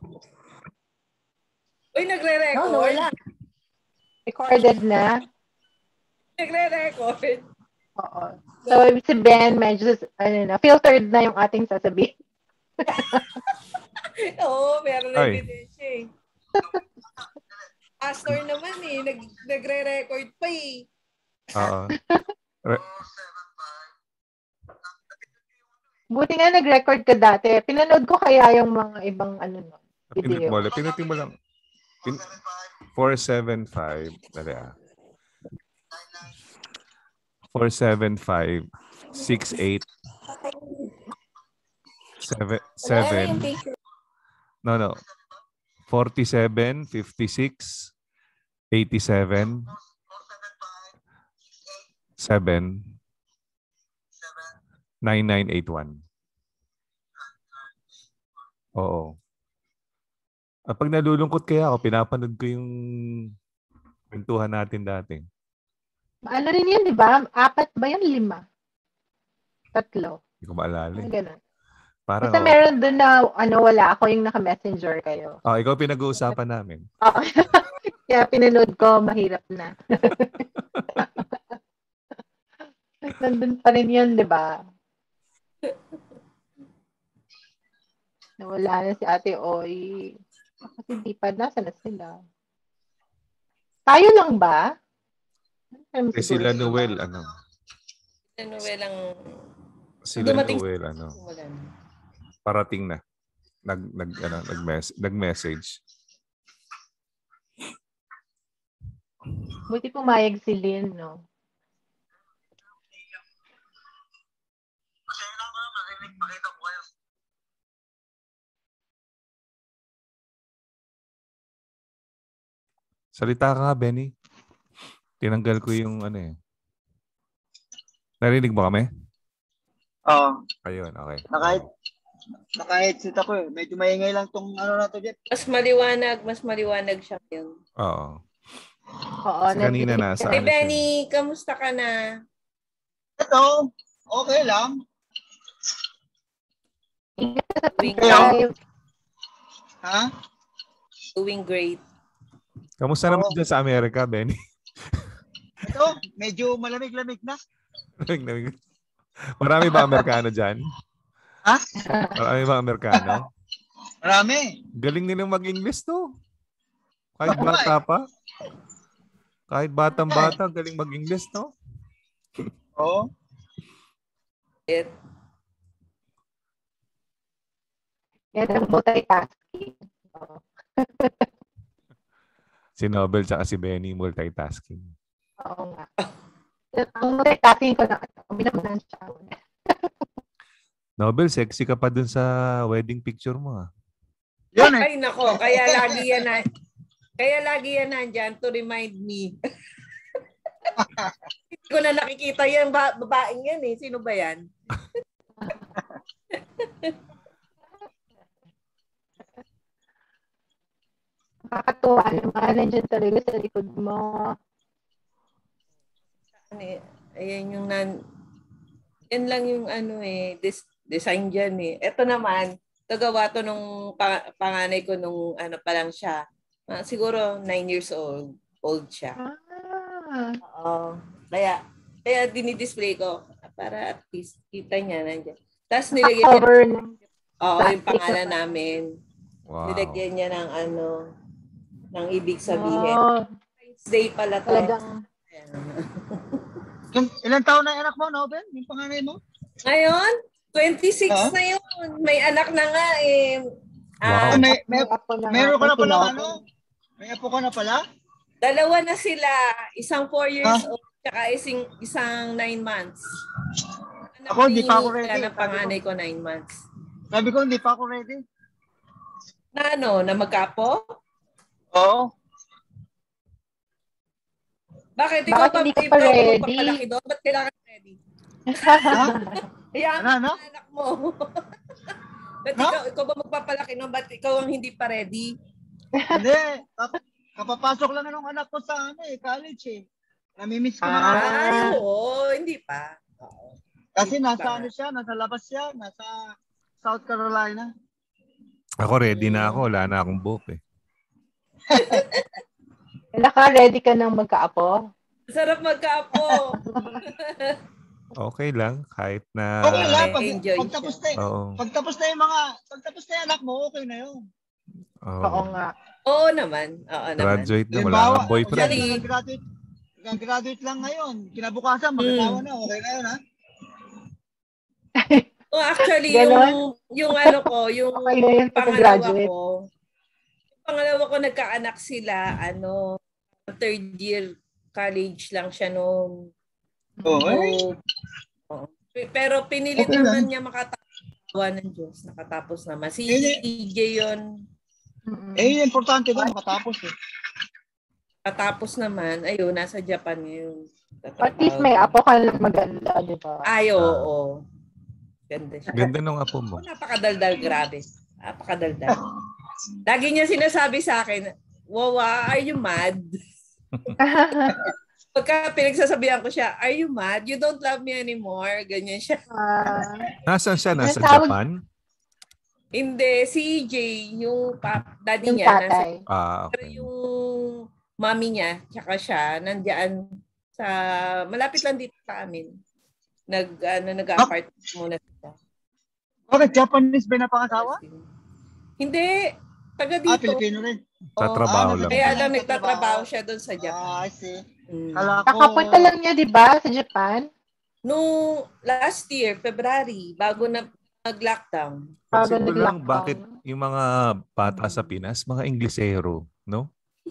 Uy, nagre-record? No, wala. Recorded na. Nagre-record? Oo. So, si Ben, medyo, filtered na yung ating sasabihin. Oo, meron na Ay. ebidensya eh. Pastor naman eh, nagre-record pa eh. Oo. Buti nga nag-record ka dati. Pinanood ko kaya yung mga ibang video. Pinutin mo lang. 475. Dali 475 68 7 No. 47 56 87 7 9981. Oo. At pag nalulungkot kaya ako, pinapanood ko yung kwentuhan natin dati. Ano rin yun, di ba? 4 ba yun? 5? 3. Hindi ko maalala. Ganun. Parang, basta meron dun na, wala ako yung naka-messenger kayo. ikaw pinag-uusapan namin. Kaya pinanood ko, mahirap na. Nandun pa rin yun, di ba? Nawala na si Ate Oy. Kasi di pa, nasa na sila? Tayo lang ba? Sila Noel, Sila Noel, parating na. Nag-message. Buti pumayag si Lynn, no? Salita ka nga, Benny. Tinanggal ko yung Narinig mo kami? Oo. Ayun, okay. Naka-headset ako eh. Medyo maingay lang tong na to, Jeff. Mas maliwanag siya yun. Oo. Oo. Kanina nasa Hey, Benny, kamusta ka na? Ito, okay lang. Ha? Doing great. Kamusta naman dyan sa Amerika, Benny? Ito, medyo malamig-lamig na. Marami ba Amerikano dyan? Ha? Marami ba Amerikano? Marami. Galing nilang mag-English to. Kahit bata pa. Kahit batang-bata, galing mag-English to. Oo. Yan ang multitasking. Si Nobel tsaka si Benny multitasking. Oo nga. Ang multitasking ko na, binamunan siya. Nobel, sexy ka pa dun sa wedding picture mo. Yun eh. Ay nako, kaya lagi yan nandyan to remind me. Hindi ko na nakikita yung babaeng yan eh. Sino ba yan? Nakakatuwa naman. Nandiyan talaga sa likod mo. Ayan yung yan lang yung design dyan eh. Ito naman, gawa to nung panganay ko nung pa lang siya. Siguro 9 years old siya. Oo. Kaya dinidisplay ko para at least kita niya nandiyan. Tapos nilagyan niya yung pangalan namin. Wow. Nilagyan niya ng ng ibig sabihin. Day pala to. Ilan taon na anak mo, Nobel? Yung panganay mo? Ngayon, 26 na yun. May anak na nga eh. Wow. Meron ka na pala May apo ka na pala? 2 na sila. Isang 4 years old tsaka isang 9 months. Ako, hindi pa ako ready. Ng panganay ko 9 months. Sabi ko, hindi pa ako ready. Na magkapo? Oo. Bakit? Ikaw hindi ka pa ready? Magpapalaki doon? Ba't kailangan ready? Hayaan mo anak mo. Ba't ikaw ba magpapalaki noon? Ba't ikaw ang hindi pa ready? Hindi. Kapapasok lang ng anak ko sa college eh. Namimiss ko na. Oo, hindi pa. Kasi nasa labas siya, nasa South Carolina. Ako ready na ako. Wala na akong buhok eh. Naka-ready ka ng magkaapo? Sarap magkaapo. Okay lang. Kahit na... Okay lang. Enjoy Pagtapos siya. na, Oo. pagtapos na yung anak mo, okay na yun. Oo nga. Oo naman. Oo naman. Graduate na. Wala Halimbawa, nga boyfriend. Actually- nag-graduate lang ngayon. Kinabukasan, mag-asawa na. Okay na yun, ha? Oh, actually, Ganon? yung ano ko, yung Okay na yun pangalawa pagka-graduate. ko, nagkaanak sila, third year college lang siya noon. Oo. Oo. Pero pinilit Okay naman lang. niya makatawa ng Diyos. Nakatapos naman. Si Eh, EJ yun. importante daw, makatapos eh. Katapos naman, ayun, nasa Japan ngayon. At least may apo ka lang maganda, di ba? Ay, oo. Ganda siya. Ganda nung apo mo. Napakadaldal, grabe. Napakadaldal. Lagi niya sinasabi sa akin, Wawa, are you mad? Pagka pinagsasabihan ko siya, are you mad? You don't love me anymore. Ganyan siya. Nasaan siya? Nasa Nasawag- Japan? Hindi, si EJ, yung daddy Yung niya, tatay. pero Okay. yung mami niya, tsaka siya, nandiyan sa, malapit lang dito sa amin. Nag-apart muna sila. Bakit Japanese ba na pangasawa? Hindi, taga dito. Filipino rin. Sa Oo. trabaho lang. Kaya lang nagtatrabaho siya doon sa Japan. I see. Mm. Kala ko, Kakapunta lang niya, di ba, sa Japan? Nung last year, February, bago na nag-lockdown. Pansin ko Bago lang, nag-lockdown. bakit yung mga bata sa Pinas, mga Inglesero, no?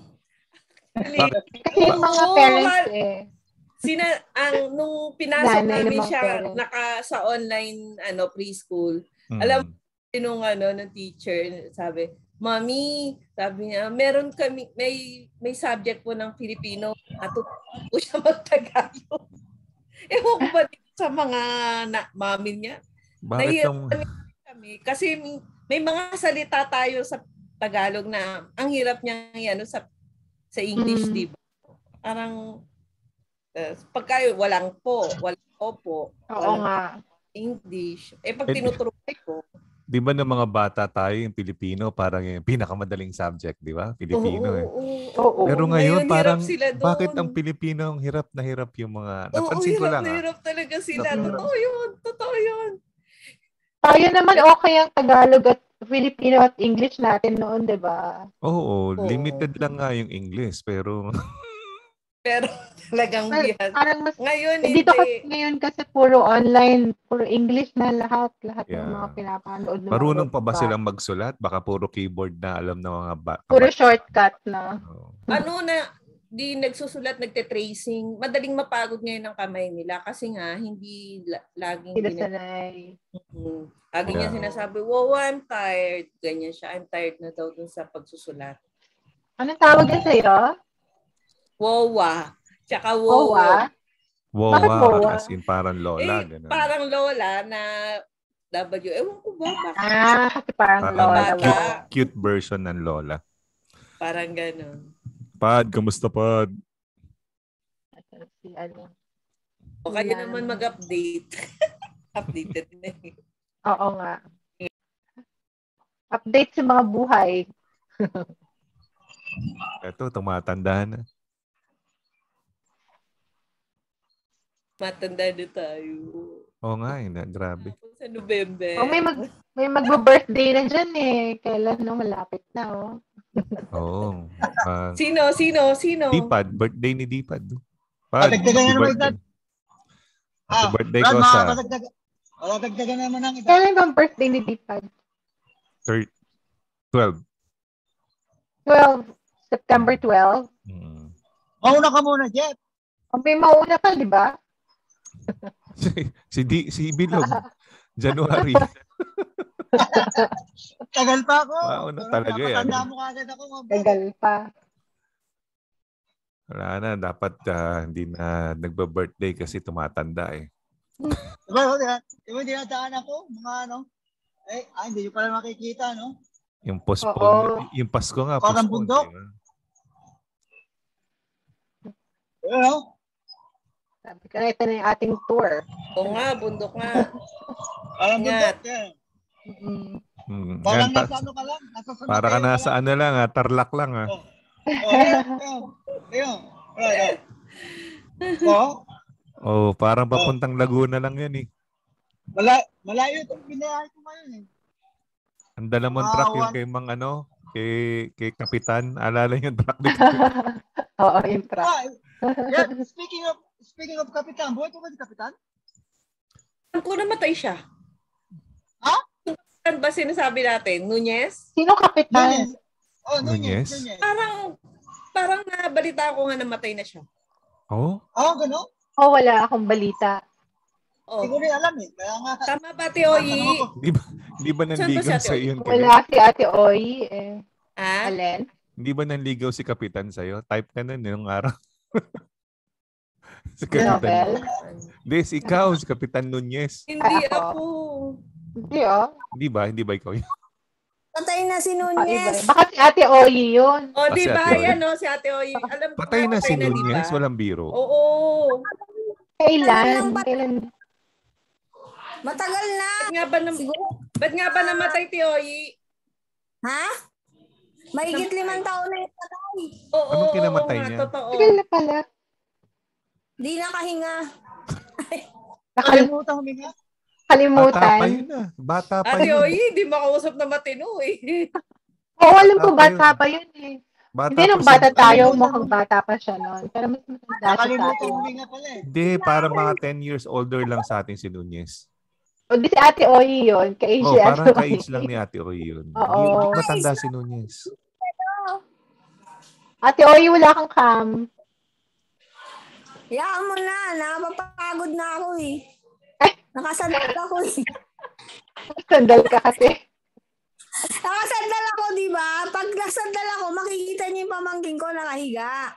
Kasi yung mga Oo, parents eh. nung pinasok Nanay ng namin mga siya parents. sa online preschool. Mm. Alam mo nung ng teacher sabi, "Mommy," sabi niya, "meron kami may subject po ng Filipino, natutunan po siya mag-Tagalog." Ewan ko ba dito sa mga mami niya? Bakit yung... Kami kasi may mga salita tayo sa Tagalog na ang hirap niya sa English, di ba? Parang pagka walang opo, Oo walang nga. English. Pag tinuturuan ko, Di ba ng mga bata tayo, yung Pilipino, parang yung pinakamadaling subject, di ba? Pilipino eh. Oo. Pero ngayon, parang, hirap sila doon. bakit ang Pilipino ang hirap na hirap yung mga... Oo, Napansin ko hirap lang na hirap talaga sila. Totoo yun. Tayo naman okay ang Tagalog at Filipino at English natin noon, di ba? Oo, limited lang nga yung English, pero... Pero talagang Parang mas, ngayon dito hindi. ngayon kasi puro online, puro English na lahat ng mga pinapanood ng Marunong mga pa ba bata. silang magsulat? Baka puro keyboard na alam ng mga Puro shortcut na. Di nagsusulat, nagte-tracing. Madaling mapagod ngayon ang kamay nila kasi nga hindi laging Sinasanay. Lagi niya sinasabi, "Wow, I'm tired." Ganyan siya. I'm tired na daw dun sa pagsusulat. Anong tawag yan sa'yo? Wowa. Tsaka Wowa? wowo. Bakit Wowa, wowa? as in parang lola. Ganun. Parang lola na W. Ewan ko ba? Kasi parang lola. bata. Cute version ng lola. Parang ganun. Pad, kamusta Pad? O kayo naman mag-update. Updated na eh. Oo nga. Update sa mga buhay. Ito, tumatanda na. Matanda na tayo. Oo nga, grabe. Sa November. May magbo-birthday na dyan eh. Kailan malapit na Oo. Sino? Dipad, birthday ni Dipad. Dagdagan na naman ito. Happy birthday ko Brad, sa... Dagdagan naman ang ito. Kailan bang birthday ni Dipad? 12. 12. September 12. Mauna ka muna, Jeff. May mauna pa, di ba? si Bilog. January. Tagal pa ako. Mauna talaga yan. Napatanda mo kagad ako. Tagal pa. Wala na, dapat hindi na nagba-birthday kasi tumatanda eh. Diba dinadaan ako? Mga hindi nyo pala makikita, no? Yung postpone, yung Pasko nga. Parang postpone, bundok. Diba? Ano? Sabi ka na, ito na yung ating tour. Oo nga, bundok nga. Parang bundok, Parang nasa ano ka lang, nasa San para ka Mateo nasa lang. ano lang, Tarlac lang. Ayun. Parang papuntang Laguna lang yan eh. Malayo itong binayahe ko ngayon eh. Ang dala mong truck yung kay kay Kapitan. Alala yung truck ni Kapitan. Oo, yung truck. Yeah, speaking of Kapitan, buhay ko ba si Kapitan? Kung namatay siya. Ha? Ano ba sinasabi natin? Nunez? Sino kapitan? Nunez. Nunez. Parang nabalita ko nga namatay na siya. Gano'n? Wala akong balita. Hindi ko rin alam eh. Kaya nga. Tama ba, Teoyi? Di ba nanligaw sa iyo? Wala si Ate Oy. Alin? Hindi ba nanligaw si Kapitan sa'yo? Type ka na nung araw. Si Kapitan. Hindi, ikaw, si Kapitan Nunez. Hindi ako. Hindi Hindi ba ikaw yun? Patay na si Nunez. Baka si Ate Oy yun. Di ba? Yan si Ate Oy. Alam ko patay na si Nunez? Diba? Walang biro. Oo. Kailan? Matagal na. Ba't nga ba namatay, Teoyi? Ha? Mahigit 5 taon na yung patay. Oo. Anong kinamatay niya? Totoo. Tagal na pala. Di nakahinga. Nakalimutan huminga. Bata pa yun ah. Bata pa Ate yun. Oy, hindi makausap na matino eh. Alam ko bata pa yun eh. Hindi nung bata tayo, mukhang bata pa siya noon. Pero mas matanda siya sa Nakalimutan atin. huminga pala eh. Hindi, para mga 10 years older lang sa atin si Nunez. Di si Ate Oy yun. Ka-age si Ate Parang Oy. ka-age lang ni Ate Oy yun. Oo. Hindi matanda si Nunez. Ate Oy, wala kang cam. Yaan mo na. Napapagod na ako eh. Nakasandal ako eh. Sandal ka kasi. Nakasandal ako, di ba? Pag nasandal ako, makikita niyo yung pamangking ko nakahiga.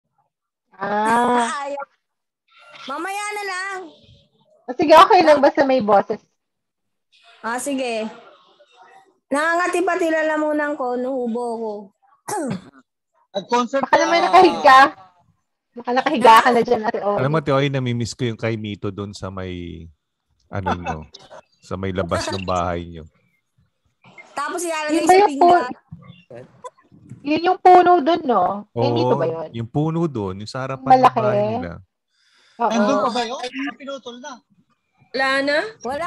Ayaw. Mamaya na lang. Sige, okay lang basta may boses. Sige. Nangangati-pati lalamunan ko, nuubo ko. Nag-concert Baka naman nakahiga. Baka nakahiga ka na dyan, Ate Oy. Alam mo, Tioy, namimiss ko yung kay Mito doon sa may sa may labas ng bahay nyo. Tapos ilalagay sa pinggan. Yun yung puno doon, no? Dito ba yun? Yung puno doon, yung sa harapan ng bahay nila. Nandun pa ba yun? Pinutol na. Wala na? Wala.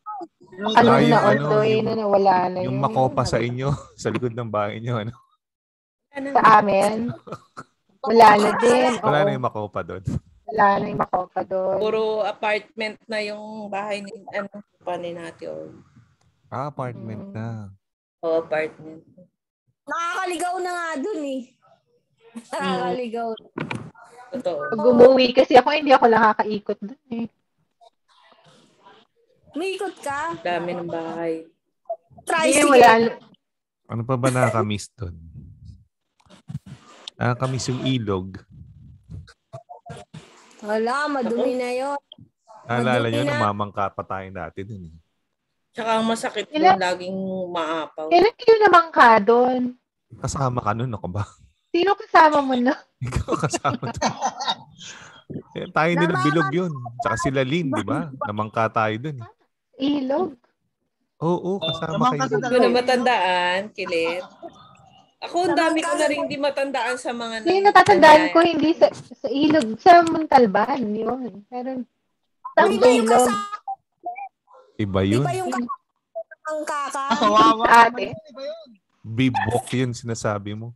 Nawala na yung makopa sa inyo, sa likod ng bahay nyo. Sa amin? Wala na din. Wala na yung makopa doon. Wala na yung makopa doon. Puro apartment na yung bahay ni natin. Apartment na. Apartment. Nakakaligaw na nga dun eh. Nakakaligaw. Totoo. Pag umuwi kasi ako, hindi ako nakakaikot doon eh. Umiikot ka? Dami ng bahay. Tricycle. Ano pa ba nakakamiss doon? Nakakamiss yung ilog. Wala, madumi na yun. Naalala nyo, namamangka pa tayo dati doon. Tsaka ang masakit doon, laging maapaw. Kailan kayo naman ka doon? Kasama ka nun, ako ba? Sino kasama mo na? Ikaw kasama doon. Tayo din ang bilog yun. Tsaka sila Lynn, di ba? Namangka tayo doon. Ilog? Oo, kasama kayo. Hindi ko na matandaan, Kilit. Ako, ang dami ko na rin hindi matandaan sa mga... Hindi, natatandaan ko hindi sa ilog. Sa Montalban, yun. Pero sa ilog. Iba yun. Iba yung ang kaka. Kawawa. Ate. Bibok yun sinasabi mo.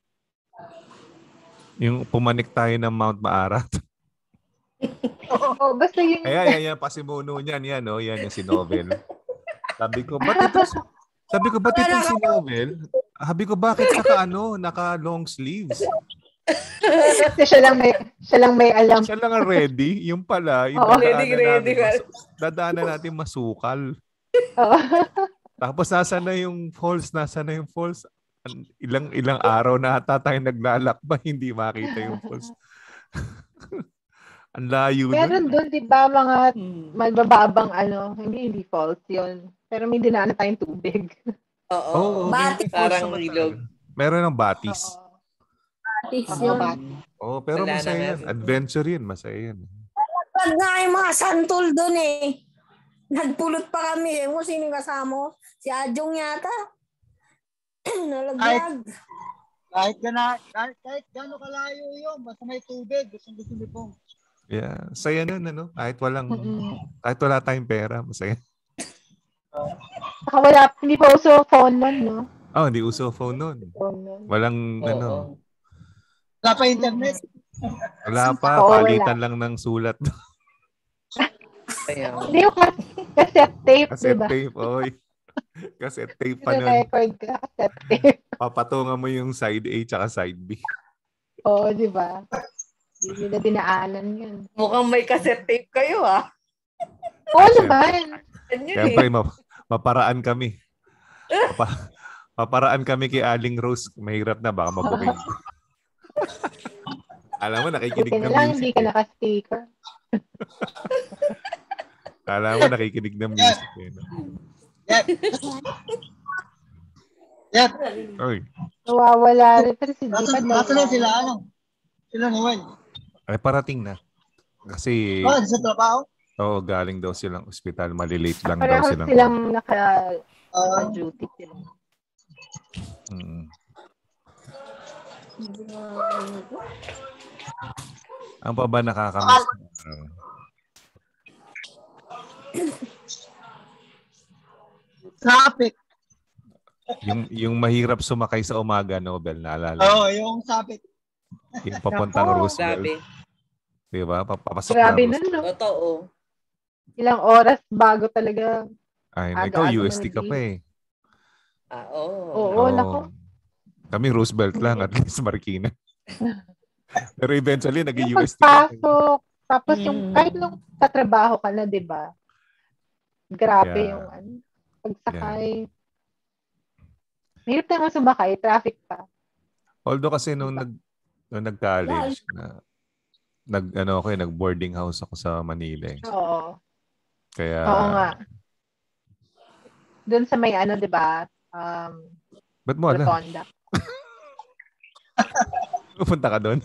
Yung pumanik tayo ng Mount Maarat. Oo, basta yun. Ayan, pasimuno niyan. Yan, yan yung si Novel. Sabi ko, ba't ito si Novel? Sabi ko, bakit naka long sleeves? Kasi siya lang may alam. Siya lang ang ready. Yung pala, yung ready. dadaanan natin masukal. Oo. Tapos nasa na yung falls? Ilang araw na ata tayo naglalakbay, hindi makita yung falls. Ang layo Meron doon, di ba, mga magbababang hindi falls yun. Pero may dinaanan tayong tubig. Oo. Batis. Parang ilog. Meron ng batis. Batis yun. Pero Wala masaya na yan. Adventure yun, masaya yan. Pag nga yung mga santol doon eh. Nagpulot pa kami. Kung sino yung kasama mo? Si Adjong yata. Kahit, Nalaglag. kahit gano'n kalayo yun, basta may tubig, gusto ni Pong. Yeah. Saya nun, ano? Kahit Mm-mm. wala tayong pera, masaya. Saka wala, hindi pa uso phone nun, no? Oh, hindi uso phone nun. Phone nun. Walang, Oo. Wala pa internet. wala pa. Oo, Palitan lang ng sulat. Kaya, Hindi yung cassette tape, di Cassette ba? tape, oy. Cassette tape pa nun. Record ka, cassette tape. Papatungan mo yung side A tsaka side B. Oo, di ba? Hindi nila dinaanan yun. mukhang may cassette tape kayo, ah. Oo naman. Yan yun, Siyempre, eh. maparaan kami. Maparaan kami kay Aling Rose. Mahirap na, baka mabuking. Alam mo, nakikinig Buti na ng lang, music. hindi ka naka-sticker. Alam mo, nakikinig ng music. Eh, no? Yan. Oy. Nawawala rin. Pero si Dipa Nasa na sila, ano? Sila Noel. Ay, parating na. Kasi, Sa trabaho? galing daw silang ospital. Malilate lang daw pareho silang. silang naka-duty sila. Ang pa ba nakakamiss? Traffic. Yung mahirap sumakay sa umaga, Nobel, naalala. Oo, yung traffic. Yung papuntang Nako. Roosevelt. Grabe. Diba? Papasok Grabe na nun, no? Totoo. Ilang oras bago talaga. Ay, ikaw, Aga-aga UST ka pa eh. Oo. Oo, nako. Kami Roosevelt lang, at least Marikina. Pero eventually, naging Yung UST ka. pagpasok, tapos yung kahit nung sa trabaho ka na, di ba? Grabe Yeah. yung pagsakay. Hirap na nga sumakay, traffic pa. Although kasi nung nag-college, nag-boarding house ako sa Manila eh. Oo. Kaya, Oo nga. Doon sa may di ba? ba't mo alam? Rotonda. Pupunta ka doon?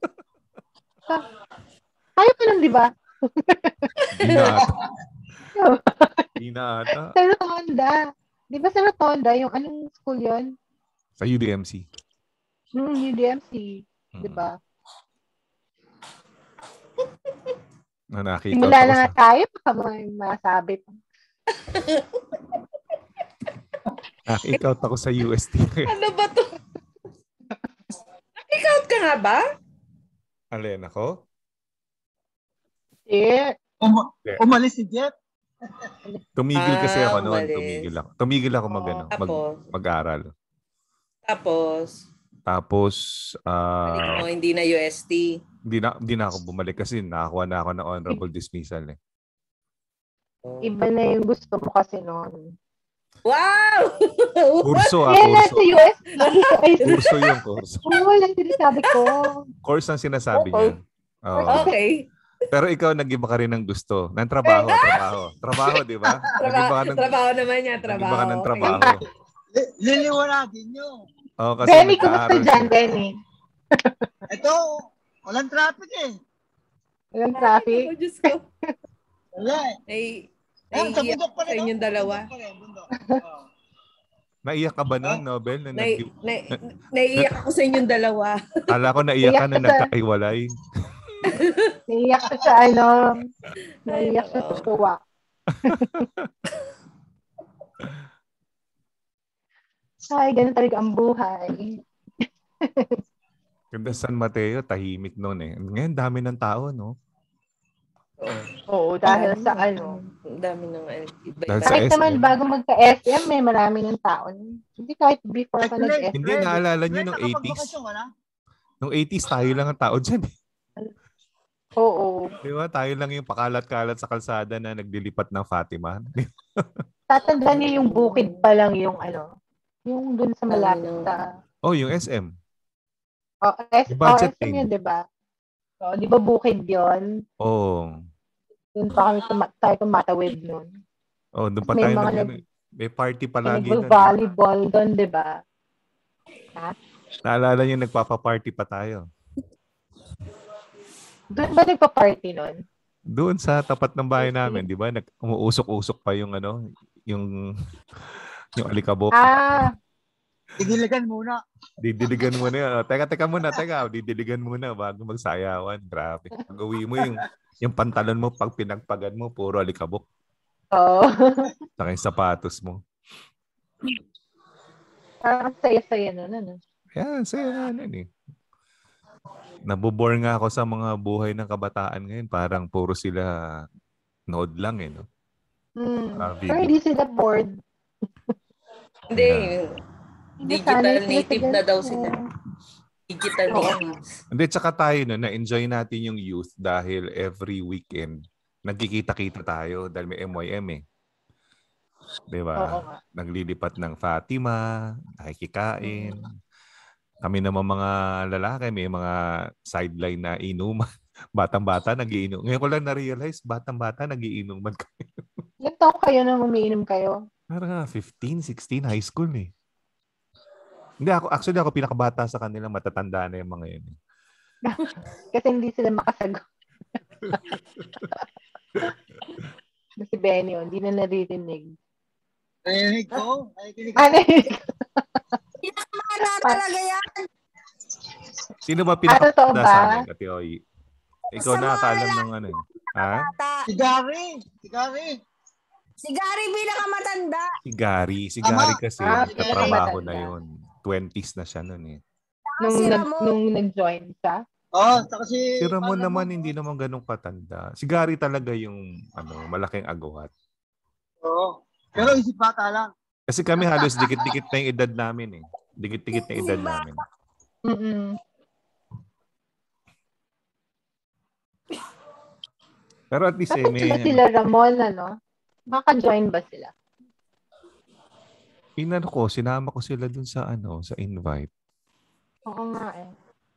Kaya pa lang, di ba? Di na ata. Di na ata. Sa Rotonda. Di ba sa Rotonda, yung anong school yon? Sa UDMC. UDMC. Di ba? Nakita Simula ko na nga tayo, baka may masabi pa. Nakikout ako sa UST. Ano ba to? Nakikout ka nga ba? Alin ako? Yeah. Umalis si Jeff. Tumigil kasi ako noon. umalis. Tumigil ako mag-aral. Tapos, balik mo, hindi na UST. hindi na ako bumalik kasi nakakuha na ako ng honorable dismissal eh. Iba na yung gusto mo kasi noon. Wow! Kurso Kaya nasa kurso. US. Kurso yung kurso. Oo, lang sinasabi ko. Course ang sinasabi niya. Oo. Okay. Pero ikaw, nag-iba ka rin ng gusto. Ng trabaho. Trabaho, di ba? Trabaho naman niya, Nag-iba ka ng trabaho. trabaho. Liliwanagin nyo. Oo, kasi Benny, kumusta nag-aaral dyan, siya. Benny? Ito, walang traffic eh. Walang traffic? Ay, Diyos ko. Wala Naiiyak eh. Sa bundok pa sa rin. inyong dalawa. Naiyak ka ba noon, Nobel? Naiiyak ako sa inyong dalawa. Kala ko naiyak ka na nagkaiwalay. Naiyak siya sa naiyak siya sa tuwa. Ay, ganun talaga ang buhay. Ganda San Mateo, tahimik noon eh. Ngayon, dami ng tao, no? Oo, dahil sa Dami ng iba. Dahil sa kahit SM. naman bago magka-SM, may marami ng tao. Hindi kahit before pa nag-SM. Hindi, naalala nyo nung 80s. Nung 80s, tayo lang ang tao dyan. Oo. Di ba? Tayo lang yung pakalat-kalat sa kalsada na naglilipat ng Fatima. Tatandaan niyo yung bukid pa lang yung yung dun sa malapit sa... Oh, yung SM. SM yun, di ba? So, di ba bukid yun? Oh. Doon pa kami tayo tumatawid nun. Oh, doon pa May tayo may party palagi nun. Nag-volleyball doon, di ba? Ha? Naalala niyo, nagpapa-party pa tayo. Doon ba nagpa-party nun? Doon sa tapat ng bahay namin, di ba? Umuusok-usok pa yung yung alikabok. Didiligan muna. Didiligan mo na yun. Teka muna. Didiligan muna bago magsayawan. Grabe. Pag-uwi mo yung pantalon mo, pag pinagpagan mo, puro alikabok. Oo. Saka yung sapatos mo. Parang saya-saya na. Yan, saya nga nun eh. Nabobore nga ako sa mga buhay ng kabataan ngayon. Parang puro sila nood lang eh. No? Pero hindi sila bored. Hindi. Yeah. Digital native na daw sila. Digital natives. Hindi, tsaka tayo na-enjoy natin yung youth dahil every weekend nagkikita-kita tayo dahil may MYM eh. Diba? Naglilipat ng Fatima, nakikikain. Kami naman mga lalaki, may mga sideline na inuman. Batang-bata, nagiinom. Ngayon ko lang na-realize, batang-bata, nagiinuman kami. Ilan taon kayo nang umiinom kayo? Parang 15, 16, high school eh. Hindi, ako pinakabata sa kanila, matatanda na yung mga yun. Kasi hindi sila makasagot. Si Benny, hindi na naririnig. Narinig ko. Pinamata talaga yan. Sino ba pinakabata sa amin, Ate Oy? Ikaw Sa nakakaalam mga ng ano eh. Ha? Si Gary. Si Gary pinakamatanda. Si Gary kasi nagtatrabaho na matanda. yun. 20s na siya nun eh. Nung nag-join siya? Saka si Ramon naman hindi naman ganun katanda. Si Gary talaga yung malaking agawat. Oo. Pero isip bata lang. Kasi kami halos dikit-dikit na yung edad namin eh. Dikit-dikit na edad namin. Pero at least Tapos ba sila Ramon, Maka-join ba sila? Sinama ko sila dun sa sa invite. Oo nga eh.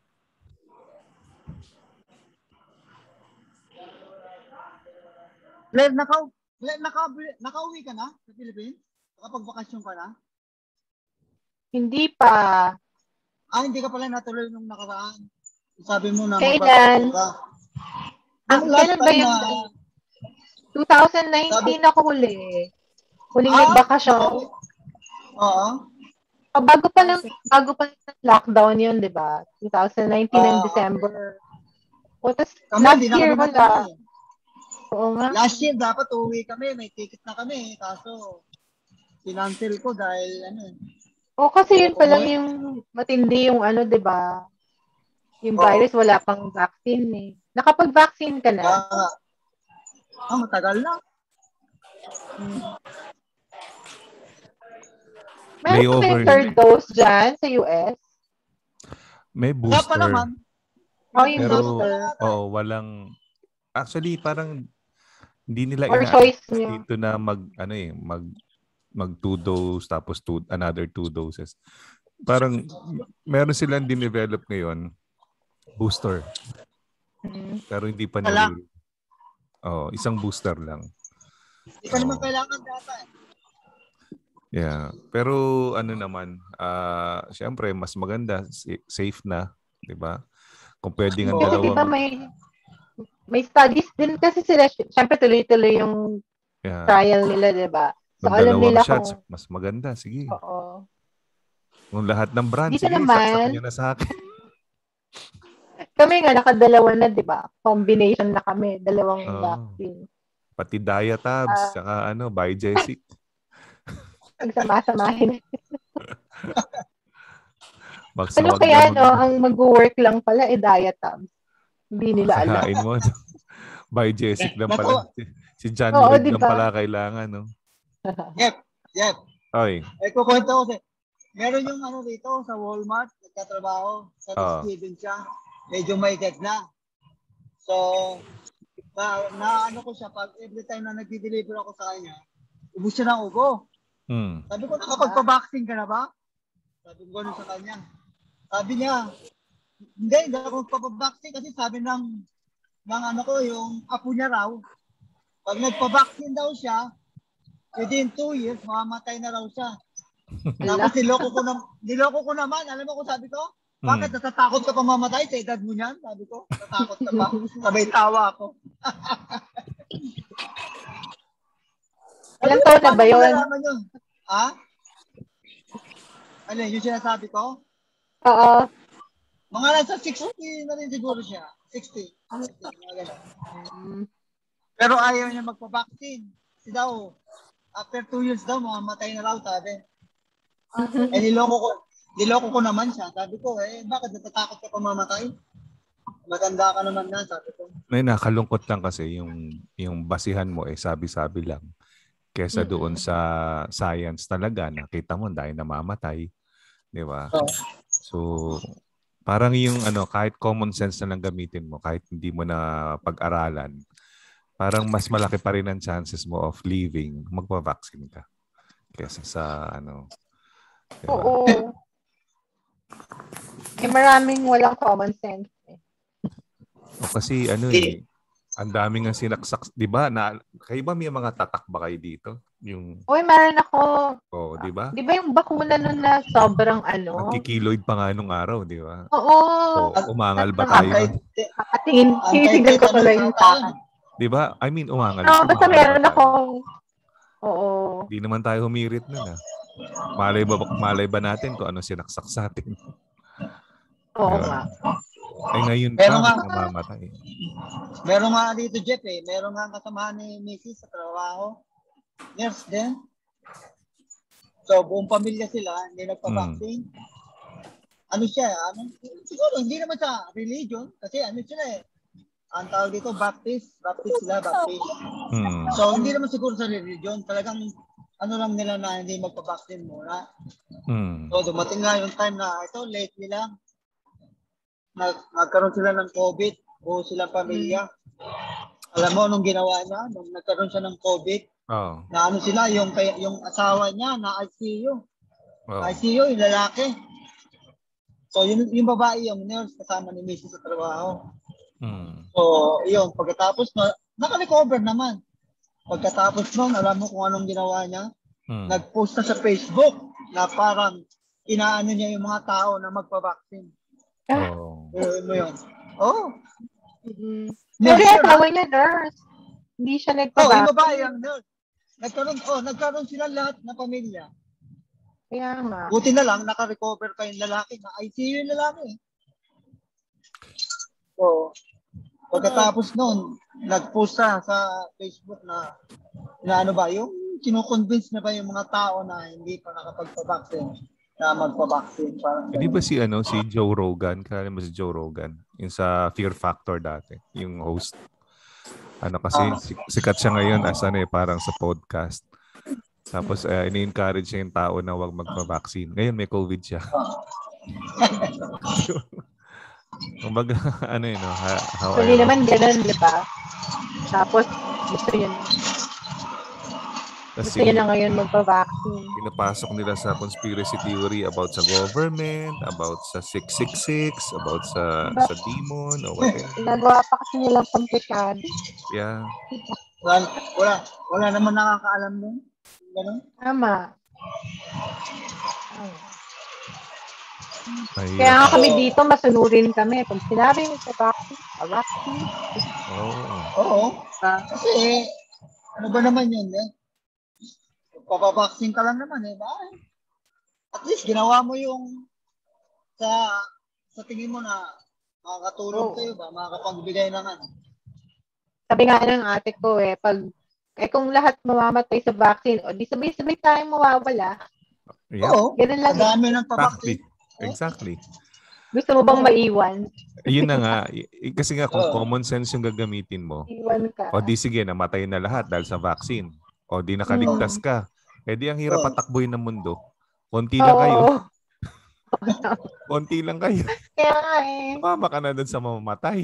Len, nakauwi ka na sa Philippines? Nakapag-bakasyon ka na? Hindi pa. Hindi ka pala natuloy nung nakaraan. Sabi mo na kailan? ka. Kailan ba yun? 2019 ako huli. Huling nagbakasyon. Oo. Bago pa ng lockdown yun, di ba? 2019 ng December. Tapos last year wala. Oo nga. Last year dapat uwi kami, may ticket na kami, kaso financial ko dahil kasi yun pa lang yung matindi yung di ba? Yung virus wala pang vaccine eh. Nakapag-vaccine ka na? Matagal na. Meron may third dose dyan sa US? May booster. Wala pa naman. Yung pero, booster. walang, actually parang hindi nila dito na mag 2 dose tapos another 2 doses. Parang meron silang dinevelop ngayon booster. Pero hindi pa nila. Isang booster lang. Hindi ka naman kailangan data eh. Yeah. Pero naman, siyempre mas maganda, safe na, 'di ba? Kung pwede nga dalawang diba may studies din kasi sila, siyempre tuloy-tuloy yung trial nila, 'di ba? So alam nila shots, mas maganda, sige. Oo. Kung lahat ng brand, dito sige, saksak niyo na sa akin. Kami nga nakadalawa na, 'di ba? Combination na kami, dalawang vaccine. Pati Diatabs, saka Biogesic. Pagsama-samahin. Ano kaya ang mag-work lang pala Diatabs. Hindi nila alam. Sahain mo. Biogesic lang pala. Si John Lloyd lang pala kailangan, no? Yep. Oy. Kukwento ko meron yung dito sa Walmart, nagtatrabaho. Sa Thanksgiving siya. Medyo may edad na. So, ko siya, pag every time na nag-deliver ako sa kanya, ubus siya ng ubo. Sabi ko, nakapagpa-vaccine ka na ba? Sabi ko sa kanya. Sabi niya, hindi ako magpapa-vaccine kasi sabi ng yung apo niya raw, pag nagpa-vaccine daw siya, within 2 years, mamamatay na raw siya. Tapos niloko ko naman, alam mo kung sabi ko? Bakit natatakot ka pa mamatay sa edad mo niyan? Sabi ko, natatakot ka pa. Sabay tawa ako. Ilang taon na ba yun? Ha? Ano yung sinasabi ko? Oo. Mga nasa 60 na rin siguro siya. 60. Pero ayaw niya magpa-vaccine. Kasi daw, after 2 years daw, mamamatay na raw, sabi. Niloko ko naman siya. Sabi ko, bakit natatakot ka pa mamatay? Matanda ka naman na, sabi ko. May nakalungkot lang kasi yung basihan mo sabi-sabi lang. Kesa doon sa science talaga, nakita mo dahil namamatay. Di ba? So, parang yung kahit common sense na lang gamitin mo, kahit hindi mo na pag-aralan, parang mas malaki pa rin ang chances mo of living, magpa-vaccine ka. Kesa sa diba? Oo. Maraming walang common sense. Kasi ang daming ang sinaksak, 'di ba? Kayo ba may mga tatak ba kayo dito? Meron ako. 'Di ba? 'Di ba yung bakuna nun na sobrang Nagkikiloid pa nga nung araw, 'di ba? Oo. Umangal ba tayo? Tinitingnan ko tuloy yung takan. 'Di ba? I mean, umangal. Basta meron akong Di naman tayo humirit nun Malay ba natin kung ano sinaksak sa atin? Oo nga. Ngayon pa, namamatay. Meron nga dito, Jeff, meron nga kasamahan ni Mrs. sa trabaho. Nurse din. So, buong pamilya sila, hindi nagpa-vaccine. Siguro, hindi naman sa religion, kasi sila ang tawag dito, Baptist sila. So, hindi naman siguro sa religion, talagang lang nila na hindi magpa-vaccine muna. So, dumating nga yung time na late nila. Nagkaroon sila ng COVID o silang pamilya. Alam mo, nung ginawa niya, nung nagkaroon siya ng COVID, na sila, yung asawa niya na ICU. ICU, yung lalaki. So, yung babae, yung nurse, kasama ni Mrs. sa trabaho. So, yun, pagkatapos, naka-recover naman. Pagkatapos nun, alam mo kung anong ginawa niya? Nag-post na sa Facebook na parang inaano niya yung mga tao na magpa-vaccine. Mo yun. Pero yung asawa niya, nurse. Hindi siya nagpa-vaccine. Yung babae ang nurse. Nagkaroon sila lahat na pamilya. Kaya nga. Buti na lang, naka-recover pa yung lalaki. Na ICU yung lalaki. So, pagkatapos nun, nag-post sa Facebook na yung kinukonvince na ba yung mga tao na hindi pa nakapagpa-vaccine na magpa-vaccine. Hindi ba si Joe Rogan? Kaya mo si Joe Rogan? Yung sa Fear Factor dati, yung host. Kasi sikat siya ngayon as parang sa podcast. Tapos ini-encourage siya yung tao na huwag magpa-vaccine. Ngayon may COVID siya. Kumbaga, Hindi naman ganun, di ba? Tapos, gusto niya na ngayon magpa-vaccine. Pinapasok nila sa conspiracy theory about sa government, about sa 666, about sa demon, o whatever. Nagawa pa kasi nilang komplikado. Yeah. Wala naman nakakaalam nun. Ganun? Tama. Kaya nga kami dito, masunurin kami. Pag sinabi mo sa vaccine. Oo. Kasi, ano ba naman yun, papavaccine ka lang naman, At least, ginawa mo yung sa tingin mo na makakatulong sa'yo ba? Makakapagbigay ng Sabi nga ng ate ko, kung lahat mamamatay sa vaccine, di sabay-sabay tayong mawawala. Yeah. Oo. Ganun lang. Dami ng pa-vaccine. Exactly. Gusto mo bang maiwan? Ayun na nga. Kasi nga, kung common sense yung gagamitin mo, iwan ka. O di sige, namatay na lahat dahil sa vaccine. O di nakaligtas ka. Di ang hirap patakbuhin ng mundo. Konti lang kayo. Konti lang kayo. Kaya nga Sumama ka na doon sa mamamatay.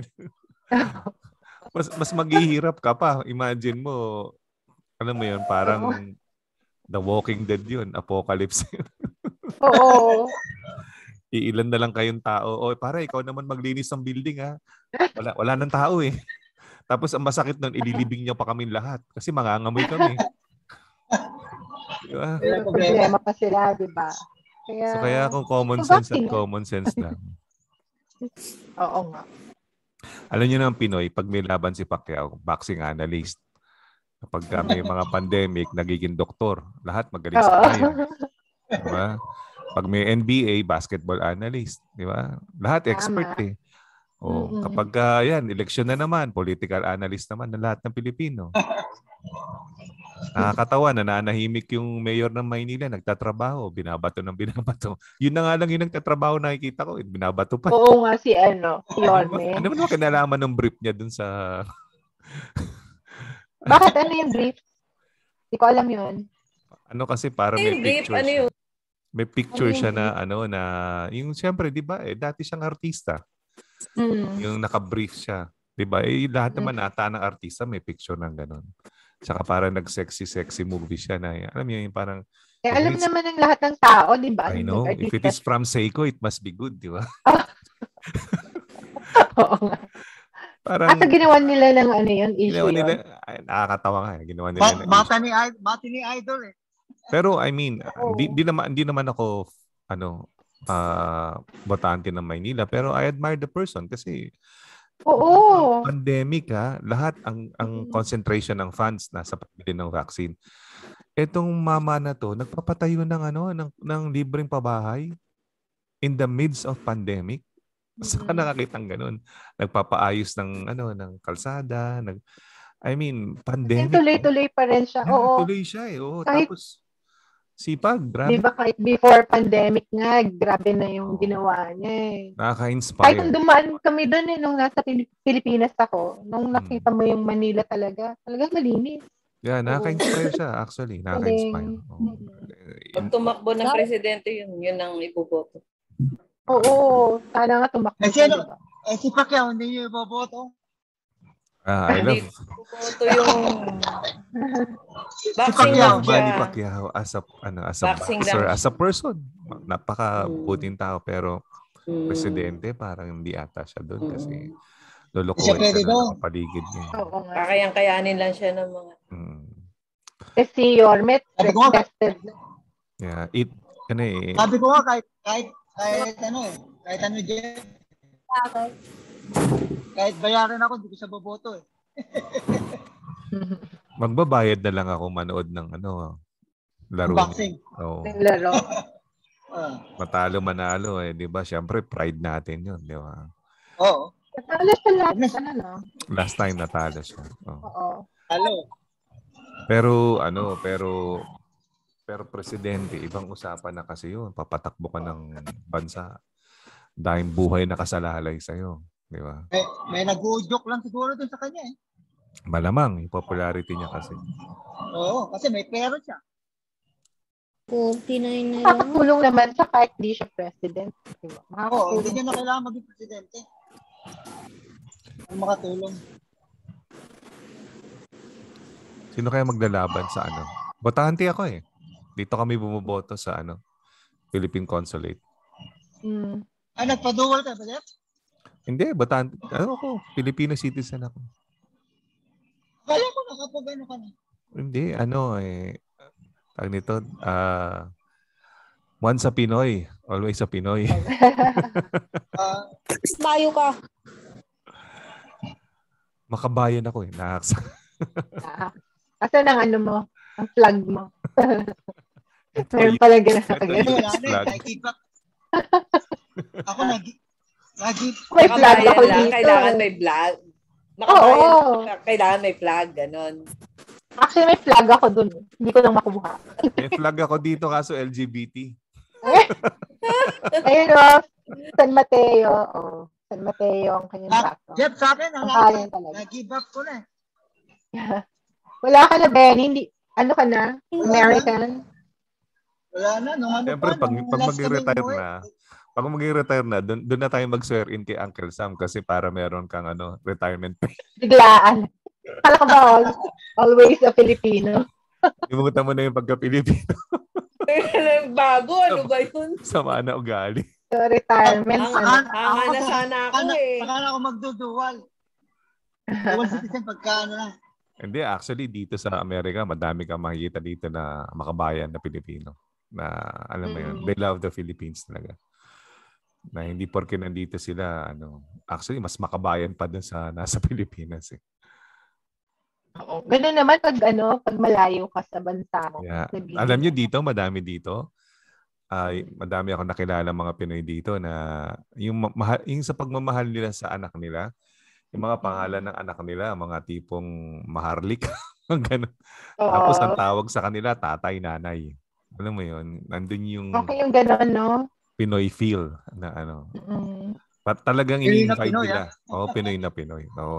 mas maghihirap ka pa. Imagine mo, alam mo yun, parang The Walking Dead yun. Apocalypse yun. Oo. Iilan na lang kayong tao. Para ikaw naman maglinis ng building ha. Wala nang tao Tapos ang masakit nun, ililibing niya pa kami lahat. Kasi mangangamoy kami. Diba? Problema pa sila, diba? Kaya kung common sense at common sense lang. Oo nga. Alam niyo ng Pinoy, pag may laban si Pacquiao, boxing analyst. Kapag may mga pandemic, nagiging doktor. Lahat magaling sa bayan. Diba? Pag may NBA, basketball analyst. Diba? Lahat expert eh. Kapag yan, eleksyon na naman, political analyst naman ng lahat ng Pilipino. Nakakatawa, nananahimik yung mayor ng Maynila, nagtatrabaho, binabato ng binabato. Yun na nga lang yung nagtatrabaho nakikita ko, binabato pa. Oo nga, si Yorme. Ano naman kinalaman ng brief niya dun sa... Bakit? Ano yung brief? Hindi ko alam yun. Ano kasi para may picture siya. May picture siya na yung siyempre, di ba, dati siyang artista. Yung naka-brief siya. Di ba? Lahat naman ata ng artista may picture ng ganun. Tsaka parang nag-sexy movie siya na, alam niyo yung parang... alam naman ng lahat ng tao, di ba? I know. If it is from Seiko, it must be good, di ba? Oo nga. Parang... ginawa nila ng yun, issue ginawa nila, nakakatawa nga. Ginawa nila ng issue. Mati ni Idol eh. Pero I mean, di naman ako, botante ng Maynila, pero I admire the person kasi pandemic lahat ang concentration ng funds nasa pagbili ng vaccine. Etong mama na to nagpapatayo ng libreng pabahay in the midst of pandemic. Saka nakakitang ganun. Nagpapaayos ng kalsada, pandemic. Tuloy-tuloy pa rin siya. Oo. Tuloy siya eh. Oo, tapos sipag, grabe. Diba kahit before pandemic nga, grabe na yung ginawa niya eh. Nakaka-inspire. Kahit nung dumaan kami doon nung nasa Pilipinas ako, nung nakita mo yung Manila talagang malinis. Yeah, nakaka-inspire siya actually. Nakaka-inspire. Pag tumakbo ng presidente, yun ang iboboto. Oo, sana nga tumakbo. Si Pacquiao, hindi niyo iboboto? I love. Iboboto yung boxing lang siya. Manny Pacquiao as a boxer, as a person. Napaka-buting tao pero presidente parang hindi ata siya doon kasi lolokohin siya ng paligid niya. Kakayang-kayanin lang siya ng mga... Si Yormet, tested. Yeah, sabi ko nga kahit Jeff. Kahit bayaran ako, hindi ko siya boboto eh. Magbabayad na lang ako manood ng laro. Boxing. Laro. Matalo manalo di ba? Siyempre pride natin 'yun, di ba? Oo. Natalo siya last time natalo siya. Oo. Talo. Pero presidente, ibang usapan na kasi 'yun. Papatakbo ka ng bansa. Dahil buhay nakasalalay sa'yo. Di ba? May nag-uujok lang siguro dun sa kanya eh. Malamang, yung popularity niya kasi. Oo, kasi may pera siya. 49 na lang. Makakatulong naman siya kahit di siya president. Diba? Oo, hindi niya na kailangan maging presidente. Makatulong. Sino kaya maglalaban sa Botante ako eh. Dito kami bumuboto sa Philippine Consulate. Nagpa-dual ka ba, Jeff? Hindi, botante. Ako, Filipino citizen ako. Kaya ko nakapag ka na. Hindi, tag nito, once a Pinoy, always a Pinoy. Tayo ka. Makabayan ako eh. Asan ang mo? Ang flag mo? Meron pala ganun. Ako may flag ako dito. Kailangan may flag. Kailangan may flag, ganon. Actually, may flag ako dun. Hindi ko lang makuha. May flag ako dito kaso LGBT. Ayun San Mateo. San Mateo ang kanyang background. Jeff, sa akin, nag-give up ko na. Wala ka na, Ben. Hindi, ka na? American? Wala na. Siyempre, pag mag-retire na, doon na tayo mag-swear in kay Uncle Sam kasi para meron kang retirement pay. Biglaan. Kala ka ba always a Filipino? Imutan mo na yung pagka-Pilipino. Bago, ano ba yun? Sama na ugali. So, retirement. Hanga na sana ako eh. Saka ako magdudual. Dual citizen pagka na. Hindi, actually, dito sa Amerika, madami kang makikita dito na makabayan na Pilipino. Na, alam mo yun, they love the Philippines talaga. Na hindi porke nandito sila, actually, mas makabayan pa dun sa nasa Pilipinas eh. Oo. Ganun naman pag malayo ka sa bansa mo. Yeah. Alam nyo dito, madami dito. Madami ako nakilala mga Pinoy dito na yung sa pagmamahal nila sa anak nila, yung mga pangalan ng anak nila, mga tipong maharlik. Ganun. Tapos ang tawag sa kanila, tatay, nanay. Alam mo yun, nandun yung okay yung gano'n, no? Pinoy feel na talagang ini-invite nila. Oo, Pinoy na Pinoy. Oo.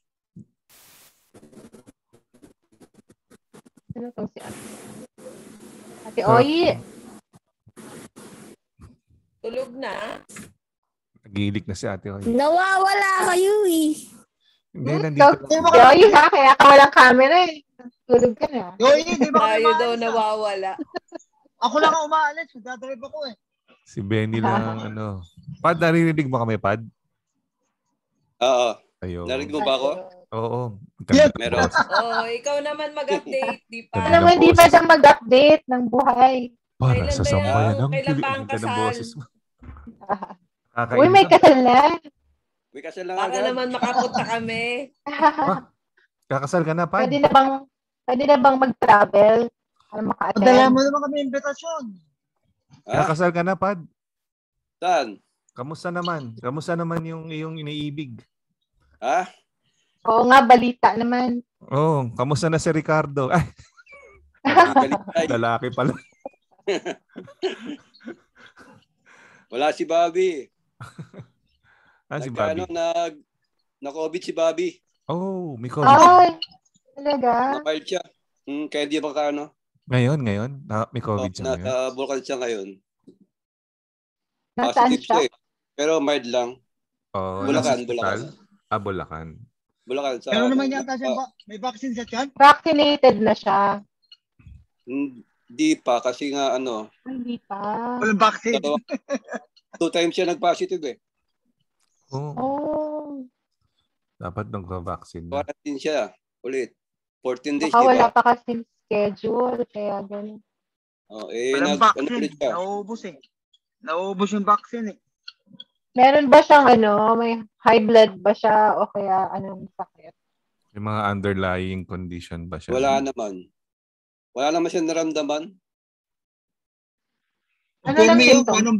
Ano tong si Ate Oyi? Tulog na? Nagilik na si Ate Oyi. Nawawala kayo eh. Hindi, nandito. Oyi ha, kaya ka walang camera eh. Tulog ka na. Oyi, di ba tayo daw nawawala. Ako lang ang umaalis. Magdadrive ako eh. Si Benny lang, Pad, naririnig mo kami, Pad? Oo. Ayun. Narinig mo ba ako? Oo. Meron. Ikaw naman mag-update, di pa. Ano naman, di pa siyang mag-update ng buhay. Para sa sambayan ng kailan pa ang kasal? Uy, may kasal na. May kasal na Para naman makapunta kami. Kakasal ka na, Pad? Pwede na bang mag-travel? Para maka-attend? Padala mo naman kami imbitasyon. Kakasal ka na, Pad? Saan? Kamusta naman yung iyong iniibig? Ha? Oo nga, balita naman. Oo, kamusta na si Ricardo? Ay, lalaki pala. Wala si Bobby. Si Bobby? Na-COVID si Bobby. Oh, may COVID. Ay, talaga? Na-file siya. Kaya di ba ka Ngayon? May COVID siya ngayon? Nasa Bulacan siya ngayon. Nasaan siya? Pero mild lang. Bulacan. Bulacan. Bulacan. Pero naman yata siya, may vaccine siya dyan? Vaccinated na siya. Hindi pa kasi nga Hindi pa. Walang vaccine. 2 times siya nag-positive eh. Oh. Dapat nag-vaccine na. Quarantine siya ulit. 14 days, Baka diba? wala pa kasing schedule, kaya gano'n. Walang vaccine. Nauubos yung vaccine eh. Meron ba siyang may high blood ba siya o kaya anong sakit? May mga underlying condition ba siya? Wala naman. Wala naman siya naramdaman. Ano lang Kung symptoms?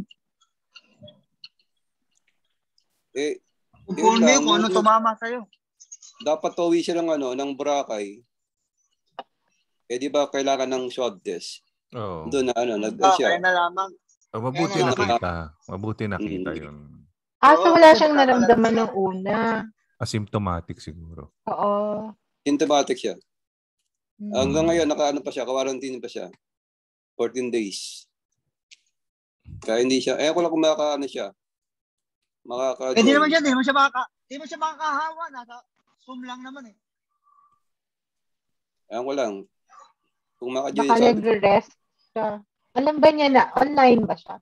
kung ano tumama sa'yo. Dapat tuwi siya ng Boracay. Di ba kailangan ng swab test? Oo. Doon siya. Kaya na lamang. Mabuti nakita yun. So wala siyang naramdaman ng una. Asymptomatic siguro. Oo. Symptomatic siya. Hanggang ngayon, quarantine pa siya. 14 days. Kaya hindi siya, ko lang kung siya. Hindi naman siya, hindi mo siya makakahawa. Nasa Zoom lang naman eh. Ko lang. Kung maka-join Baka nag-rest siya. Alam ba niya na online ba siya?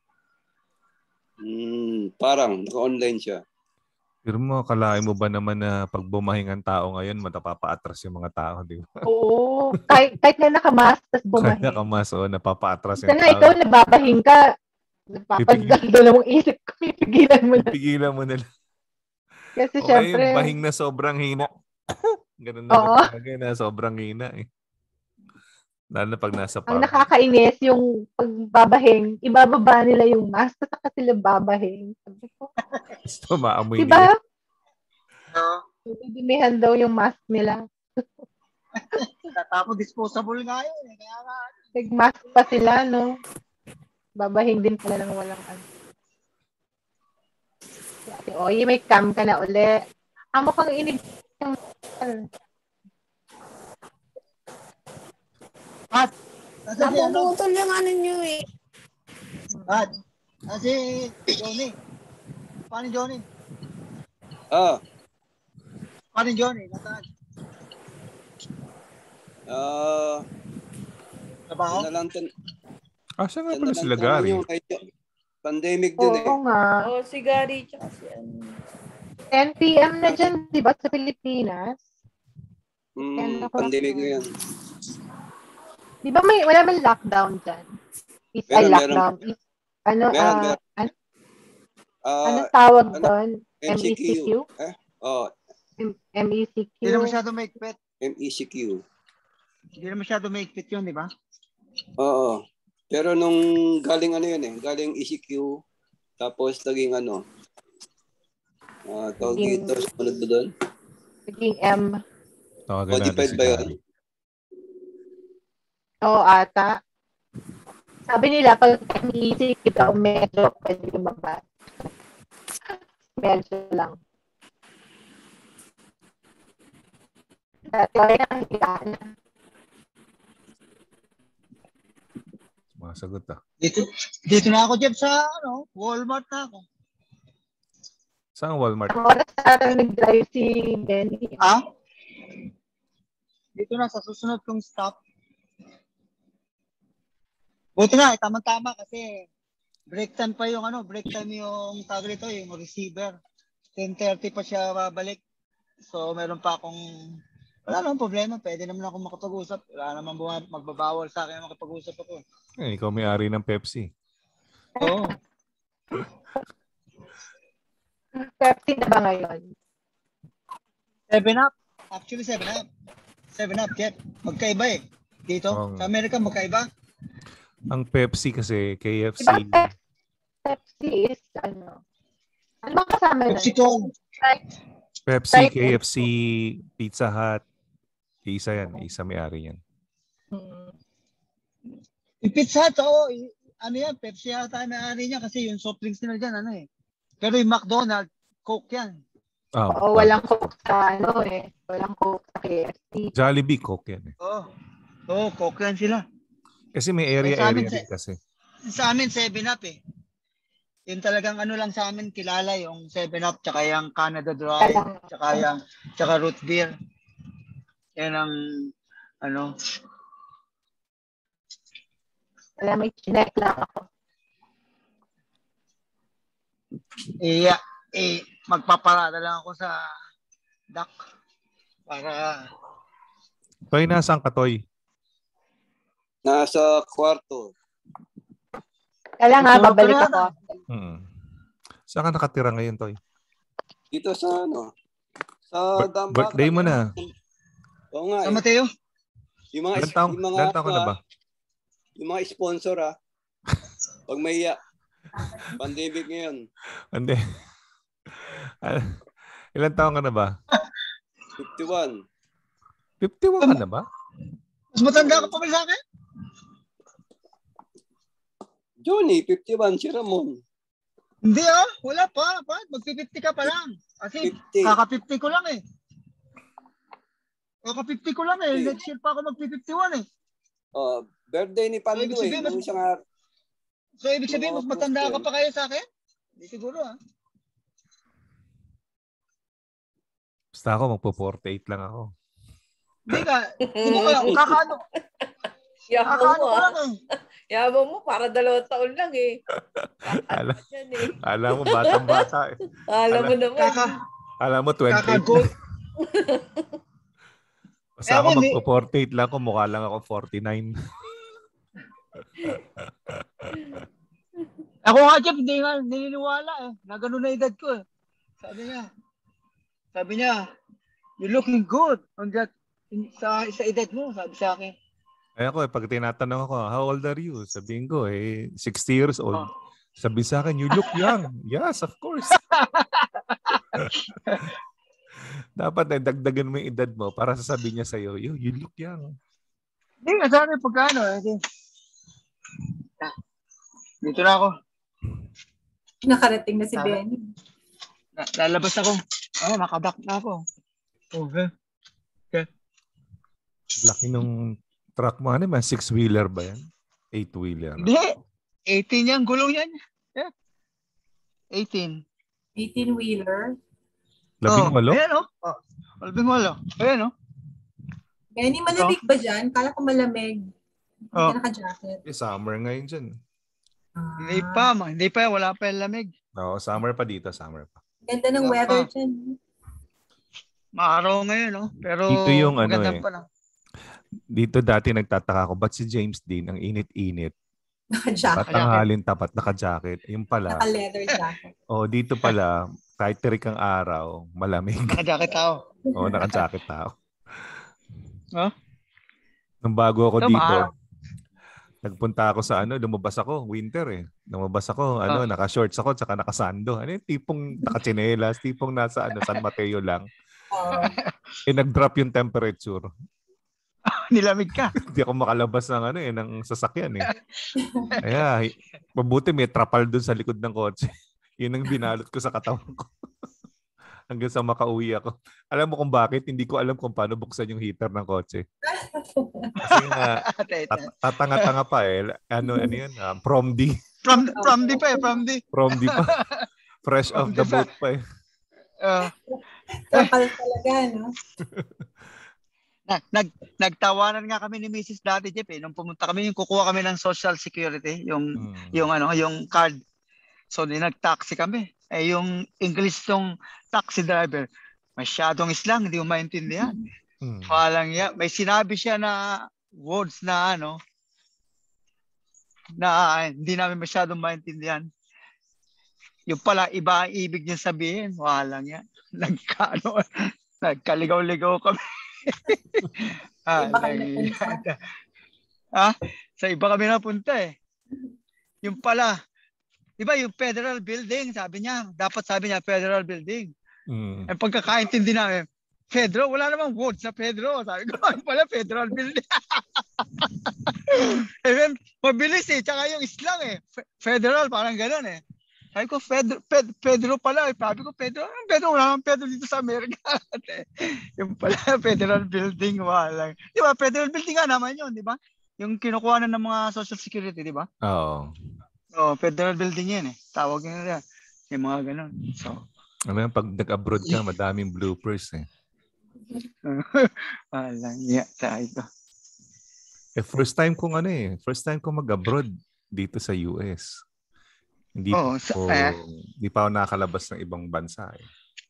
Parang naka-online siya. Pero kalahin mo ba naman na pag bumahing ang tao ngayon, matapapaatras yung mga tao, di ba? Oo. Kahit na nakamask, tapos bumahing. Kahit nakamask, napapaatras yung tao. Ikaw nababahing ka, napapagdala mong isip ko, pipigilan mo na. Pipigilan mo na lang. Kasi syempre. Yung bahing na sobrang hina. Ganun na na sobrang hina eh. Lalo na pag nasa Ang nakakainis yung pagbabahing, ibababa nila yung mask, saka sila babahing. Sabi ko, gusto maamoy diba? nila. Dimihan daw yung mask nila. Tapos disposable nga yun. Kaya nga. Nag-mask pa sila, no? Babahing din pala ng walang Oy, may cam ka na uli. Amo kang inig. At, napuputol yung niyo eh. At, si Johnny. Paano Johnny? Paano Johnny? Nasaan? Trabaho? Siya nga pala sila Gary. Pandemic din eh. Oo nga. Si Gary tsaka si 10 p.m. na dyan, di ba, sa Pilipinas? Pandemic na yan. Di ba wala man lockdown dyan? lockdown. Meron. Anong tawag doon? MCQ. MECQ. Hindi na masyado maigpit. MECQ. Hindi na masyado maigpit yun, di ba? Oo. Pero nung galing galing ECQ, tapos naging tawag dito, sumunod ba doon? Naging M. Modified ba yun? Oo, ata. Sabi nila, pag MECQ daw, medyo pwede lumabas. Medyo lang. Dati ay nakikita na. Masagot Dito na ako, Jeff, sa Walmart na ako. Saan Walmart? Ang oras na nag-drive si Benny. Dito na sa susunod kong stop. Buti na, tama-tama kasi break time yung tawag nito, yung receiver. 10:30 pa siya babalik. So, meron pa akong wala namang problema. Pwede naman ako makapag-usap. Wala namang magbabawal sa akin makapag-usap ako. Ikaw may-ari ng Pepsi. Oo. Pepsi na ba ngayon? 7-Up. Actually, 7-Up. 7-Up, Jeff. Magkaiba eh. Dito, sa Amerika, magkaiba. Ang Pepsi kasi, KFC. Diba, Pepsi is ano bang kasama Pepsi Coke. Pepsi, KFC, Pizza Hut. Isa yan. Isa may-ari yan. Yung Pizza Hut, yan, Pepsi yata may-ari niya kasi yung soft drinks nila dyan, Pero yung McDonald's, Coke yan. Oo, walang Coke sa walang Coke sa KFC. Jollibee, Coke yan eh. Oo, Coke yan sila. Kasi may area din kasi. Sa amin, 7-Up eh. Yung talagang lang sa amin kilala yung 7-Up, tsaka yung Canada Dry, tsaka root beer. Yan ang Wala, may chinek lang ako. Magpaparada lang ako sa dock para... Toy, nasaan ka, Toy? Nasa kwarto. Kaya nga, babalik ako. Saan ka nakatira ngayon, Toy? Dito sa sa Damba. Birthday mo na. Oo nga. Sa Mateo? Ilan taong ka na ba? Yung mga sponsor pag may pandemic ngayon. Hindi. Ilan taong ka na ba? 51. 51 ka na ba? Mas matanda ka pa ba sa akin? Johnny, 51. Si Ramon. Hindi wala pa. Mag-50 ka pa lang. Kasi 50. kaka-50 ko lang eh. Kaka-50 ko lang eh. Next year pa ako mag-51 eh. Birthday ni Pando So, ibig sabihin, mas matanda ka pa kayo sa akin? Hindi siguro Basta ako, magpo-48 lang ako. Hindi ka. Hindi ka. Kakaano. Yabang mo, para 2 taon lang eh. Alam mo, batang-bata eh. Alam mo naman. Alam mo, 28 lang. Basta ako, magpo-48 lang ako. Mukha lang ako 49. Ako nga, Jeff, hindi nga naniniwala na ganun na edad ko eh. Sabi niya, you're looking good on that, sa edad mo, sabi sa akin. Ay ako pag tinatanong ako, how old are you? Sabihin ko 60 years old. Sabi sa akin, you look young. Yes, of course. Dapat dagdagan mo yung edad mo para sasabihin niya sa'yo, you look young. Hindi nga, sabi pagkano. Dito na ako. Nakarating na si Benny. Lalabas ako. Nakaback na ako. Okay. Laki nung truck mo, 6-wheeler ba yan? 8-wheeler? Hindi. 18 yan. Gulong yan. Yeah. 18. 18-wheeler? 18? Ayan 18. Ayan Benny, malamig ba dyan? Kala ko malamig. Hindi ka naka-jacket. Summer ngayon dyan. Hindi pa. Wala pa yung lamig. Oo, summer pa dito. Summer pa. Ganda ng weather dyan. Maaraw ngayon, Pero dito yung magandang pa lang. Dito dati nagtataka ako, ba't si James Dean ang init-init? Naka-jacket. Tanghalin tapat, naka-jacket. Yung pala. Naka-leather jacket. Dito pala, kahit tirik ang araw, malamig. Naka-jacket tao. Naka-jacket tao. Huh? Nung bago ako dito, nagpunta ako sa lumabas ako, winter eh. Lumabas ako, naka-shorts ako, tsaka naka-sando. Yung tipong naka-tsinelas, tipong nasa San Mateo lang. Nag-drop yung temperature. Nilamig ka. Hindi ako makalabas ng sasakyan eh. Kaya, mabuti may trapal dun sa likod ng kotse. Yun ang binalot ko sa katawan ko. Hanggang sa makauwi ako. Alam mo kung bakit? Hindi ko alam kung paano buksan yung heater ng kotse. Kasi nga, tatanga-tanga pa eh. Ano yun? Prom-D. Prom-D pa eh, prom-D. Prom-D pa. Fresh off the boat pa eh. Kapal talaga, no? Nagtawanan nga kami ni Mrs. dati, Jeff, eh. Nung pumunta kami, yung kukuha kami ng Social Security, yung card. So, nag-taxi kami. Yung English tong taxi driver, masyadong islang, hindi mo maintindihan. Walang ya. May sinabi siya na words na na hindi namin masyadong maintindihan. Yung pala, iba ang ibig niya sabihin. Walang ya. Nagkaligaw-ligaw kami. Sa iba kami napunta eh. Yung pala, diba yung Federal Building, sabi niya Federal Building. Ang pagkakaintindi namin, Pedro, wala namang words sa Pedro. Sabi ko, pala Federal Building. Mabilis eh, tsaka yung islang eh. Federal, parang gano'n eh. Sabi ko, Pedro pala. Sabi ko, Pedro, wala naman Pedro dito sa Amerika. Yung pala, Federal Building, wala. Di ba, Federal Building nga naman yun, di ba? Yung kinukuha na ng mga Social Security, di ba? Oo. Federal Building yan eh. Tawag nila. Yung mga ganun. So, pag nag-abroad ka, madaming bloopers eh. Walang tayo. First time kong mag-abroad dito sa US. Hindi pa ako nakakalabas ng ibang bansa eh.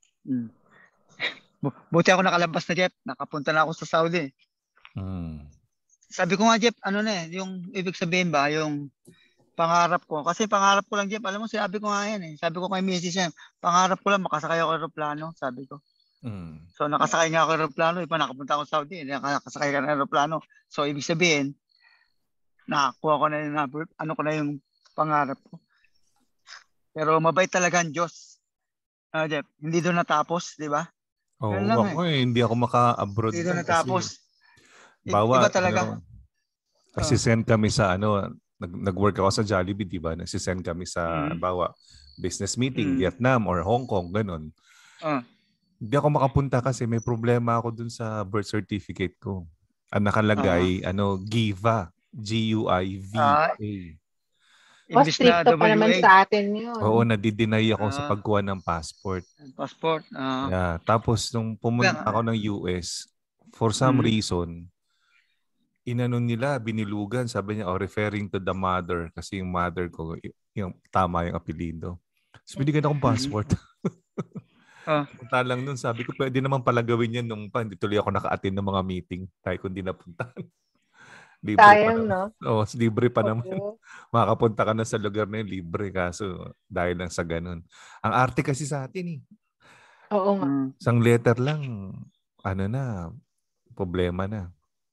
Buti ako nakalabas na, Jeff. Nakapunta na ako sa Saudi. Sabi ko nga, Jeff, yung ibig sabihin ba, yung pangarap ko. Kasi pangarap ko lang, Jeff. Alam mo, sabi ko nga yan eh. Sabi ko kay Mrs. Pangarap ko lang, makasakay ako aeroplano, sabi ko. So, nakasakay nga ako aeroplano. Nakapunta ako sa Saudi. Nakasakay ka ng aeroplano. So, ibig sabihin, nakakuha ko na yung pangarap ko. Pero mabait talaga ang Diyos. Jeff, hindi doon natapos, di ba? Hindi ako maka-abroad. Hindi doon natapos. Bawa, iba talaga. Nagsisend kami sa nag-work ako sa Jollibee, di ba? Nagsisend kami sa, bawa, business meeting, Vietnam or Hong Kong, ganun. Hindi ako makapunta kasi may problema ako dun sa birth certificate ko. Ang nakalagay, GIVA. G-U-I-V-A. Mas stricto pa naman sa atin yun. Oo, nadideny ako sa pagkuha ng passport. Passport. Yeah. Tapos, nung pumunta ako ng US, for some reason, binilugan. Sabi niya, referring to the mother. Kasi yung mother ko, yung tama yung apelido. So, binigyan akong passport. Punta lang nun, sabi ko, pwede naman pala gawin yan nung hindi tuloy ako naka-attend ng mga meeting. Tayo kundi napuntahan. Libre sayang, pa no? Libre pa naman. Makapunta ka na sa lugar na yun, libre. Kaso, dahil lang sa ganun. Ang arte kasi sa atin eh. Oo nga. Isang letter lang, problema na.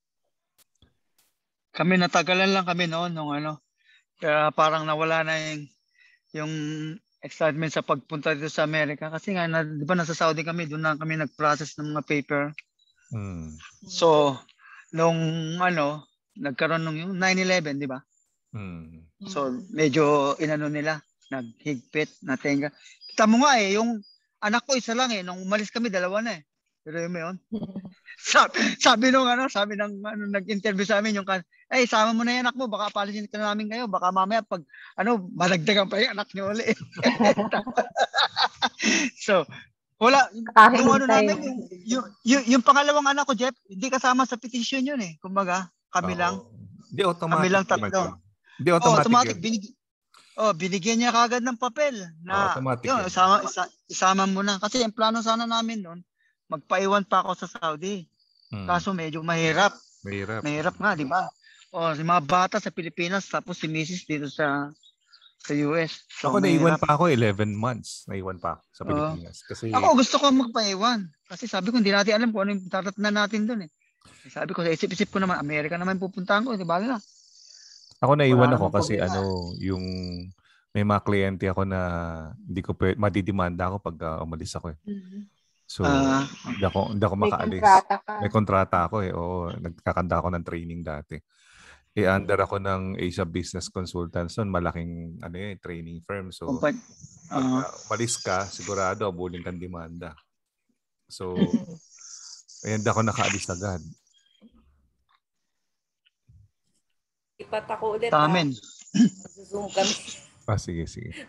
Kami natagalan lang kami noon kaya parang nawala na yung excitement sa pagpunta dito sa Amerika kasi nga di ba nasa Saudi kami, doon na kami nag-process ng mga paper. So nung nagkaroon nung yung 9/11, di ba? So medyo nila, naghigpit, natenga. Kita mo nga yung anak ko isa lang nung umalis kami dalawa na eh. Pero yun. sabi ng nag-interview sa amin yung sama mo na yung anak mo, baka palisin ka namin kayo, baka mamaya pag madagdagan pa yung anak niyo ulit. So, wala yung namin yung pangalawang anak ko, Jeff, hindi kasama sa petition yun eh. Kumbaga, kami lang. Hindi automatic. Kami lang tatlo. Hindi automatic. Binigyan niya kagad ng papel na isama mo na kasi ang plano sana namin noon magpaiwan pa ako sa Saudi. Kaso medyo mahirap. Mahirap nga, di ba? Si mga bata sa Pilipinas, tapos si Mrs. dito sa US. So, ako naiwan pa ako 11 months. Naiwan pa ako sa Pilipinas. Kasi ako gusto ko magpaiwan. Kasi sabi ko, hindi natin alam kung ano yung tatatnan natin doon eh. Sabi ko, sa isip-isip ko naman, Amerika naman pupuntahan ko. Di ba na? ako naiwan ako kasi yung may mga kliyente ako na hindi ko madidimanda ako pag umalis ako eh. So, hindi ako makaalis. May kontrata ako eh. Oo, nagkakanda ako ng training dati. Under ako ng Asia Business Consultants noon, malaking training firm. So, pag umalis ka, sigurado abulin kang demanda. So, hindi ako nakaalis agad. Ipat ako ulit. Amen. Zoom kami. Sige.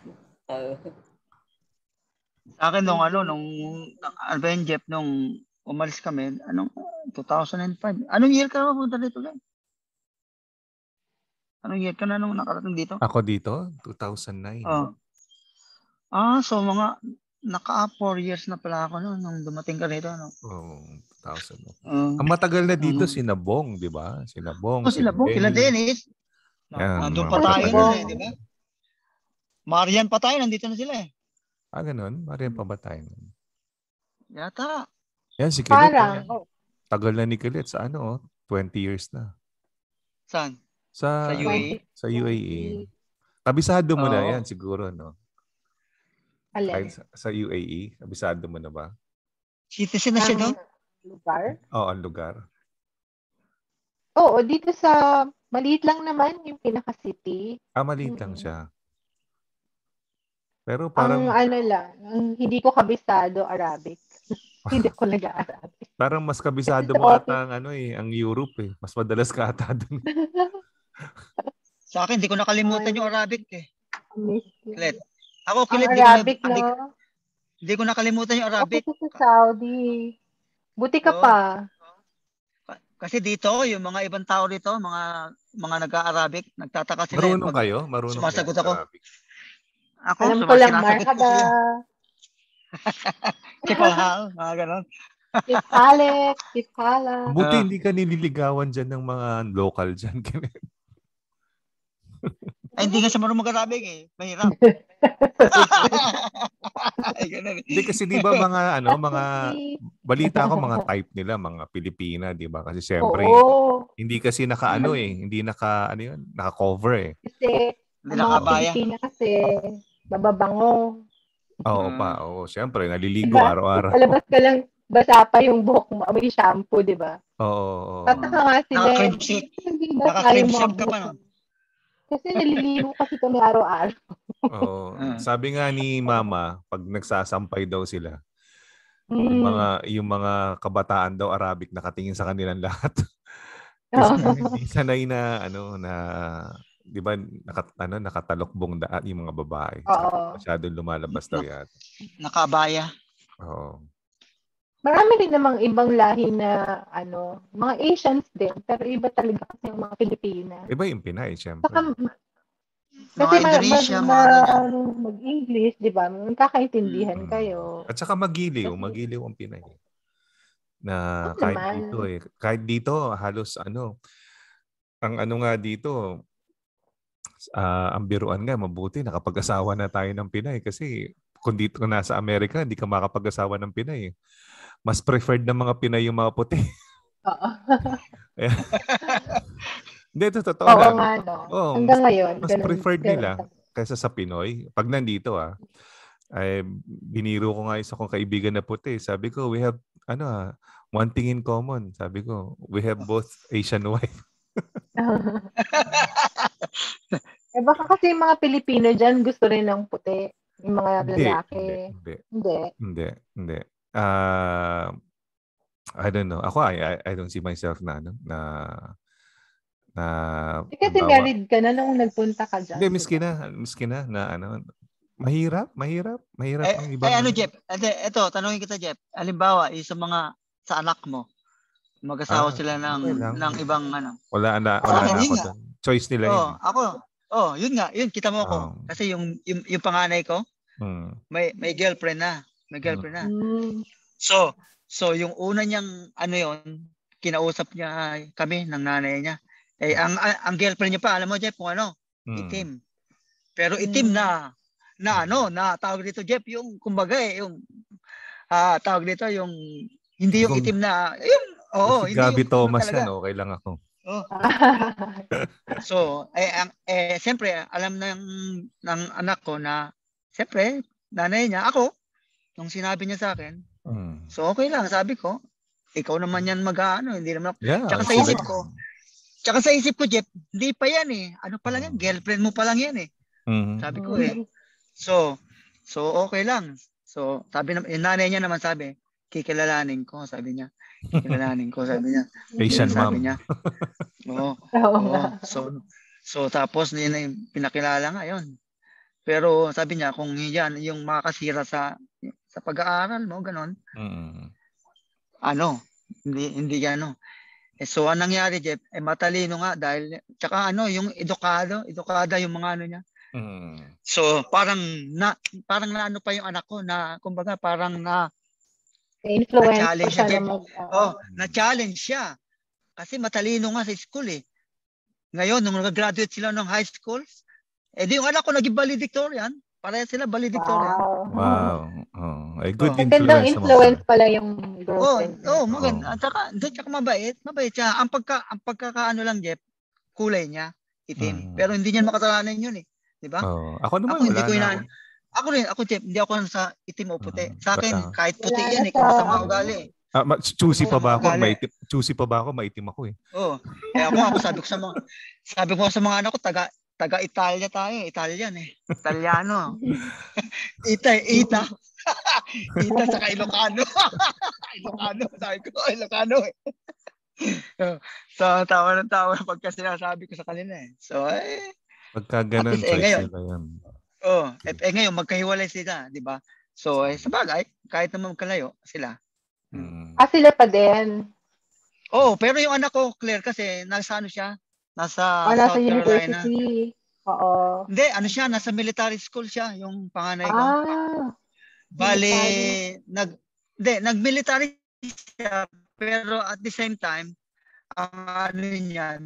Sa akin nung Jeff, nung umalis kami, 2005. Anong year ka na mapunta dito, guys? Anong year ka na nung nakarating dito? Ako dito? 2009. So mga 4 years na pala ako nung dumating ka dito. 2000. Ang matagal na dito, Sinabong, di ba? Sinabong, Sinabong, kila Dennis. Nandun pa tayo nun eh, di ba? Marian pa tayo, nandito na sila eh. Ganun? Marian pa ba tayo? Yata. Yan, si Kilit. Tagal na ni Kilit sa 20 years na. Saan? Sa UAE? Sa UAE. Kabisado mo na yan siguro, no? Alin? Sa UAE, kabisado mo na ba? Citizen na siya doon? Lugar? Oo, ang lugar. Oo, dito sa maliit lang naman yung pinaka-city. Maliit lang siya. Pero parang... hindi ko kabisado Arabic. Hindi ko nag-Arabic. Parang mas kabisado mo ata ang Europe eh. Mas madalas ka ata doon. Sa akin, hindi ko nakalimutan yung Arabic eh. Kilit. Ako, Kilit, hindi ko nakalimutan yung Arabic. Ako sa Saudi. Buti ka pa. Kasi dito, yung mga ibang tao dito, mga nag-Arabic, nagtataka sila. Marunong kayo? Marunong sumasagot kayo ako. Arabic? Ako, alam ko lang, sinasagot ko sila. Kipalhal, mga ganon. Kipala. Buti hindi ka nililigawan dyan ng mga local dyan. Ay, hindi nga siya marunong mag-Arabic eh. Mahirap. Hindi kasi di ba mga balita ko mga type nila, mga Pilipina, di ba? Kasi siyempre, hindi kasi hindi naka-cover eh. Kasi, mga Pilipina kasi, mababango. Oo pa, siyempre, naliligo araw-araw. Palabas ka lang, basa pa yung buhok mo, may shampoo, di ba? Oo. Tataka nga sila. Naka-cream silk ka pa no? Kasi naliligo kasi kami araw-araw. Sabi nga ni Mama, pag nagsasampay daw sila, yung mga kabataan daw Arabic nakatingin sa kanilang lahat. Kasi hindi sanay na di ba nakatalokbong yung mga babae. Masyadong lumalabas daw yata. Nakabaya. Oo. Marami din namang ibang lahi na mga Asians din, pero iba talaga kasi yung mga Pilipina. Iba yung Pinay, syempre. Kasi mag-English, di ba? Magkakaintindihan kayo. At saka magiliw ang Pinay. Na kahit dito halos ang nga dito, ang biruan nga, mabuti nakapag-asawa na tayo ng Pinay kasi kung nasa Amerika, hindi ka makapag-asawa ng Pinay. Mas preferred ng mga Pinay yung mga puti. Oo. Hindi, ito totoo lang. Hanggang ngayon. Mas preferred nila kaysa sa Pinoy. Pag nandito ay biniro ko nga isa kong kaibigan na puti. Sabi ko, we have one thing in common. Sabi ko, we have both Asian wife. Baka kasi yung mga Pilipino dyan gusto rin ng puti. Yung mga lalaki. Hindi. I don't know. Ako, I don't see myself na kasi married ka na nung nagpunta ka dyan. Hindi, miski na mahirap ang ibang. Jeff? Ito, tanongin kita, Jeff. Halimbawa, sa anak mo, mag-asawa sila ng ibang Wala na ako doon. Choice nila yun. Yun nga. Yun, kita mo ako. Kasi yung panganay ko, may girlfriend na. So yung una niyang kinausap niya kami ng nanay niya. Ang girlfriend niya pa, alam mo, Jeff, kung ano? Itim. Pero itim na tawag dito, Jeff, yung kumbaga yung tawag dito yung hindi yung itim na yung si Gabi Thomas yan, okay lang ako. So, siyempre, alam ng anak ko na siyempre, nanay niya, ako, nung sinabi niya sa akin, so okay lang, sabi ko, ikaw naman yan hindi naman ako. Tsaka sa isip ko, Jeff, hindi pa yan ano pa lang yan, girlfriend mo pa lang yan Sabi ko So okay lang. So, sabi ng nanay niya naman sabi, kikilalanin ko, sabi niya. Asian mom. Niya. Oo. So tapos pinakilala nga 'yon. Pero sabi niya kung yan yung makakasira sa pag-aaral mo, ganon. Hindi ano. So anong nangyari, Jeff? Matalino nga dahil tsaka yung edukada yung mga niya. So parang naano pa yung anak ko na kumbaga parang influence siya na-challenge siya. Kasi matalino nga sa school Ngayon nung nag-graduate sila ng high school, di yung anak ko naging valedictorian. Pareha sila valedictorian. Wow. Good influence pala yung girlfriend. Maganda. Tsaka mabait siya. Ang pagkakaano lang, Jeff, kulay niya itim. Pero hindi niya makasalanan yun Di ba? Ako naman Ako Jeff, hindi ako sa itim o puti. Sa akin, kahit puti yan kung masama ugali. Choosy pa ba ako? Choosy pa ba ako? Maitim ako Ako sabi ko sa mga anak ko, taga-Italia tayo. Italian Italiano. Ita. Sa Ilocano. Ilocano. Sabi ko, Ilocano So, tawa pagka sinasabi ko sa kanila So, pagka ganun, choice nila yan. Ngayon, magkahiwalay sila, di ba? So, sa bagay, kahit naman magkalayo sila. Sila pa din. Pero yung anak ko, Claire, kasi nasa siya? Nasa South Carolina. University. Oo. Hindi, siya? Nasa military school siya, yung panganay ko. Bale, nag-military siya, pero at the same time, ang niya,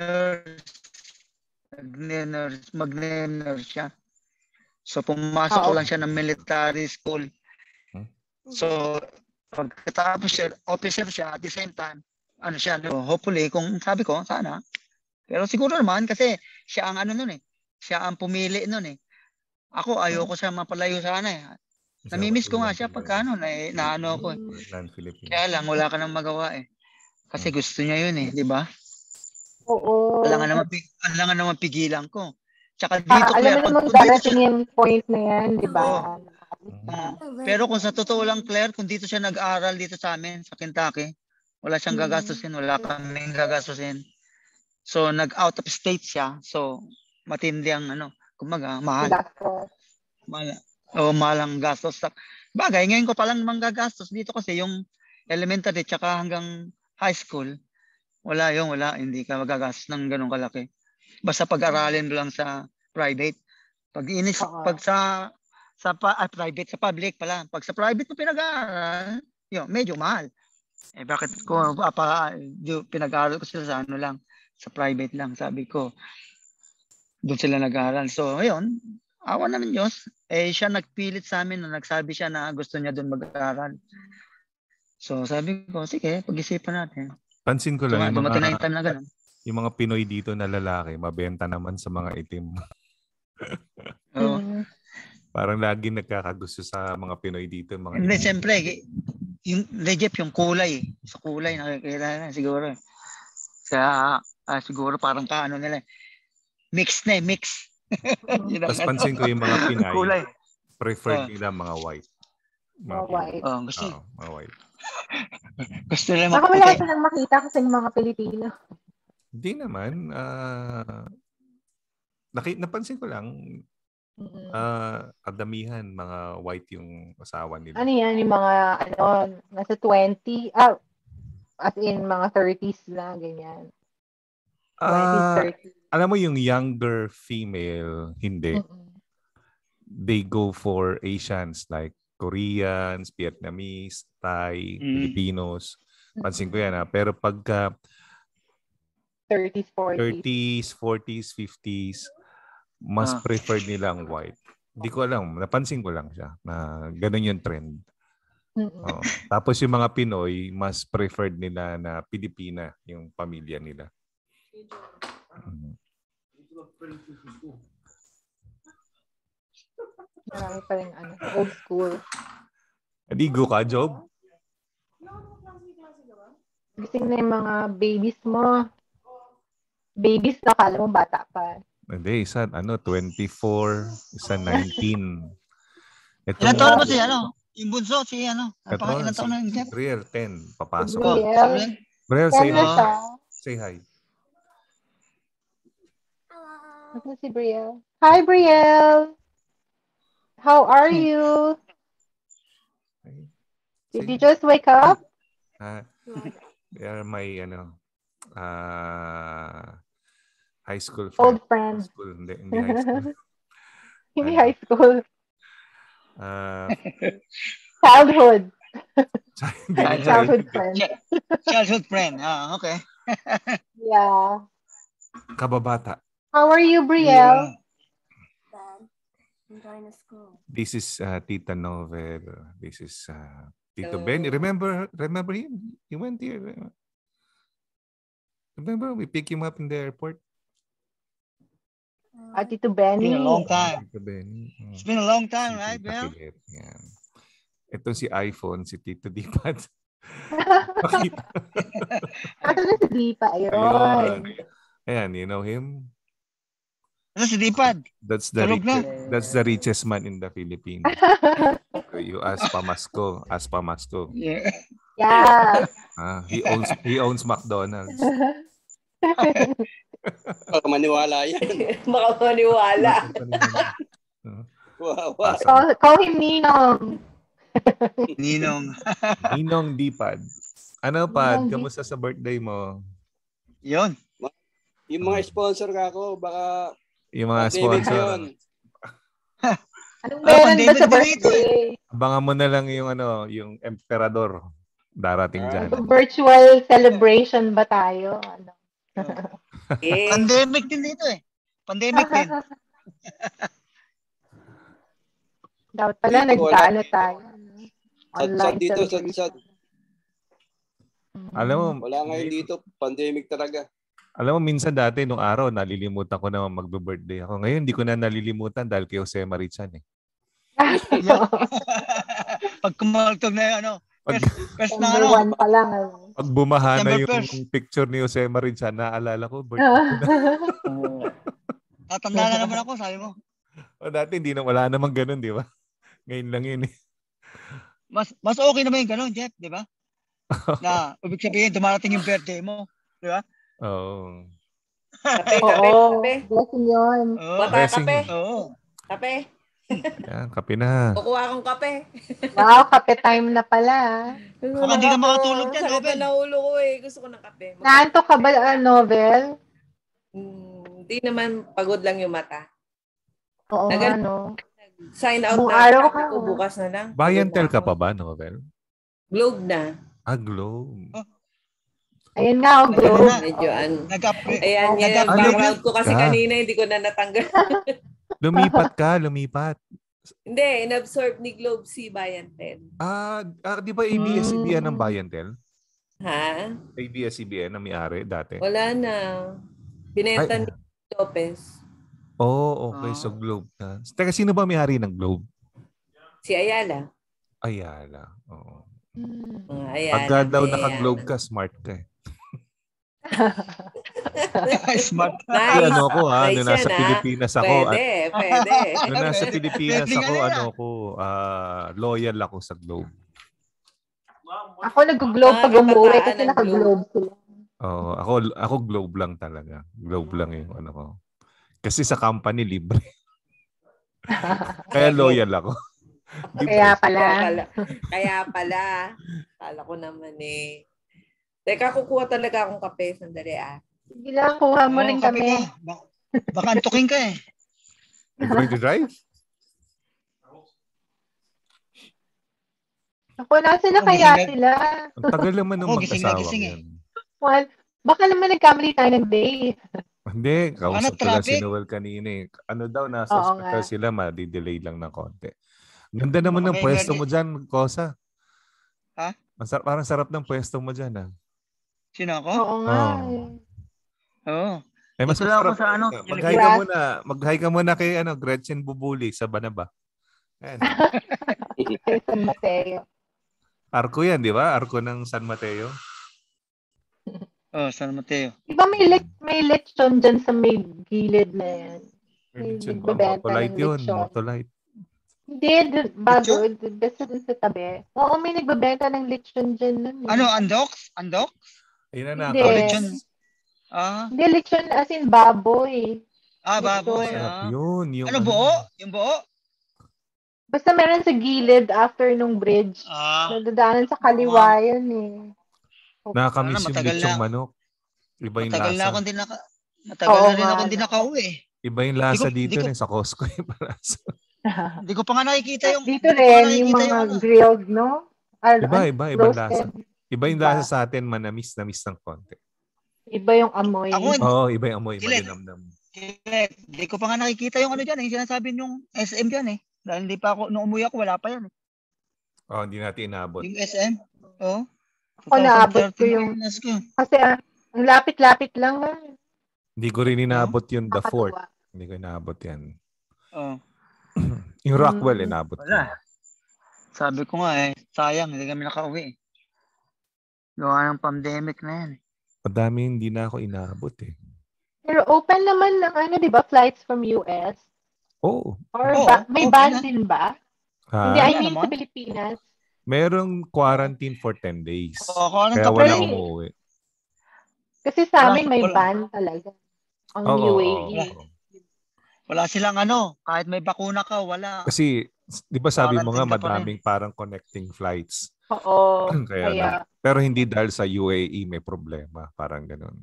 mag-nurse siya. So, pumasok lang siya ng military school. So, pagkatapos siya, officer siya, at the same time, hopefully, kung sabi ko, sana. Pero siguro naman, kasi siya ang siya ang pumili Ako, ayoko siya mapalayo sana Namimiss ko nga siya pagka naano ako Kaya lang, wala ka nang magawa Kasi gusto niya yun di ba? Oo. Wala nga naman pigilan ko. Tsaka dito, Claire, alam mo naman darating yung point na yan, di ba? Pero kung sa totoo lang, Claire, kung dito siya nag-aral dito sa amin, sa Kentucky, wala siyang gagastusin, wala kaming gagastusin. So, nag-out of state siya. So, matindi ang kumbaga, mahal. Mahal ang gastos. Bagay, ngayon ko palang manggagastos dito kasi yung elementary tsaka hanggang high school, wala. Hindi ka magagastos ng ganong kalaki. Basta pag-aralin lang sa private. Pag sa private, sa public pala. Pag sa private mo pinag-aaral, medyo mahal. Bakit ko pinag-aaral ko sila sa lang, sa private lang, sabi ko. Doon sila nag-aaral. So, ayun, awa naman Diyos. Siya nagpilit sa amin na nagsabi siya na gusto niya doon mag-aaral. So, sabi ko, sige, pag-isipan natin. Pansin ko lang yung mga Pinoy dito na lalaki, mabenta naman sa mga itim. Parang lagi nagkakagusto sa mga Pinoy dito. Hindi, siyempre, yung kulay. Sa kulay, nakikilala siguro. Siguro parang nila. Mix. Tapos pansin ko yung mga Pinay, kulay. Preferred nila mga white. Mga white. Mga white. Gusto nila baka wala silang makita kasi yung mga Pilipino. Hindi naman. Napansin ko lang, kadamihan mga white yung asawa nila. Ano yan? Yung mga nasa 20, as in mga 30s lang, ganyan. 20s, 30s. Alam mo yung younger female, hindi. They go for Asians like Koreans, Vietnamese, Thai, Filipinos. Pansin ko yan Pero pagka 30s, 40s, 50s, mas preferred nila ang white. Hindi ko alam. Napansin ko lang siya na ganun yung trend. Tapos yung mga Pinoy, mas preferred nila na Pilipina yung pamilya nila. Marami pa rin old school. Aligo ka, Job? Gising na yung mga babies mo. Babies na kala mo bata pa. Hindi, isa 24, isa 19. Ilan taon ba si yung bunso, si ilan taon na yung Jeff? Brielle, 10. Papasok. Brielle, say hi. Say hi. Ano si Brielle? Hi, Brielle! How are you? Did you just wake up? They are my, high school friend. Old friend. Hindi high school. Hindi high school. Childhood. Childhood friend. Childhood friend. Okay. Yeah. Kababata. How are you, Brielle? I'm going to school. This is Tita Novel. This is Tito Benny. Remember him? He went here. Remember we picked him up in the airport? Tito Benny. It's been a long time. Tito Benny. It's been a long time, right, Bill? Yeah. Ito si iPhone, si Tito Dipad. Ito na si Dipa. Ayun. Ayan, you know him? Ano si Dipad? That's the richest man in the Philippines. You ask Pamasko. Yeah. Yeah. He owns McDonald's. Baka maniwala yan. Baka maniwala. Wow. Call him Ninong. Ninong Dipad. Ano, Pad? Kamusta sa birthday mo? Yun. Yung mga sponsor ka ako, baka yung mga sponsor. Anong meron ba sa birthday? Abangan mo na lang yung emperador darating dyan. Virtual celebration ba tayo? Pandemic din dito eh. Pandemic din. Dapat pala nagkaano tayo. Online dito, celebration. Alam mo, wala ngayon dito. Pandemic talaga. Alam mo, minsan dati, nung araw, nalilimutan ko na magbe-birthday ako. Ngayon, hindi ko na nalilimutan dahil kay Jose Marichan eh. Pag kumaltog na yun, number one pa lang. Pag bumaha na yung picture ni Jose Marichan, naalala ko, birthday ko na. Tatanda na naman ako, sabi mo. Dati, wala namang ganun, di ba? Ngayon lang yun eh. Mas okay naman yung ganun, Jeff, di ba? Na, ibig sabihin, dumarating yung birthday mo. Di ba? Oo. Kape. Blessing yun. Bata kape. Kape. Yan, kape na. Kukuha akong kape. Wow, kape time na pala. Baka hindi ka makatulog dyan, Novel. Sakit na ulo ko eh. Gusto ko ng kape. Naantok ka ba, Novel? Hindi naman, pagod lang yung mata. Oo nga, no. Sign out buong na araw ka. bukas na lang. Bayantel ka pa ba, Novel? Globe na. Globe. Ayun nga, Globe. Medyo Ayan, yan. Background ko kasi kanina, hindi ko na natanggal. Lumipat. Hindi, inabsorb ni Globe si Bayantel. Di ba ABS-CBN ng Bayantel? Ha? ABS-CBN na may-ari dati? Wala na. Binenta ni Lopez. Okay. So Globe na. Teka, sino ba may-ari ng Globe? Si Ayala. Oo. Ayala. Pagka daw naka-Globe ka, smart ka eh. Smart. Nice. Ano ko nung nasa Pilipinas ako. Pwede. Nung nasa Pilipinas ako, loyal ako sa Globe. Ako nag-Globe pag umuwi kasi naka-Globe sila. Ako Globe lang talaga. Globe lang yung ko. Kasi sa company libre. Kaya loyal ako. Kaya pala. Kala ko naman eh. Teka, kukuha talaga akong kape. Sandali Sige lang, kuha mo rin kami. Baka antukin ka eh. You going to drive? Ako, nasa na kaya sila? Ang tagal naman nung mag-asawa yan. Baka naman nagkamali tayo ng day. Hindi, kausap ko lang si traffic? Noel kanina eh. Ano daw, nasa Oo hospital nga. sila, madi-delay lang ng konti. Ganda naman Baka ng may pwesto mo dyan, Kosa. Ha? Parang sarap ng pwesto mo dyan, ha? Sino ako? Oo nga. Oo. Eh, mas Dito lang ako masarap. sa ano. Mag-hi ka muna. Mag-hi ka muna kay Gretchen Bubuli sa Banaba. Ayan. Kay San Mateo. Arko yan, di ba? Arko ng San Mateo. San Mateo. Diba may lechon dyan sa may gilid na yan? May nagbebenta ng lechon. Motolite. Hindi, bago. Basta dun sa tabi. Oo, may nagbebenta ng lechon dyan. Ano, Andox? Andox? Ayun na, Hindi. Lechon. Hindi, lechon as in baboy. Baboy. Sarap yun. Yung ano, buo? Yung buo? Basta meron sa gilid after nung bridge. Nadadaanan sa kaliwa yun eh. Nakakamiss yung lechong manok. Iba yung matagal lasa. Matagal na rin ako hindi nakauwi. Iba yung lasa dito sa Costco. Hindi ko pa nga nakikita yung... Dito rin yung mga grilled, no? Iba lasa. Iba yung lasa sa atin, manamis-namis ng konti. Iba yung amoy. Iba yung amoy. Malinamnam. Hindi ko pa nga nakikita yung ano dyan yung sinasabi yung SM dyan Dahil hindi pa ako, nung umuwi ako, wala pa yan hindi natin inabot. Yung SM? Ako naabot ko yung... Kasi ang lapit-lapit lang Hindi ko rin inabot yung The Fort. Hindi ko inabot yan. Yung Rockwell, inabot ko. Sabi ko nga sayang, hindi kami nakauwi. Gawa ng pandemic na yan. Madami hindi na ako inabot Pero open naman ng di ba, flights from US? Oo. Or may ban din ba? Hindi, I mean sa Pilipinas. Merong quarantine for 10 days. Kaya wala umuwi. Kasi sa amin may ban talaga. Ang UAE. Wala silang kahit may bakuna ka, wala. Kasi, di ba sabi mo nga, madaming parang connecting flights. Oo. Kaya. Pero hindi dahil sa UAE may problema. Parang ganun.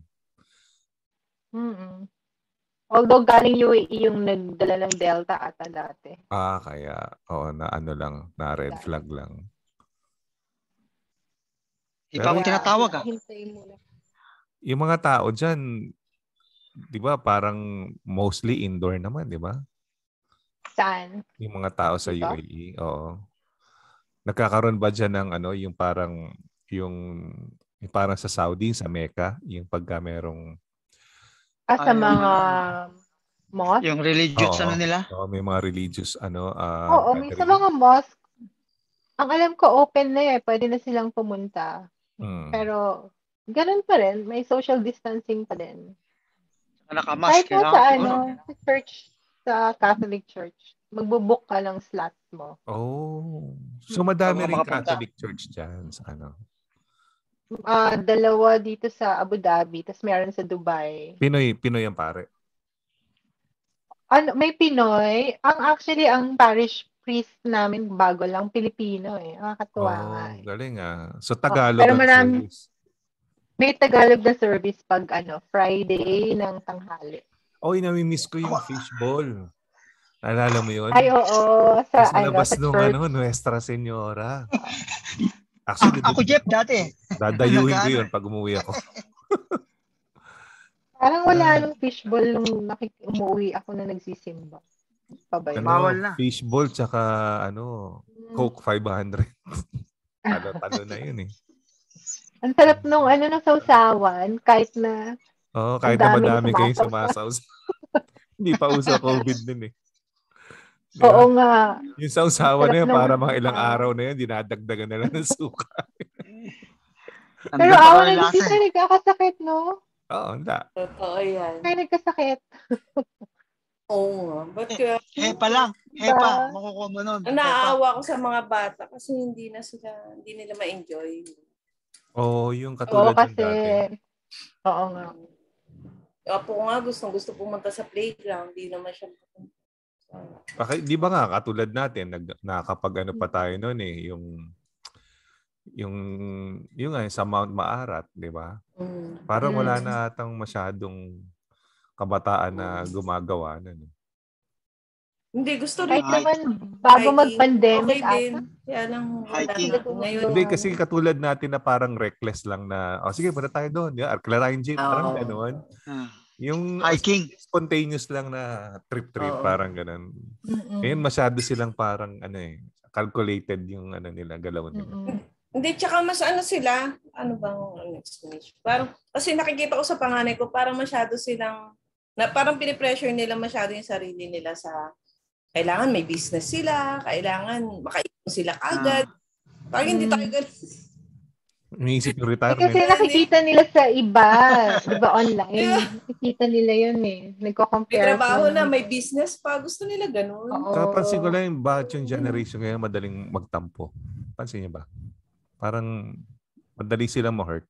Although galing UAE yung nagdala ng Delta ata dati. Kaya, na red flag lang. Di pa ako tinatawag Yung mga tao dyan, di ba, parang mostly indoor naman, di ba? Saan? Yung mga tao sa UAE, oo. Nagkakaroon ba dyan ng yung parang, yung parang sa Saudi, sa Mecca, yung pagka merong... sa mga mosque? Yung religious nila? Oo, may mga religious, Oo, may sa mga mosque. Ang alam ko, open na pwede na silang pumunta. Pero, ganun pa rin. May social distancing pa din. Nakamask. Kahit mo sa sa church, sa Catholic Church, magbubook ka ng slot mo. So madami rin Catholic Church dyan sa Dalawa dito sa Abu Dhabi, tapos meron sa Dubai. Pinoy ang pare. May Pinoy. Ang parish priest namin bago lang, Pilipino Nakakatuwa nga galing So Tagalog pero service. May Tagalog na service pag Friday ng tanghali. Nami-miss ko yung fishball. Alala mo yun? Ay, oo. Sa labas sa nung church. Nuestra Señora. Actually, ako Jeff dati. Dadayuhin ko yun pag umuwi ako. Parang wala nung fishball nung umuwi ako na nagsisimba. Bawal na. Fishball tsaka Coke 500. Talo na yun Ang sarap nung ng sausawan kahit na kahit na madami kayong sumasaw. Hindi pa uso COVID din Diba? Oo nga. Yung sausawan na yun, para mga ilang araw na yun, dinadagdagan na lang ng suka. Pero ako na hindi tayo nagkakasakit, no? Hindi. Totoo yan. Tayo nagkasakit. Oo nga. Hepa lang. Hepa. Makukuha mo nun. Naaawa ko sa mga bata kasi hindi nila ma-enjoy. Yung katulad ng dati. Oo nga. Apo nga, gusto pumunta sa playground. Hindi naman siya pupunta. Di ba nga, katulad natin, nakakapag pa tayo noon yung sa Mount Maarat, di ba? Parang wala na atang masyadong kabataan na gumagawa nun. Hindi, gusto rin. Kahit naman, bago Hiking. mag-pandemic, Okay din. Kaya lang, Hiking. Ngayon, Hindi, kasi katulad natin na parang reckless lang na, sige, punta tayo doon. Yeah, Arklayang jeep, parang gano'n. Yung hiking. Spontaneous lang na trip, parang gano'n. Ngayon, masyado silang parang, calculated yung nila, galaw nila. Hindi, tsaka mas sila, explanation? Parang, kasi nakikita ko sa panganay ko, parang masyado silang, parang pinipressure nila masyado yung sarili nila sa, kailangan may business sila, kailangan makaipon sila agad. Parang hindi tayo ganun. Iniisip yung retirement. Kasi nakikita nila sa iba, di ba online? Nakikita nila yun Nagko-compare. May trabaho na, may business pa. Gusto nila ganun. Pansin ko lang yung batch yung generation ngayon madaling magtampo. Pansin niyo ba? Parang madali silang ma-hurt.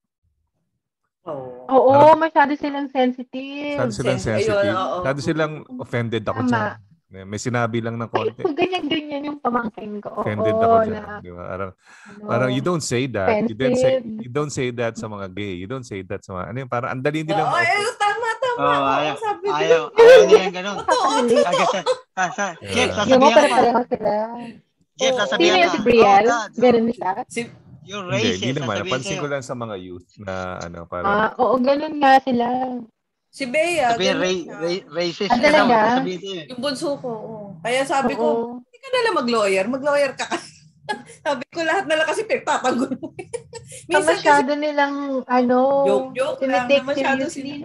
Oo, masyado silang sensitive. Masyado silang offended ako dyan. May sinabi lang ng konti. Ay, ganyan yung pamangkin ko. Offended ako dyan. Di ba? Parang you don't say that. You don't say that sa mga gay. You don't say that sa mga, parang andali nilang tama. Ayaw nilang ganun. Jeff, sasabihan ka. Jeff, sasabihan ka. Si Brielle, ganun nila. You're racist. Hindi naman. Napansin ko lang sa mga youth na parang... Oo, ganun nga sila. Si Bea, racist. Talaga? Yung bunso ko. Kaya sabi ko, hindi ka nalang mag-lawyer. Mag-lawyer ka. Sabi ko lahat na lang kasi pagtatanggol mo. Masyado nilang, joke lang na masyado sila.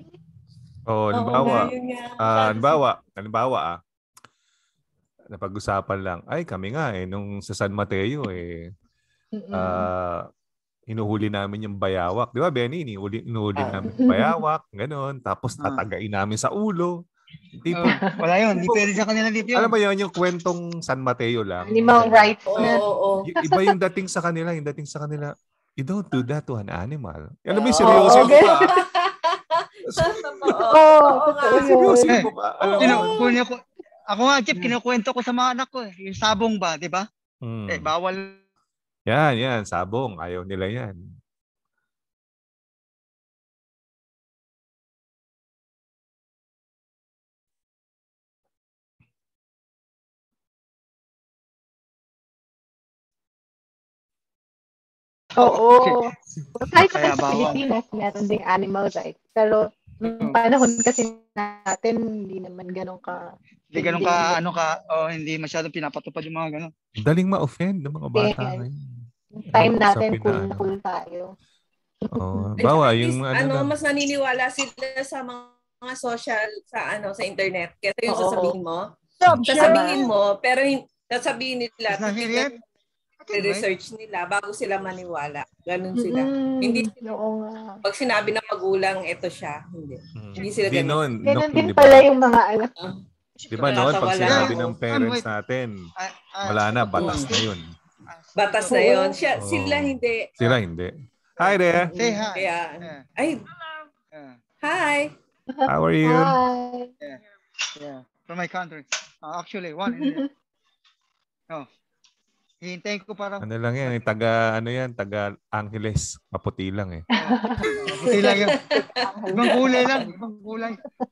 Halimbawa, napag-usapan lang, ay kami nga nung sa San Mateo hinuhuli namin yung bayawak. Di ba, Benny? Hinuhuli namin yung bayawak, gano'n. Tapos tatagain namin sa ulo. Wala yun. Hindi pwede sa kanila dito yun. Alam mo yun, yung kwentong San Mateo lang. Animal rights. Iba yung dating sa kanila. You don't do that to an animal. Alam mo yung seryoso mo pa. Seryoso mo pa. Ako nga, Jeff, kinukwento ko sa mga anak ko. Yung sabong ba, di ba? Bawal. Yan, sabong. Ayaw nila yan. Oo. Kahit sa Pilipinas, meron ding animal rights. Pero, nung panahon kasi natin, hindi naman ganun ka... hindi masyadong pinapatupad yung mga ganun. Daling ma-offend ng mga bata ngayon. Time natin, cool tayo. Bawa, yung mas naniniwala sila sa mga social, sa internet. Kaya yung sasabihin mo, pero sasabihin nila, research nila bago sila maniwala. Ganun sila. Hindi pag sinabi ng magulang, ito siya. Hindi sila ganun. Ganun din pala yung mga anak. Di ba noon, pag sinabi ng parents natin, wala na, batas na yun. Batas na yun. Sila hindi. Sila hindi. Hi there. Say hi. Hi. How are you? Hi. Yeah. From my country. Actually, one in there. Hihintayin ko para... Ano lang yan, taga Angeles. Maputi lang Maputi lang yan. Ibang kulay.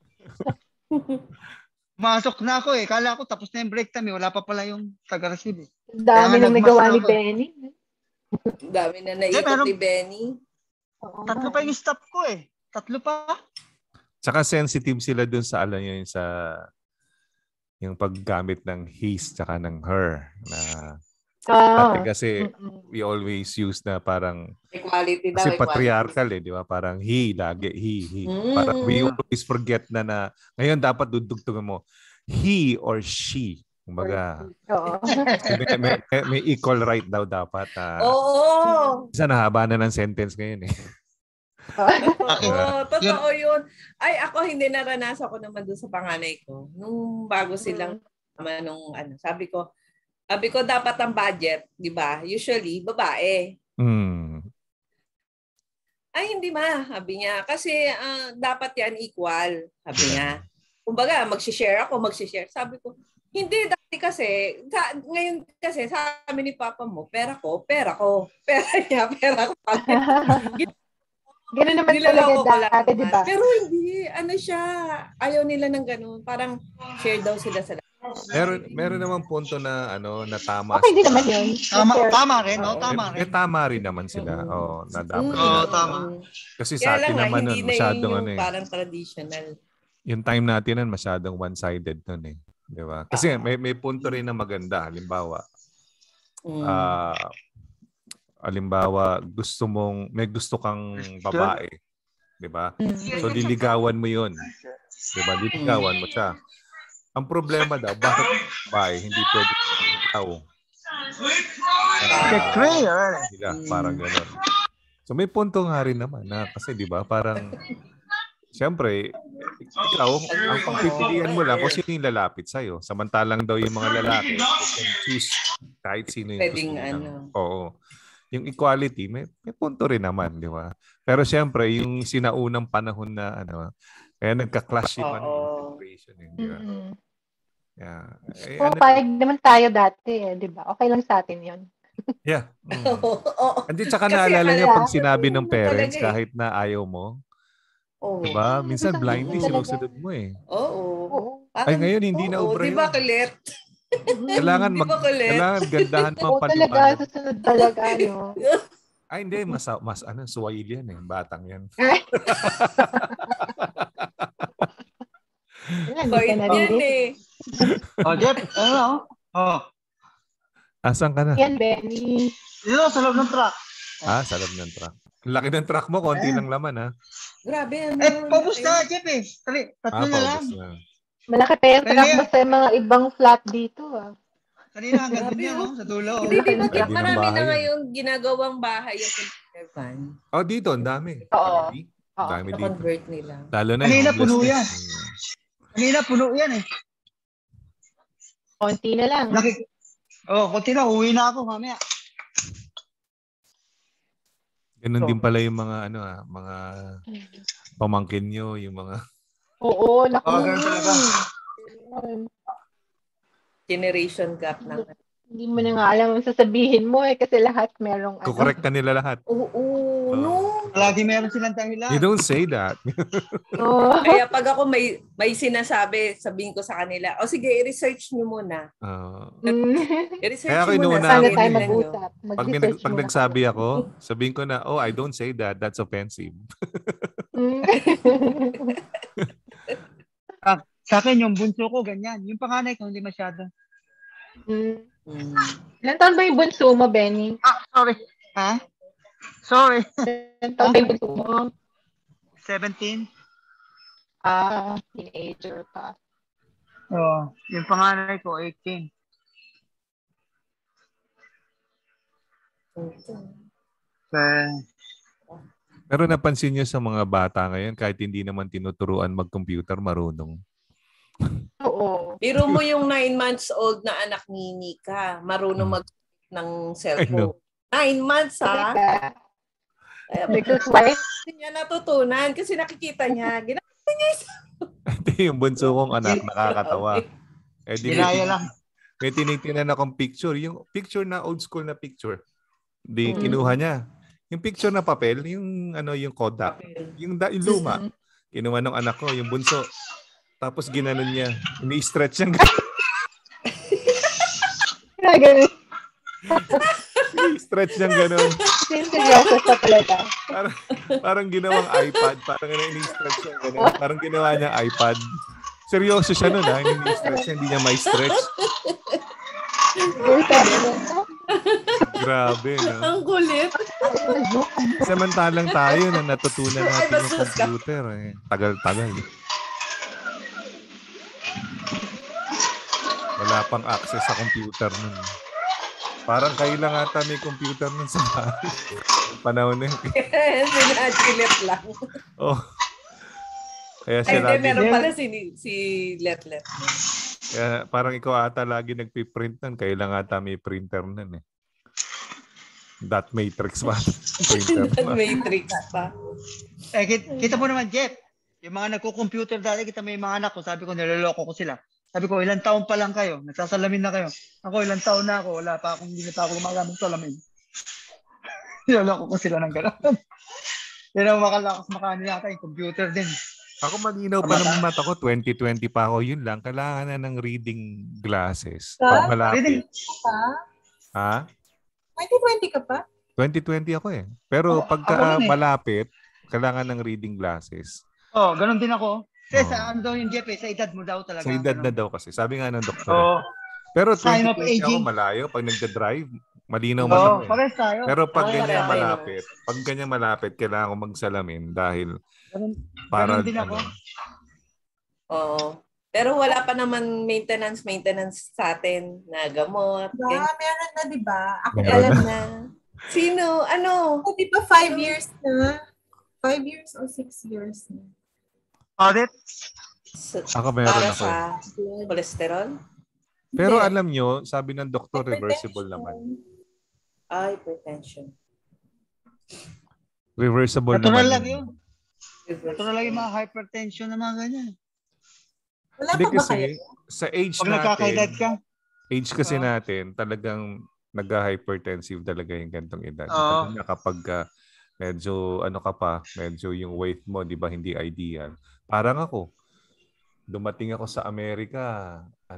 Masok na ako Kala ko tapos na yung break time Wala pa pala yung taga-receive Dami na nagawa ni Benny. Dami na naikot ni Benny. Tatlo pa yung stop ko Tatlo pa. Tsaka sensitive sila dun sa yung paggamit ng his tsaka ng her na kasi we always use na parang equality kasi patriarchal di ba? Parang he. Parang we always forget na ngayon dapat dudugtungan mo he or she. Kumbaga, may equal right daw dapat. Isa nahaba na ng sentence ngayon Totoo yun. Ay, ako hindi naranasan ko naman doon sa panganay ko. Nung bago silang sabi ko dapat ang budget, di ba? Usually, babae. Ay, hindi sabi niya. Kasi dapat yan equal, sabi niya. Kumbaga, mag-share ako. Sabi ko, hindi, dati kasi, ngayon kasi, sabi ni Papa mo, pera ko. Pera niya, pera ko. Ganun naman talaga dati, di ba? Pero hindi, siya, ayaw nila ng ganun. Parang share daw sila sa lahat. Meron namang punto na na tama. Okay din naman 'yun. Tama rin, no? Tama rin. Tama rin naman sila. Na dapat. Tama. Kasi sa atin naman nun, masyadong parang traditional. Yung time natin nun, masyadong one-sided nun eh. Di ba? Kasi may punto rin na maganda. Halimbawa, may gusto kang babae. Di ba? So, liligawan mo yun. Di ba? Liligawan mo siya. Ang problema daw, bakit babae hindi pwede ikaw? Parang gano'n. So, may punto nga rin naman na kasi di ba, parang siyempre, ikaw, ang pagpipilian mo lang kung sino yung lalapit sa'yo. Samantalang daw yung mga lalaki, you can choose kahit sino yung gusto nilang. Oo. Yung equality, may punto rin naman, di ba? Pero siyempre, yung sinaunang panahon na, kaya nagka-clash yung generation, di ba? Payag naman tayo dati, di ba? Okay lang sa atin yun. Yeah. Hindi, tsaka naalala niyo pag sinabi ng parents, kahit na ayaw mo, diba? Minsan blindly sinusunod mo eh. Oo. Ay, ngayon hindi na obra yun. Di ba kulit? Kailangan gandahan mo ang talaga, susunod talaga, no? Ay, hindi. Mas Swahili yan eh. Batang yan. Bait yan eh. Jeff, Asan ka na? Yan, Benny. Dito, sa loob ng truck. Sa loob ng truck. Laki ng truck mo, konti lang laman ha. Grabe. Paubos na, Jeff eh. Tatlo na lang. Malaki pa yung truck mo sa mga ibang flat dito Kanina hanggang dun yan, sa dulo. Hindi, marami na ngayon ginagawang bahay yung computer van. Dito, ang dami. Oo. Dami dito. Na-convert nila. Lalo na kanina puno yan. Kanina puno yan eh. Konti na lang. Konti na. Uwi na ako mamaya. Ganun din pala yung mga mga pamangkin nyo, yung mga Oo, naku. Ganun talaga. Generation gap na. Hindi mo na nga alam ang sasabihin mo kasi lahat merong kukorek ka nila lahat. No. Lagi meron silang dahilan. You don't say that. Kaya pag ako may sinasabi, sabihin ko sa kanila, sige, i-research nyo muna. I-research nyo muna. Sana tayo mag-usap. Pag nagsabi ako, sabihin ko na, I don't say that. That's offensive. Sa akin, yung bunso ko, ganyan. Yung panganay ko, hindi masyado. Ilan taon ba yung bunso mo, Benny? Sorry. Sorry. Ilan taon ba yung bunso mo? 17. Teenager pa. Yung panganay ko, 18. Pero napansin niyo sa mga bata ngayon, kahit hindi naman tinuturuan mag-computer, marunong. Oo. Biro mo yung 9 months old na anak ni Nika, marunong mag ng cellphone. 9 months ha? Because why? Hindi niya natutunan kasi nakikita niya. Ginagawa niya Hindi, yung bunso kong anak, nakakatawa. Ginaya lang. May tinitingnan akong picture. Yung picture na old school na picture. Di kinuha niya. Yung picture na papel, yung yung Kodak. Yung luma. Kinuha ng anak ko, yung bunso. Tapos ginanon niya. Ini-stretch niya. Stretch niya gano'n. Seryoso sa talaga. Parang ginawang iPad. Parang ini-stretch niya gano'n. Parang ginawa niya iPad. Seryoso siya nun ha. Ini-stretch niya. Hindi niya may stretch. Grabe, no? Ang kulit. Samantalang tayo na natutunan natin yung computer. Tagal-tagal. Wala pang access sa computer nun. Parang kailang ata may computer nun sa bahay. Panahon na yun. Sinadilip lang. Kaya siya lagi... meron pala si Let. Kaya parang ikaw ata lagi nagpiprint nun. Kailang ata may printer nun eh. Dot matrix ba? Dot matrix pa. Kita mo naman, Jeff. Yung mga nagko-computer dati, kita may mga anak ko. Sabi ko, niloloko ko sila. Sabi ko, ilang taon pa lang kayo? Nagsasalamin na kayo. Ako, ilang taon na ako. Hindi na pa ako gumagamit salamin. Niloloko ko sila ng gano'n. Yan ang makalakas makano yata yung computer din. Ako malinaw pa naman mata ko, 2020 pa ako, yun lang. Kailangan na ng reading glasses. Pag malapit. Reading pa? Ha? 2020 ka pa? 2020 ako eh. Pero pagka malapit, kailangan ng reading glasses. Ganun din ako. Kasi saan daw yung Jeff sa edad mo daw talaga. Sa edad na daw kasi. Sabi nga ng doktor. Pero 2020 ako malayo. Pag nagda-drive, malinaw man ako. Pares tayo. Pero pag ganyan malapit, kailangan ko magsalamin dahil para din ako. Oo. Pero wala pa naman maintenance sa atin na gamot. Meron na, di ba? Ako alam na. Sino? Ano? Di ba 5 years na? 5 years o 6 years na? Audit? Ako meron para ako. Sa cholesterol? Pero alam nyo, sabi ng doktor, reversible naman. Hypertension. Reversible natural naman. Lang yun. Natural lang yung mga hypertension na mga ganyan. Wala pa ba kayo? Sa age pag natin, nagkakaedad ka? Age kasi natin, talagang nag-hypertensive talaga yung gantong edad. Kapag medyo medyo yung weight mo, di ba, hindi ideal. Parang ako, dumating ako sa Amerika,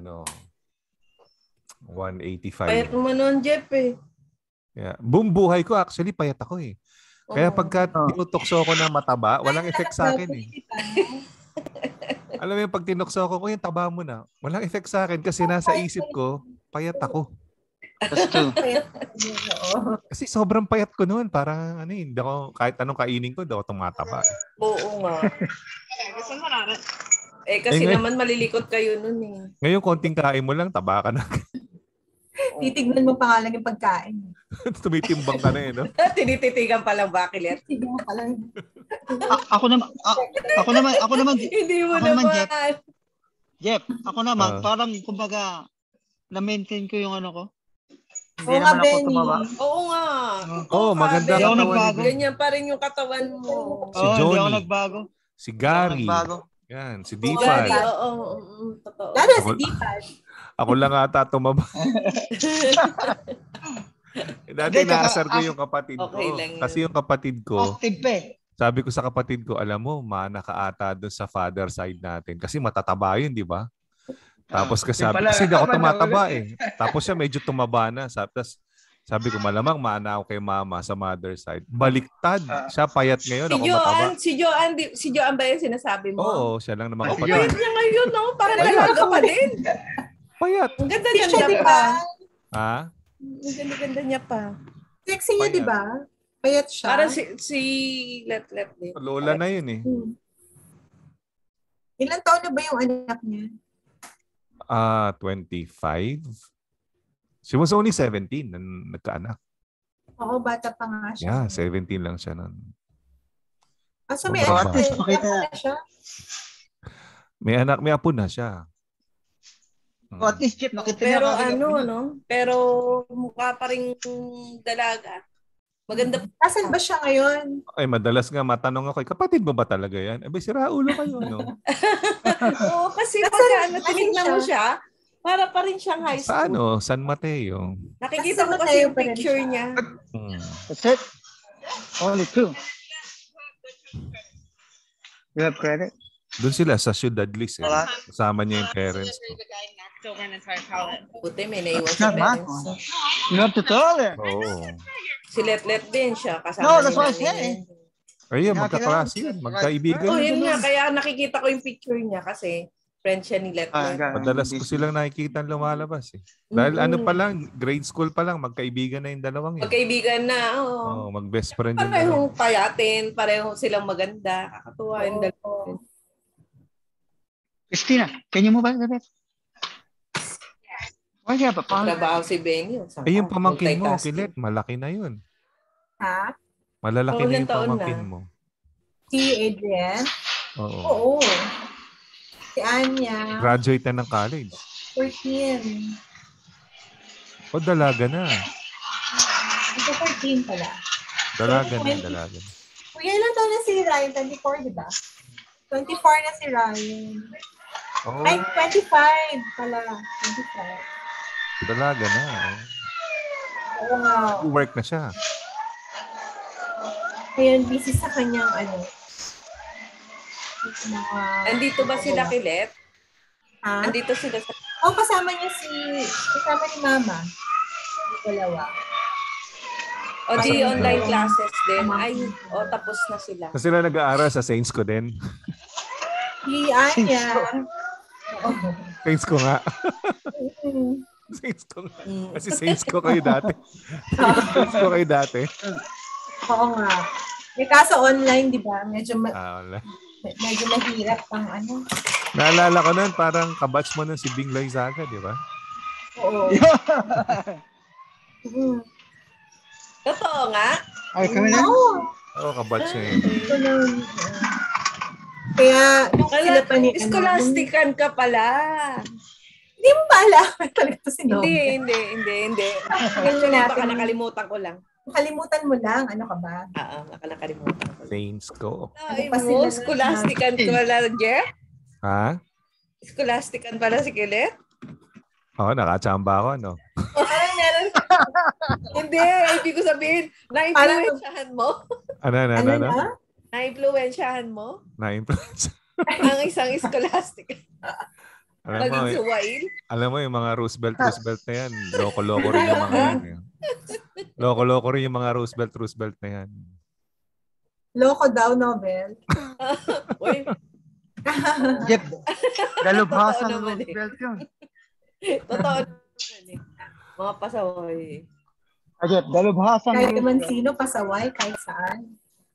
185. Payat mo noon, Jeff eh. Yeah. Buong buhay ko actually payat ako eh. Kaya pagka tinutokso ko na mataba, walang effect sa akin eh. Alam mo yung pag tinukso ko, yung taba mo na. Walang effect sa akin kasi nasa isip ko, payat ako. That's true. Kasi sobrang payat ko noon. Parang hindi ako, kahit anong kainin ko, hindi ako tumataba. Oo nga. Kasi naman malilikot kayo noon eh. Ngayon, konting kain mo lang, taba ka na. Titignan mo pa nga lang yung pagkain. Tumitimbang ka na eh, no? Tinititigan pa lang bakilet. Titignan pa lang. Ako naman. Hindi mo naman. Jeff, ako naman, parang kumbaga, na-maintain ko yung ko. Hindi naman ako tumaba. Oo nga. Maganda katawan. Ganyan pa rin yung katawan mo. Si Johnny. Hindi ako nagbago. Si Gary. Yan, si Dipan. Totoo. Lalo si Dipan. Ako lang ata tumaba. Dati naasar ko yung kapatid ko. Kasi yung kapatid ko, sabi ko sa kapatid ko, alam mo, mana ka ata doon sa father side natin. Kasi matataba yun, di ba? Tapos kasi hindi ako tumataba eh. Tapos siya medyo tumaba na. Tapos sabi ko, malamang mana ako kay mama sa mother side. Baliktad. Siya payat ngayon, ako mataba. Si Joanne ba yung sinasabi mo? Oo, siya lang naman kapatid. Payat niya ngayon, no? Parang talaga pa din. Payat. Ang ganda-ganda pa. Ha? Ang ganda-ganda niya pa. Sexy niya, di ba? Payat siya. Parang si Let din. Lola na yun eh. Ilang taon na ba yung anak niya? 25. She was only 17 nang nagkaanak. Oo, bata pa nga siya. Yeah, 17 lang siya nun. So may anak na siya? May apo na siya. At least, Jeff, nakita pero pero mukha pa rin dalaga. Maganda. Nasaan ba siya ngayon? Ay, madalas nga matanong ako, kapatid mo ba talaga yan? Abay, sira ulo kayo, no? Oo, kasi pagka tinignan mo siya, para pa rin siyang high school. San Mateo. Nakikita ko kasi yung picture niya. That's it. Only 2. You have credit? Doon sila sa Ciudad Liz. Kasama niya yung parents ko. Buti may naiwan sa parents. You have to tell her. Oo. Si Let din siya. No, that's what I said. Ayun, magkaklase yun. Magkaibigan. Yun nga. Kaya nakikita ko yung picture niya kasi friend siya ni Let. Madalas ko silang nakikita lumalabas eh. Dahil pa lang, grade school pa lang, magkaibigan na yung dalawang yun. Magkaibigan na, mag-best friend yun. Parehong payatin, parehong silang maganda. Kakatuwa yung dalawang. Christina, can you move out of it? Why do you have a phone? Trabaho si Benny. Yung pamangkin mo, Kilet, malaki na yun. Ha? Malalaki na yung pamangkin mo. Si Adrian? Oo. Si Anya. Graduate na ng college. 14. Dalaga na. Ito 14 pala. Dalaga na. Kuya, ilang taon na si Ryan? 24, di ba? 24 na si Ryan. Ay, 25 pala. 25. Dalaga na. Wow. Work na siya. Ngayon, busy sa kanyang Andito ba sila Kilet? Ha? Andito sila sa... kasama ni Mama. Dalawa. O di online classes din. Ay, tapos na sila. So sila nag-aaral sa Saints ko din? Si Anya. Saints ko nga. Saints ko nga. Kasi Saints ko kayo dati. Saints ko kayo dati. Oo nga. Kaso online, di ba? Medyo mahirap pang ano. Naalala ko nun, parang kabatch mo nun si Bing Loizaga, di ba? Oo. Totoo nga? Ay, kami na? Oo, kabatch niya yun. Kaya, sila pa ni... Scholastican ka pala. Hindi mo ba alam? Talaga to si Nobel. Hindi. Actually, baka nakalimutan ko lang. Nakalimutan mo lang. Ano ka ba? Oo, nakalimutan ko. Saints ko. Ay mo, scholastican pala, Jeff? Ha? Scholastican pala si Kilet? Oo, nakachamba ako, no? Parang meron. Hindi, ibig ko sabihin, na-influensyahan mo? Ano? Na-influensyahan mo? Na-influensya. Ang isang scholastic. Naging suwail? Alam mo, yung mga Roosevelt na yan, loko-loko rin yung mga yan. Loko-loko rin yung mga Roosevelt na yan. Loko daw, Nobel. Uy. Jeff, dalubhasa ng Roosevelt yun. Totoo naman eh. Mga pasaway. Jeff, dalubhasa ng Kahit naman sino, pasaway, kahit saan.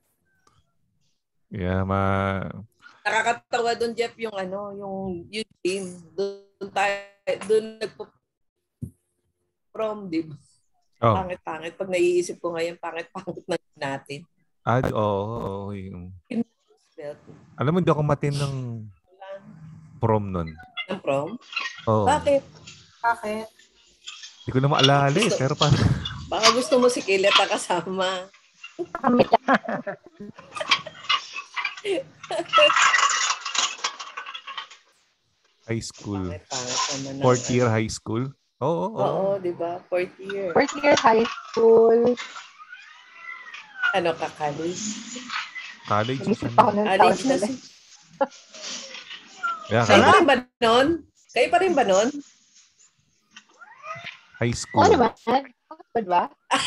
Yeah, Nakakatawa doon, Jeff, yung team. Doon nagpo-prom, di ba? Oh. Pangit-pangit. Pag naiisip ko ngayon, pangit-pangit na natin. Oo. Alam mo, hindi ako matin ng prom nun. Ng prom? Oo. Bakit? Hindi ko na maalala eh. Pero baka gusto mo si Kilet na kasama. High school. Fourth year high school? Oo, di ba? Fourth year high school. Ano ka, college? College na si... Kayo pa rin ba nun? High school. Ano ba? Ba?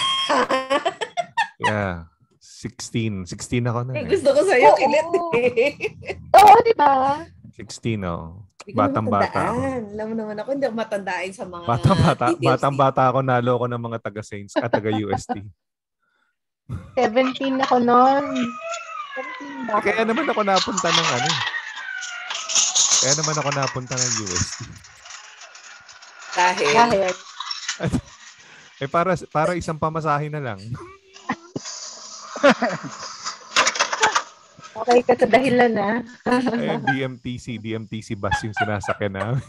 Yeah. 16 ako na. Gusto ko sa'yo, Kilet. Oo, di ba? 16, Batang-bata. Alam mo naman ako, hindi ako matandaan sa mga Batang-bata ako, nalo ko ng mga taga-Saints at taga-UST. 17 ako noon. Kaya naman ako napunta ng UST. Dahil? Para isang pamasahe na lang. Okay ka sa dahilan na. Ayun, DMTC bus yung sinasakyan namin.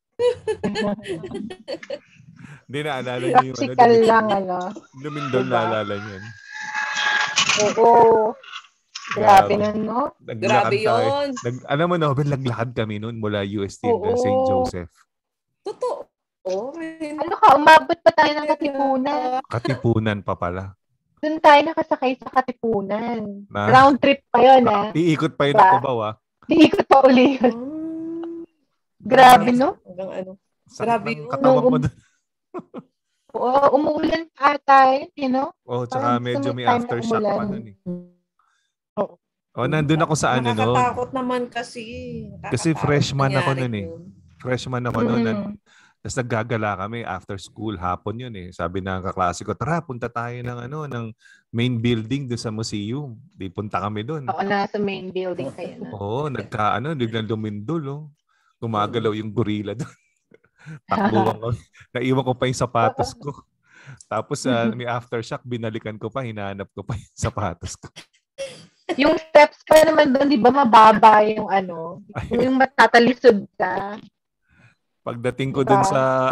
Hindi naalala niyo yung Lumindol, naalala niyo yun. Oo. Grabe na, no? Grabe yun. Alam mo, Nobel, naglakad kami noon mula UST to St. Joseph. Totoo. Ano ka, umabot pa tayo ng Katipunan. Katipunan pa pala. Doon tayo nakasakay sa Katipunan. Round trip pa yun, Iikot pa yun ang Cubao, Iikot pa uli yun. Grabe, no? Grabe yun. Katawan mo doon. Oo, umuulan ata yun, Tsaka medyo may aftershock pa nun eh. Nandun ako sa noon. Nakakatakot naman kasi. Kasi freshman ako nun eh. Tapos naggagala kami after school, hapon yun eh. Sabi ng kaklase ko, tara, punta tayo ng main building doon sa museum. Di punta kami doon. Oo, nasa main building kayo na. Oo, biglang lumindol. Gumagalaw yung gorilla doon. Takbuhan ko. Naiwan ko pa yung sapatos ko. Tapos may aftershock, binalikan ko pa, hinahanap ko pa yung sapatos ko. Yung steps pa naman doon, di ba mababa yung yung matatalisod ka. Pagdating ko dun sa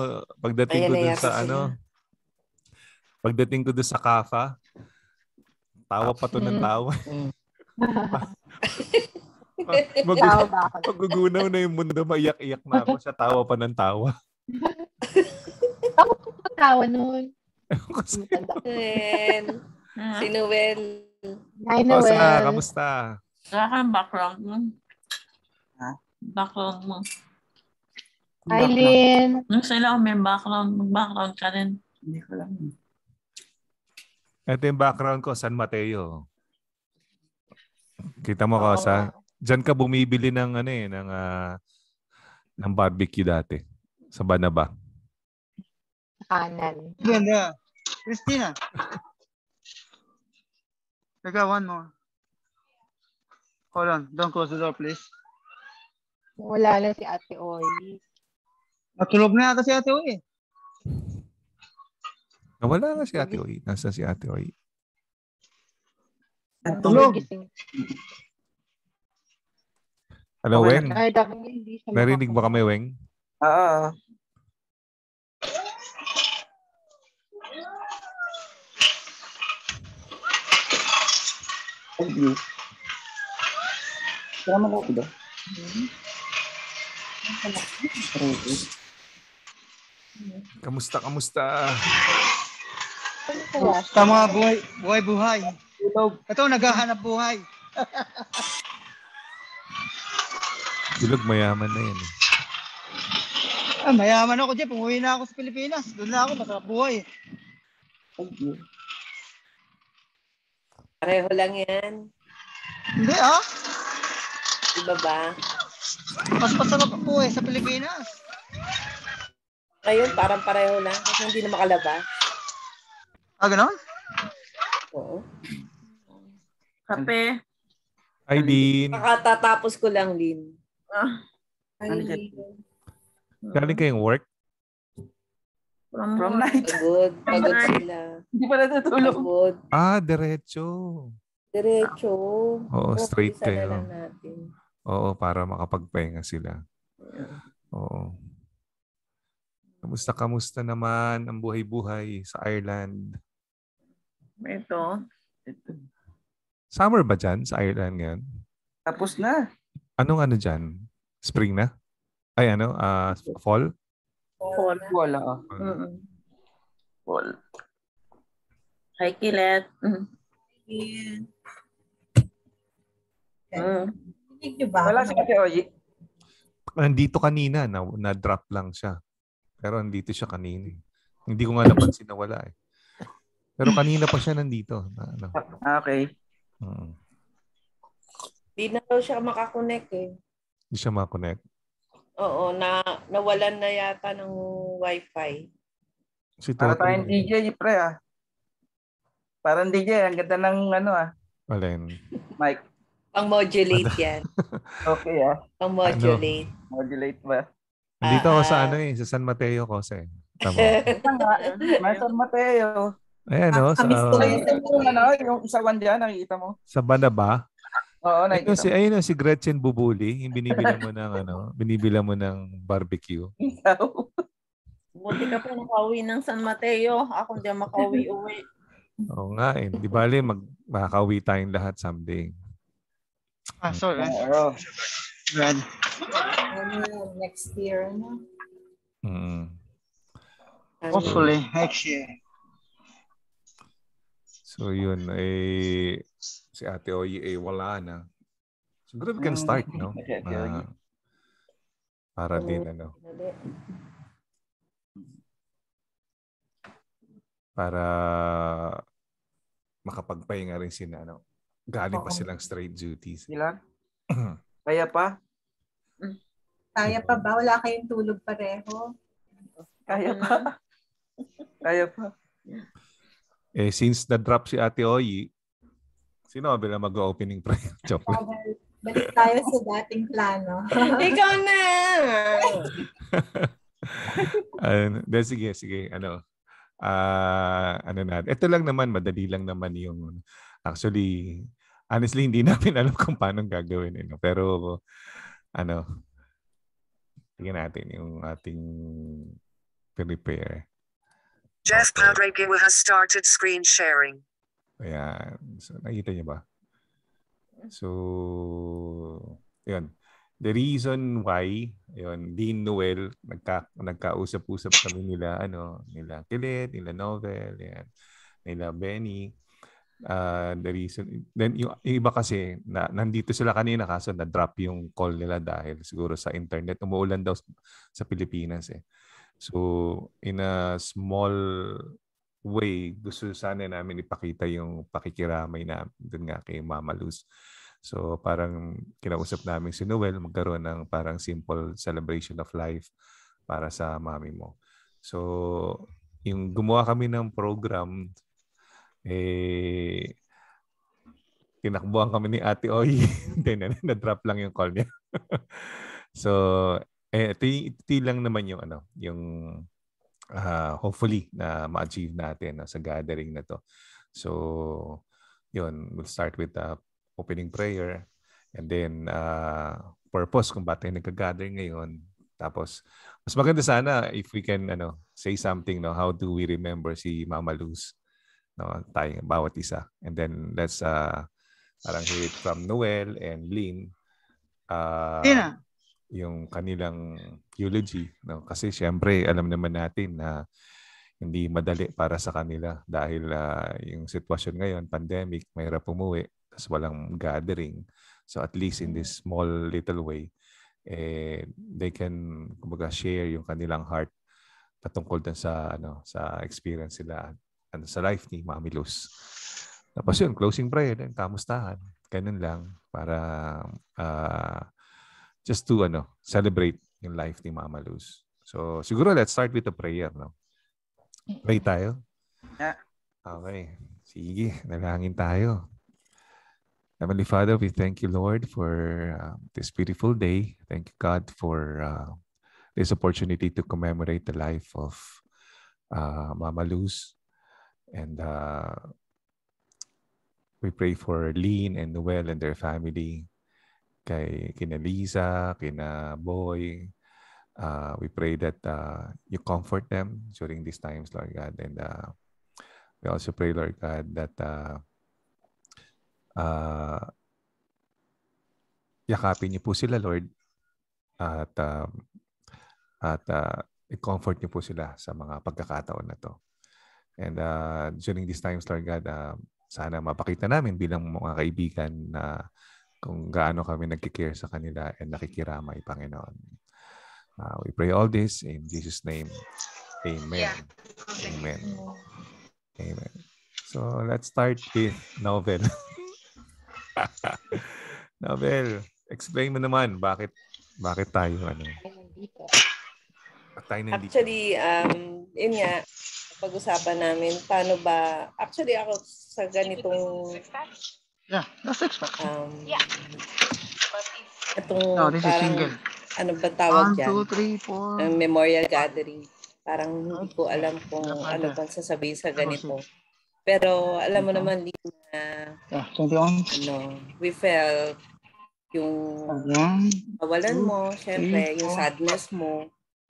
pagdating ko dun sa Kafa, tawa pa to ng tawa. Magugunaw na yung mundo, maiyak-iyak na ako sa tawa pa ng tawa. Ako pa tawa nun. Si Noel. Hi, Noel. Kamusta? Wala kang background mo. Ha? Background mo. Eileen. Nung sila may background, mag-background ka rin. Hindi ko lang. Ito yung background ko, San Mateo. Kita mo ko sa diyan ka bumibili ng ano eh ng barbecue dati sa Banaba. Kanan. Ganda. Christina. Teka, one more. Hold on. Don't close the door, please. Wala na si Ate Oy. Natulog na ata si Ate Oy. Nawala na si Ate Oy. Nasa si Ate Oy? Natulog. Hello, Okay, Weng? Narinig ba kami, Weng? Oo. Thank you. Sama ko ba? Kamusta? Kamusta mga buhay? Ito, naghahanap buhay. Bilog, mayaman na yan. Mayaman ako dyan. Pumuwi na ako sa Pilipinas. Doon na ako, masarap buhay. Thank you. Pareho lang yan. Hindi Iba ba? Mas masarap ang buhay sa Pilipinas. Ngayon, parang pareho lang kasi hindi na makalabas. Ganon? Oo. Kape. Hi, Dean. Makatatapos ko lang, Lin. Galing kayong work? From night. Pagod sila. Hindi pa natutulog. Pagod. Diretso. Oo, straight kayo. Lang natin. Oo, para makapagpahinga sila. Oo. Kamusta naman ang buhay-buhay sa Ireland? Ito. Summer ba dyan sa Ireland ngayon? Tapos na. Anong dyan? Spring na? Ay, fall? Fall. Wala. Fall. Hi, Kilet. Wala si Ate Oy. Nandito kanina, na-drop lang siya. Pero nandito siya kanina. Hindi ko nga napansin na wala eh. Pero kanina pa siya nandito. Okay. Di na daw siya makakonect eh. Hindi siya makakonect? Oo, nawalan na yata ng wifi. Para tayong DJ, pre Parang DJ, ang ganda ng Alin? Mic. Pang-modulate yan. Okay Pang-modulate. Modulate ba? Dito ako sa sa San Mateo ko sa. Tama. May San Mateo. Ayan yung isawan diyan nakikita mo. Sa Banaba? Oo, nakikita. Ayun si Gretchen Bubuli, yung binibila mo ng barbecue. Buti ka pa nakauwi ng San Mateo. Ako hindi makauwi-uwi. Oo nga eh. Di bale, makakauwi tayong lahat someday. Sorry. Red. Next year, Hopefully, next year. So yun, si Ate Oy wala na. Siguro we can start, no? Para din, para makapagpahinga rin sila, galing pa silang straight duties. Sila? Kaya pa? Kaya pa ba? Wala kayong tulog pareho? Kaya pa. Kaya pa. Since na-drop si Ate Oy, sino bila mag-opening prayer? Joke lang. Balik tayo sa dating plano. Ikaw na! Sige. Ito lang naman, madali lang naman yung actually, honestly, hindi namin alam kung paano gagawin. Pero, tingnan natin yung ating prepare. Jeff Padrego has started screen sharing. Ayan. So, nakita niyo ba? So, yun. The reason why, yun, Dean Noel, nagkausap-usap kami nila Kilit, nila Novel, yan, nila Benny. The reason, then yung iba kasi nandito sila kanina kaso na-drop yung call nila dahil siguro sa internet. Umuulan daw sa Pilipinas eh. So in a small way, gusto sana namin ipakita yung pakikiramay na dun nga kay Mama Luz. So parang kinausap namin si Noel magkaroon ng parang simple celebration of life para sa mami mo. So yung gumawa kami ng program, tinakbuhan kami ni Ate Oy. Then na-drop lang yung call niya. So ito lang naman yung hopefully na ma-achieve natin sa gathering na to. So yun, we'll start with the opening prayer and then purpose kung bakit tayo nagka-gather ngayon. Tapos mas maganda sana if we can say something, how do we remember si Mama Luz, tayo bawat isa, and then let's parang hear it from Noel and Lynn yung kanilang eulogy, kasi syempre alam naman natin na hindi madali para sa kanila dahil yung sitwasyon ngayon, pandemic, mahirap umuwi, tapos walang gathering. So at least in this small little way, they can kumbaga share yung kanilang heart patungkol dun sa sa experience sila sa life ni Mami Luz. Tapos yun, closing prayer, then kamustahan. Ganun lang para just to celebrate yung life ni Mama Luz. So siguro let's start with a prayer, Pray tayo? Okay. Sige, nalangin tayo. Heavenly Father, we thank you, Lord, for this beautiful day. Thank you, God, for this opportunity to commemorate the life of Mama Luz. And we pray for Lynn and Noel and their family. Kina Lisa, kina Boy. We pray that you comfort them during these times, Lord God. And we also pray, Lord God, that yakapin niyo po sila, Lord. At i-comfort niyo po sila sa mga pagkakataon na to. And during these times, Lord God, sana mapakita namin bilang mga kaibigan na kung gaano kami nagkikare sa kanila and nakikiramay, Panginoon. We pray all this in Jesus' name. Amen. Amen. Amen. So let's start with Novel. Novel, explain mo naman bakit tayo nandito. Actually, yun nga, pag-usapan namin paano ba actually ako sa ganitong that's expected. Itong this parang is single. Ano ba tawag 1, 2, 3, 4. Memorial gathering. Parang hindi ko alam kung ano pang sasabihin sa ganito. Pero alam mo naman, Lina, we felt yung kawalan mo, syempre, yung sadness mo.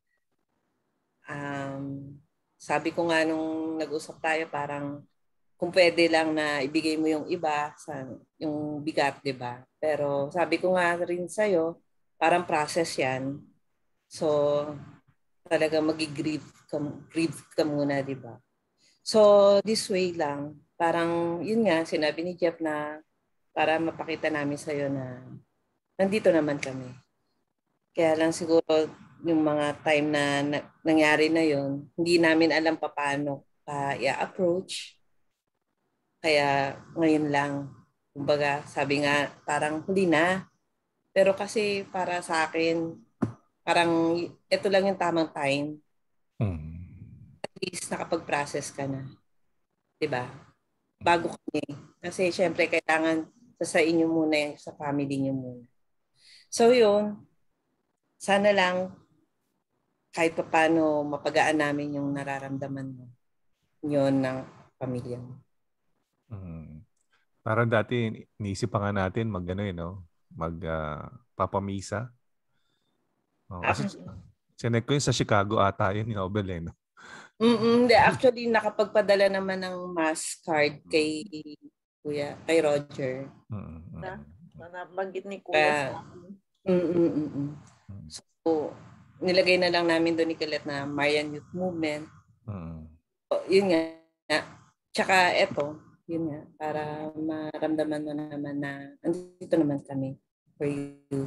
Sabi ko nga nung nag-usap tayo, parang kung pwede lang na ibigay mo yung iba, yung bigat, di ba? Pero sabi ko nga rin sa'yo, parang process yan. So, talaga mag-grieve ka muna, di ba? So, this way lang, parang yun nga, sinabi ni Jeff na para mapakita namin sa'yo na nandito naman kami. Kaya lang siguro yung mga time na nangyari na yun, hindi namin alam paano i-approach. Kaya ngayon lang, kumbaga, sabi nga, parang huli na. Pero kasi para sa akin, parang ito lang yung tamang time. At least nakapag-process ka na. Diba? Bago kami. Kasi syempre kailangan sa inyo muna, sa family niyo muna. So yun, sana lang kahit pa paano mapagaan namin yung nararamdaman mo. Yun ng pamilya mo. Parang dati, niisip pa nga natin magpapamisa. Kasi sinek ko yun sa Chicago ata yun, Nobel, no? Actually, nakapagpadala naman ng mass card kay Roger. Nabanggit ni Kuya. So, nilagay na lang namin doon ni Colette na Marian Youth Movement. Yun nga. Tsaka eto, yun nga, para maramdaman mo naman na andito naman kami for you.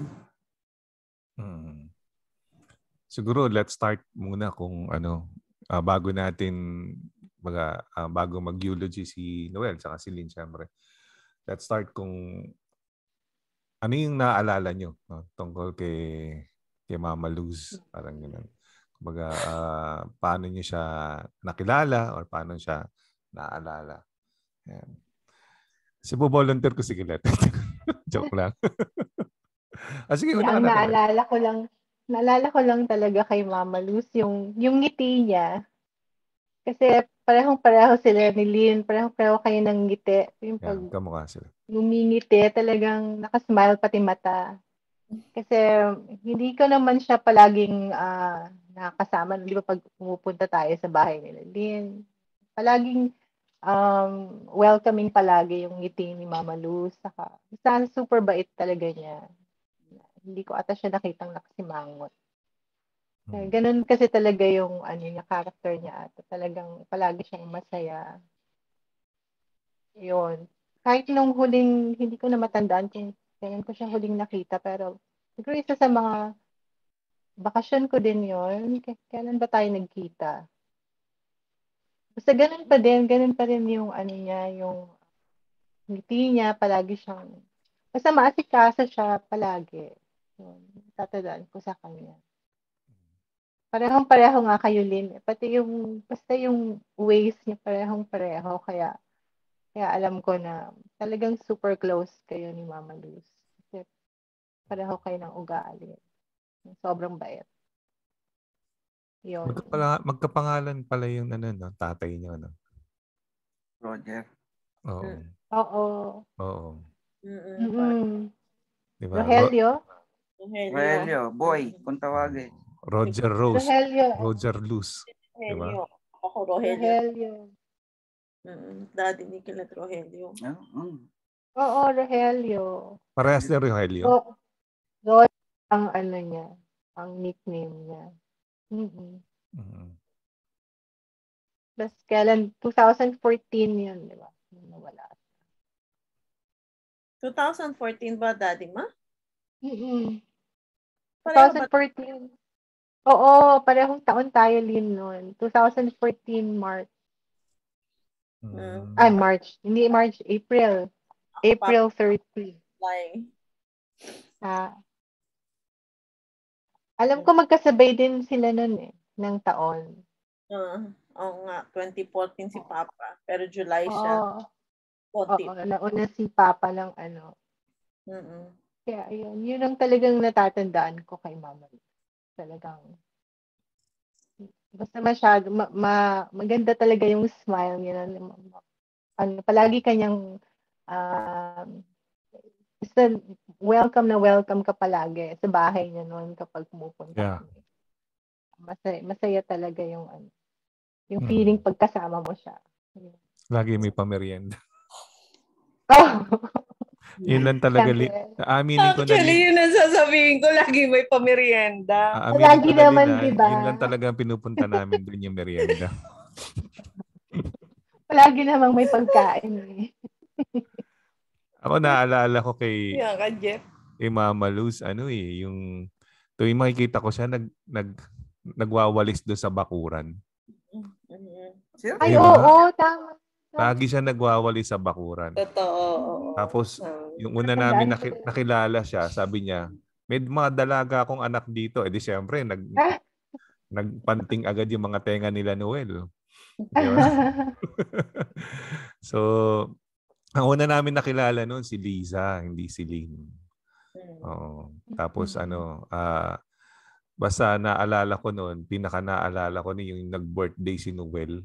Siguro let's start muna kung bago natin bago mag-eulogy si Noel saka si Lynn syempre. Let's start kung ano yung naalala nyo tungkol kay Mama Luz, parang gano'n. Kumbaga, paano niyo siya nakilala or paano siya naalala. Yan. Volunteer ko, sige, let. Joke lang. Sige, ang naalala ko lang talaga kay Mama Luz, yung ngiti niya. Kasi parehong-pareho sila ni Lynn, parehong-pareho kayo ng ngiti. Yung pag kamukha sila. Ngumingiti, talagang nakasmile pati mata. Kasi hindi ko naman siya palaging nakakasama. Di ba pag pumupunta tayo sa bahay nila Lynn, palaging welcoming palagi yung ngiti ni Mama Luz. Saka, super bait talaga niya. Hindi ko ata siya nakitang nakasimangot. Ganun kasi talaga yung character niya at talagang palagi siyang masaya. Yun. Kahit nung huling, hindi ko na matandaan kung kailan ko siya huling nakita, pero siguro isa sa mga bakasyon ko din yun. Kailan ba tayo nagkita? Basta ganun pa rin yung niya, yung ngiti niya, palagi siyang, basta maasikasa siya palagi. Yun, tatandaan ko sa kanya. Parehong-pareho nga kayo, Lynn. Pati basta yung ways niya parehong-pareho. Kaya alam ko na talagang super close kayo ni Mama Luz. Kasi pareho kayo ng ugali. Sobrang bait. Yun. Magkapangalan pala yung tatay niyo, no? Roger. Oo. Oo. Diba? Rogelio, boy, kung tawagin. Roger Rose. Roger Luz. Rogelio. Diba? Ako Rogelio. Daddy ni Kilat Rogelio. Oo, Rogelio. Parehas ni Rogelio? Roger ang niya, ang nickname niya. Plus, kailan? 2014 yun, di ba? Nawala. 2014 ba, Daddy Ma? 2014. Oo, parehong taon tayo, Lynn, noon. 2014 March. March. Hindi March, April. April 30. Alam ko magkasabay din sila noon ng taon. Oo nga, 2014 si Papa. Pero July siya. Oo, nauna si Papa ng Kaya yun ang talagang natatandaan ko kay Mama. Talagang basta masyado maganda talaga yung smile niya. Palagi kanyang basta welcome ka palagi sa bahay niya noon kapag pumupunta kami. Masaya talaga yung feeling pagkasama mo siya. Lagi may pamerienda. Yun lang talaga. Aaminin ko na. Actually, yun ang sasabihin ko. Lagi may pamerienda. Lagi naman, di ba? Yun lang talaga pinupunta namin doon yung merienda. Palagi namang may pagkain. Ako naalala ko kay Jeff. Mama Luz, yung tuwing makikita ko siya, nagwawalis doon sa bakuran. Ay, oo, tama. Lagi siya nagwawalis sa bakuran. Totoo. Tapos, yung una namin nakilala siya, sabi niya, may mga dalaga akong anak dito. Di siyempre, nagpanting agad yung mga tenga nila Noel. Diba? So, ang una namin nakilala noon si Liza, hindi si Lynn. Tapos basta naalala ko noon, pinaka naalala ko yung nag-birthday si Noel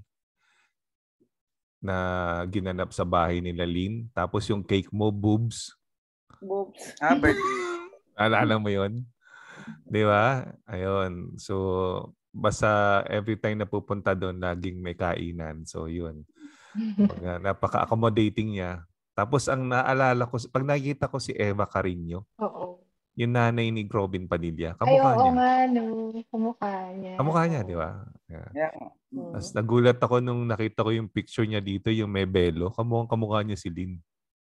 na ginanap sa bahay nila Lynn. Tapos yung cake mo, boobs. Boobs. Birthday. Alala mo yun? Di ba? Ayun. So, basta every time na pupunta doon, laging may kainan. So, yun. Napaka-accommodating niya. Tapos, ang naalala ko, pag nakikita ko si Eva Carino, yung nanay ni Robin Padilla, kamukha niya. Nga, no. Kamukha niya. Kamukha niya, di ba? Yeah. Tapos nagulat ako nung nakita ko yung picture niya dito, yung may belo. Kamukha niya si Lynn.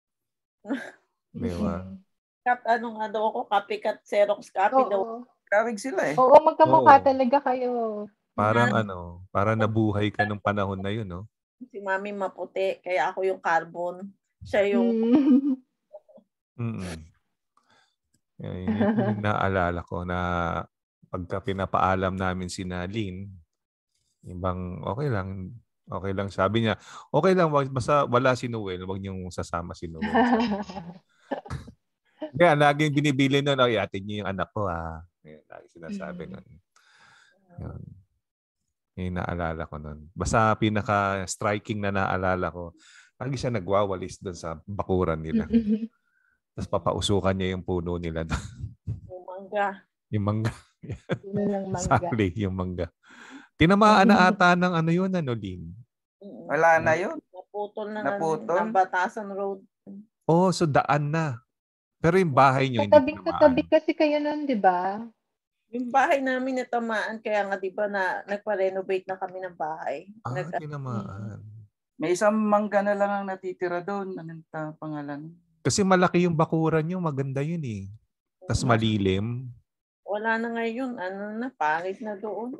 Di ba? Ano nga daw ako, copycat Xerox copy daw. Kawig sila eh. Oo, magkamukha talaga kayo. Parang parang nabuhay ka nung panahon na yun, no? Si Mami maputi, kaya ako yung carbon. Siya yung... Yung naalala ko na pagka pinapaalam namin si Nalin, ibang okay lang. Sabi niya, okay lang, basta wala si Noel, wag niyong sasama si Noel. Kaya laging binibili nun, atin niyo yung anak ko lagi sinasabi nun. Yun. Yung naalala ko nun. Basta pinaka-striking na naalala ko, lagi siya nagwawalis doon sa bakuran nila. Tapos papausukan niya yung puno nila. Yung mangga. Yung mangga. mangga. Sakli, yung mangga. Tinamaan na ata ng yun, Lynn? Wala na yun. Naputol ng Batasan Road. Oh, so daan na. Pero yung bahay niyo hindi tinamaan. Katabi kasi kayo nun, di ba? Yung bahay namin natamaan, kaya nga di ba nagpa-renovate na kami ng bahay. Tinamaan. May isang mangga na lang ang natitira doon. Anong pangalan? Kasi malaki yung bakuran nyo, maganda yun eh. Tapos malilim. Wala na ngayon, pangit na doon.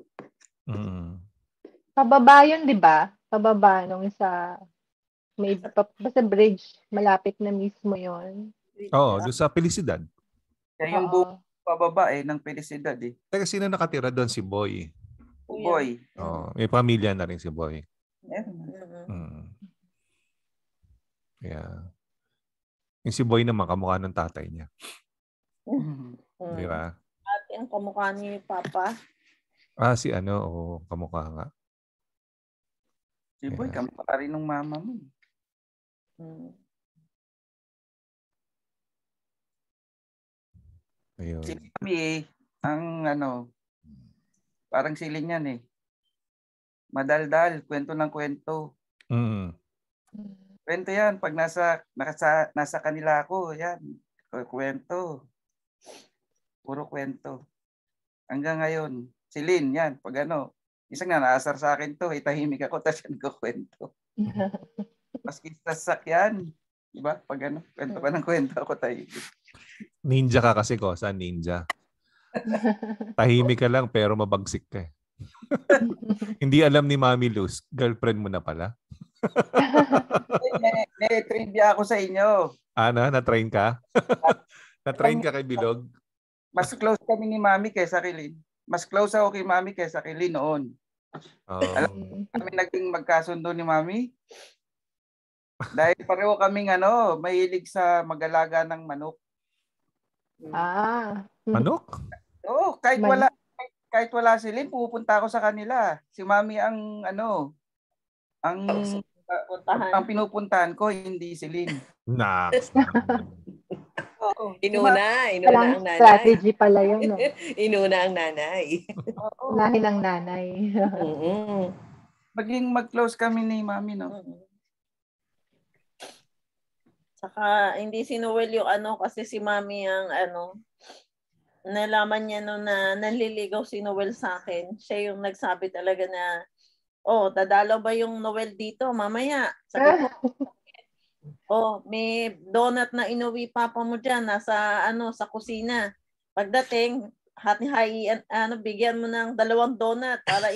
Pababa yun, di ba? Pababa nung isa, may basta bridge, malapit na mismo yon. Oo, doon sa Felicidad. Kaya yung pababa ng Felicidad eh. Teka, sino nakatira doon? Si Boy. Boy. May pamilya na rin si Boy. Yeah. Yung si Boy naman, kamukha ng tatay niya. Di ba? Ate ang kamukha ni Papa. Si kamukha nga. Si Boy, kamukha rin ng mama mo. Ayun. Si Mami parang siling yan eh. Madaldal, kwento ng kwento. Kwento yan. Pag nasa kanila ako, yan. Kwento. Puro kwento. Hanggang ngayon, si Lynn, yan. Pag isang naasar sa akin to, tahimik ako, tapos yan kwento. Maski sasak yan. Diba? Pag kwento ka ng kwento ako tahimik. Ninja ka kasi ko, sa ninja. Tahimik ka lang pero mabagsik ka eh. Hindi alam ni Mami Luz, girlfriend mo na pala. May trivia ako sa inyo. Na-train ka? Na-train ka kay Bilog? Mas close kami ni Mami kaysa kay Lynn. Mas close ako kay Mami kaysa kay Lynn noon. Alam kami naging magkasundo ni Mami? Dahil pareho kaming mahilig sa mag-alaga ng manok. Manok? Oo, kahit wala si Lynn, pupunta ako sa kanila. Si Mami ang ang pinupuntahan ko, hindi si Lynn. Inuna ang nanay. Strategy pala yun. Inuna ang nanay. Unahin ang nanay. Maging mag-close kami ni Mami, no? Saka hindi si Noel yung kasi si Mami ang nalaman niya na nanliligaw si Noel sa akin. Siya yung nagsabi talaga na, dadalaw ba yung Noel dito mamaya? Sabi ko, may donut na inuwi papa mo dyan, nasa sa kusina. Pagdating, bigyan mo ng 2 donut para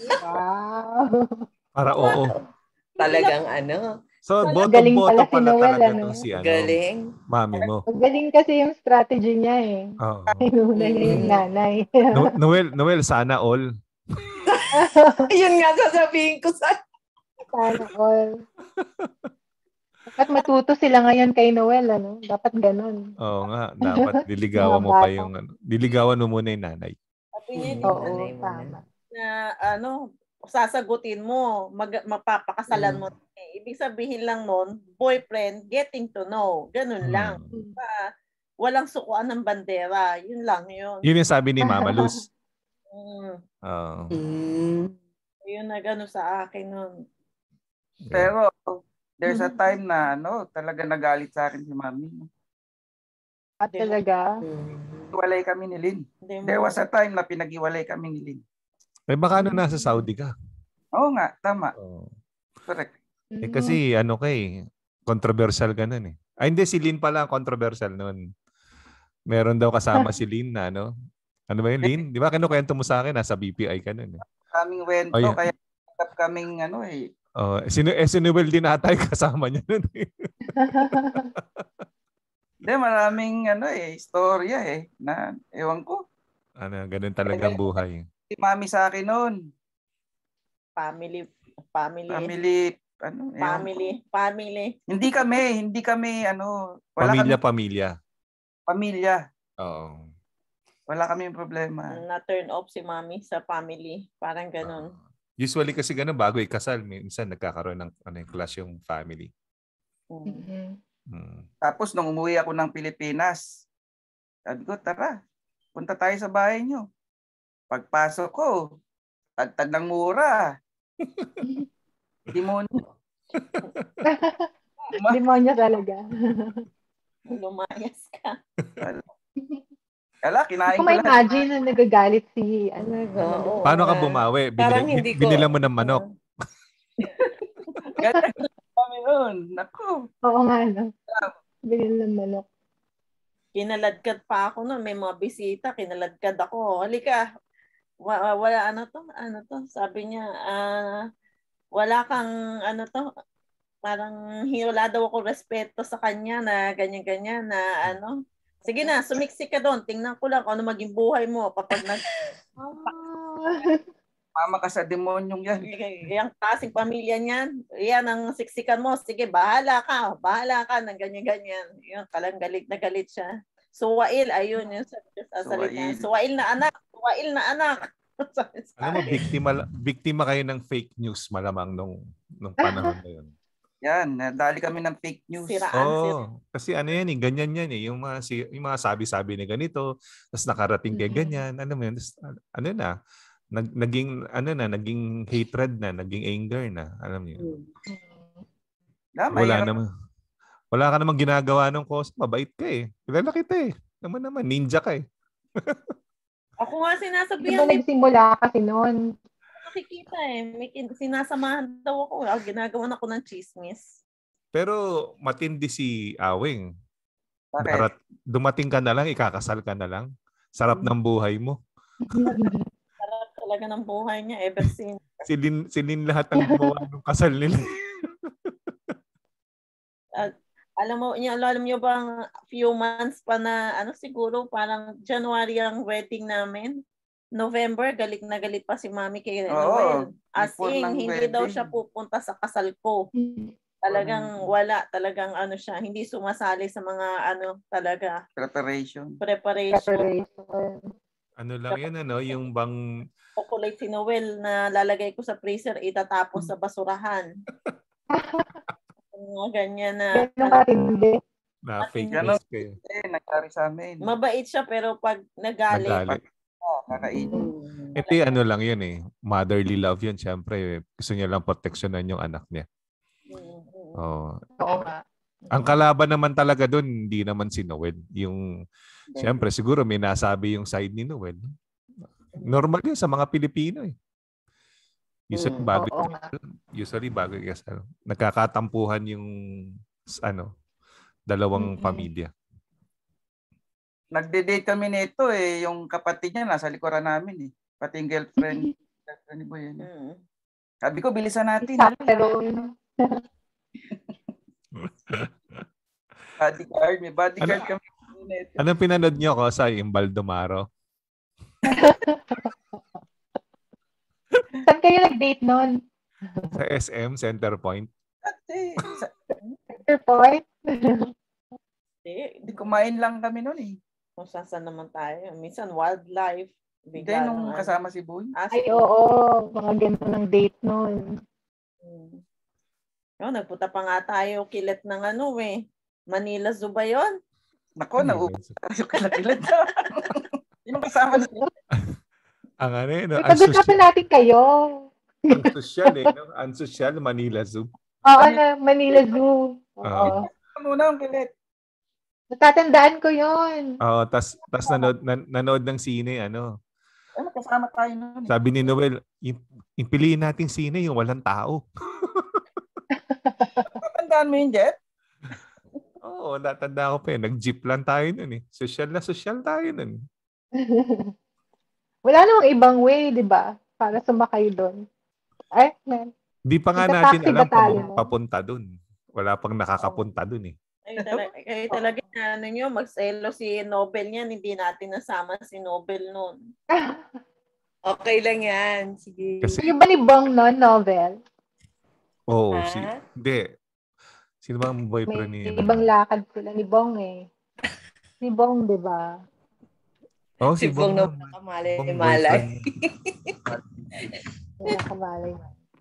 para oo. Talagang So, boto pala talaga to si galing. Mami mo. Galing kasi yung strategy niya eh. Inuna niya yung nanay. Noel, sana all. Yun nga sasabihin ko sana all. Dapat matuto sila ngayon kay Noel, Dapat ganun. Oo nga, dapat diligawan mo pa yung diligawan mo muna yung nanay. Sabi niya, tama. Na sasagutin mo, mapapakasalan mo. Ibig sabihin lang nun, boyfriend, getting to know. Ganun lang. Walang sukuan ng bandera. Yun lang yun. Yun yung sabi ni Mama Luz. Yun na gano'n sa akin nun. Pero, there's a time na talaga nagalit sa akin si Mami. Talaga? Pinag-iwalay kami ni Lynn. There was a time na pinag-iwalay kami ni Lynn. Eh baka nasa Saudi ka. Oo nga, tama. Correct. Kasi controversial ka nun eh. Ay hindi, si Lynn pala controversial nun. Meron daw kasama si Lynn na ano ba yun, Lynn? Di ba kinukwento mo sa akin, nasa BPI ka nun eh. Kaming wento, kaya kaming Sinuwel din atay kasama niya nun eh. Hindi, maraming istorya na ewan ko. Ganun talagang buhay. Si Mami sa akin noon. Family. Hindi kami Pamilya. Oo. Wala kaming problema. Na-turn off si Mami sa family. Parang ganun. Usually kasi ganun, bago ikasal, minsan nagkakaroon ng clash yung family. Tapos nung umuwi ako ng Pilipinas, sabi ko, tara, punta tayo sa bahay nyo. Pagpasok ko, tagtag ng mura. Demonyo. Demonyo talaga. Lumayas ka. Kinain ko lang. Imagine na nagagalit si Paano ka bumawi? Binila mo ng manok. Kami noon. Naku. Oo nga, no? Binila ng manok. Kinaladkad pa ako noon. May mga bisita. Kinaladkad ako. Halika. Wala ano to? Sabi niya, wala kang parang wala daw ako respeto sa kanya na ganyan-ganyan na Sige na, sumiksik ka doon. Tingnan ko lang kung ano maging buhay mo kapag Mama ka sa demonyong yan. Yung klaseng pamilya niyan, yan ang siksikan mo. Sige, bahala ka ng ganyan-ganyan. Yun, talang galit na galit siya. Suwail, ayun yung salita. Suwail na anak. Alam mo, biktima kayo ng fake news malamang nung panahon na yun. Yan, nadali kami ng fake news. Kasi ganyan yan eh. Yung mga sabi-sabi ni ganito, tapos nakarating kay ganyan, naging hatred na, naging anger na, alam niyo. Wala ka namang ginagawa nung cause, mabait ka eh. Kilala kita eh. Naman, ninja ka eh. Ako nga sinasabihan. Hindi ba nagsimula kasi noon? Nakikita eh. May sinasamahan daw ako. Ginagawa ako ng chismis. Pero matindi si Awing. Bakit? Dumating ka na lang, ikakasal ka na lang. Sarap ng buhay mo. Sarap talaga ng buhay niya ever since. Si Lynn lahat ang gumawa ng kasal nila. Alam niyo bang few months pa na siguro parang January ang wedding namin. November, galit na galit pa si Mami kay Noel. As in, hindi daw siya pupunta sa kasal ko. Talagang wala. Talagang siya. Hindi sumasali sa mga talaga. Preparation. Ano lang yan, yung bang... Chocolate si Noel na lalagay ko sa freezer, itatapos sa basurahan. Ganyan na. Na-fake news kayo. Nagkari sa amin. Mabait siya, pero pag nagalit. Kakainin. Ito lang yun eh. Motherly love yun. Siyempre, gusto niya lang proteksyonan yung anak niya. Ang kalaban naman talaga dun, hindi naman si Noel. Siyempre, siguro may nasabi yung side ni Noel. Normal yun sa mga Pilipino eh. Usually bago ikasal. Nagkakatampuhan yung dalawang pamilya. Nagde-date kami nito eh. Yung kapatid niya nasa likuran namin eh. Pati yung girlfriend mo yan. Sabi ko, bilisan natin. Bodyguard. May bodyguard kami. Anong pinanood niyo ko sa Imbaldomaro? Saan kayo nag-date noon? Sa SM, Center Point. Center Point? Hindi, kumain lang kami noon eh. Kung saan naman tayo. Minsan wildlife. Hindi, nung kasama si Boy. Ay, oo. Mga ganito ng date noon. Nagpunta pa nga tayo kilit ng Manila Zoo ba yun? Nako, nauupo tayo kilat-kilat. Yung kasama natin. Ang pag-usapan natin kayo. Ang sosyal Ang sosyal, Manila Zoo. Oo, Manila Zoo. Oo. Muna ang kilit. Natatandaan ko yun. Tas nanood ng sine, Kasama tayo noon. Sabi ni Noel, yung piliin natin sine yung walang tao. Tandaan mo yun, Jet? Oo, natanda ko pa eh. Nag-jeep lang tayo nun eh. Social na social tayo nun. Wala namang ibang way, di ba? Para sumakay doon. Ay, man. Di pa nga natin alam kung papunta doon. Wala pang nakakapunta doon eh. Kayo talaga ano nyo, magselo si Nobel niyan, hindi natin nasama si Nobel noon. Okay lang yan. Sige. Kasi, yung ba ni Bong noon, Nobel? Oo, hindi. Sino ba ang boyfriend niya? May ibang lakad sila ni Bong eh. Si Bong, di ba? Oh, si Bong na nakamalay-malay. Nakamalay.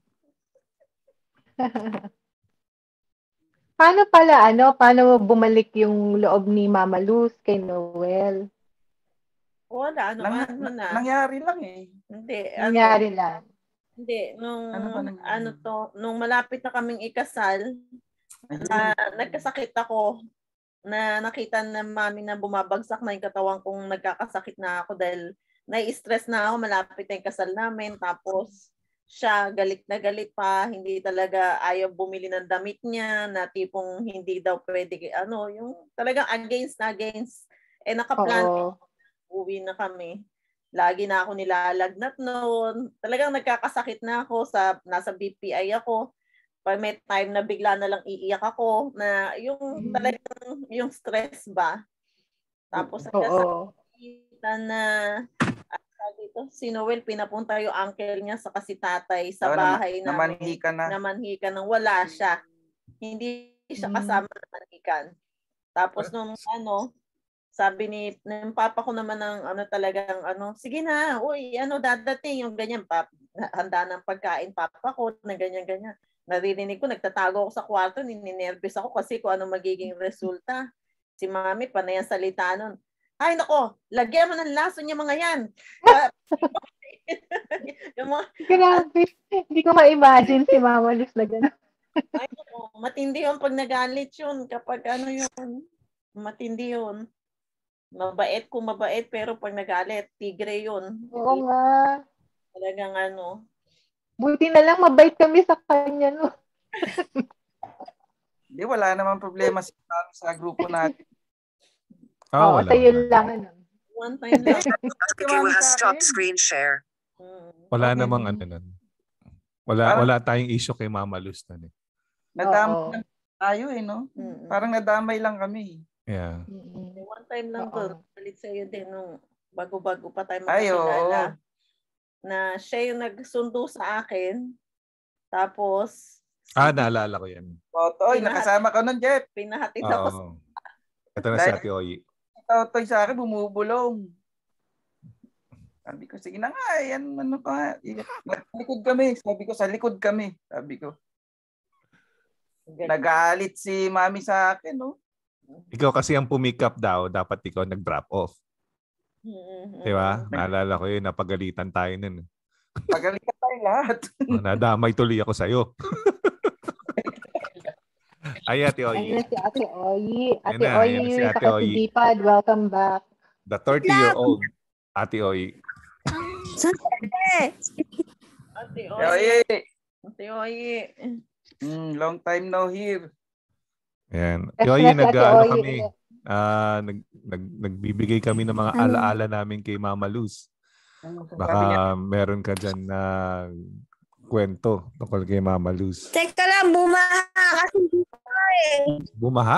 Paano bumalik yung loob ni Mama Luz kay Noel? Wala, nangyari lang eh. Hindi. Nangyari lang. Hindi, nung malapit na kaming ikasal, nagkasakit ako na nakita na mami na bumabagsak na yung katawan kong nagkakasakit na ako dahil nai-stress na ako, malapit na yung kasal namin. Tapos siya galit na galit pa, hindi talaga ayaw bumili ng damit niya, na tipong hindi daw pwede, yung talagang against. Nakaplan, uwi na kami. Lagi na ako nilalagnat noon. Talagang nagkakasakit na ako, nasa BPI ako. Pag may time na bigla na lang iiyak ako, na yung talagang yung stress ba. Tapos nagkasakita na dito, si Noel, pinapunta yung uncle niya sa kasi tatay sa bahay namin. Namanhikan nang wala siya. Hindi siya kasama na manhikan. Tapos nung sabi ng papa ko naman ng talagang sige na, uy, dadating yung ganyan, handa ng pagkain papa ko, na ganyan. Naririnig ko, nagtatago ako sa kwarto, ninenervous ako kasi kung ano magiging resulta. Si mami, panay ang salita nun. Ay, nako, lagyan mo ng laso niya mga yan. Grabe. Hindi ko ma-imagine si Mama Luz na gano'n. Ay, nako, matindi yun pag nagalit yun. Kapag yun, matindi yun. Mabait pero pag nagalit, tigre yun. Oo nga. Talagang Buti na lang mabait kami sa kanya, no? Hindi, wala naman problema sa grupo natin. Oo, sa'yo lang. One time lang. You will stop screen share. Wala namang nun. Wala tayong issue kay Mama Luz na eh. Nadamay lang tayo eh, no? Parang nadamay lang kami. Yeah. One time lang doon. Palit sa'yo din nung bago-bago pa tayo magkakilala. Na siya yung nagsundo sa akin. Tapos naalala ko yan. Totoy, nakasama ka nun, Jeff. Pinahatid ako. Ito na si Ate Oyi. Totoy sa akin, bumubulong. Sabi ko, sige na nga, yan, likod kami. Sabi ko, sa likod kami. Sabi ko. Nagalit si mami sa akin, no? Ikaw kasi ang pumick up daw, dapat ikaw nag-drop off. Diba? Naalala ko yun, napagalitan tayo nun. Pagalitan tayo lahat. Nadamay tuloy ako sa'yo. Ay, Ate Oyi. Ayun si Ate Oyi. Ate Oyi, sa Kasibipad. Welcome back. The 30-year-old Ate Oyi. Ate Oyi. Long time no here. Ayan. Ate Oyi, kami. Nagbibigay kami ng mga alaala namin kay Mama Luz. Baka meron ka dyan na kwento tungkol kay Mama Luz. Teka lang, bumaha kasi Bumaha?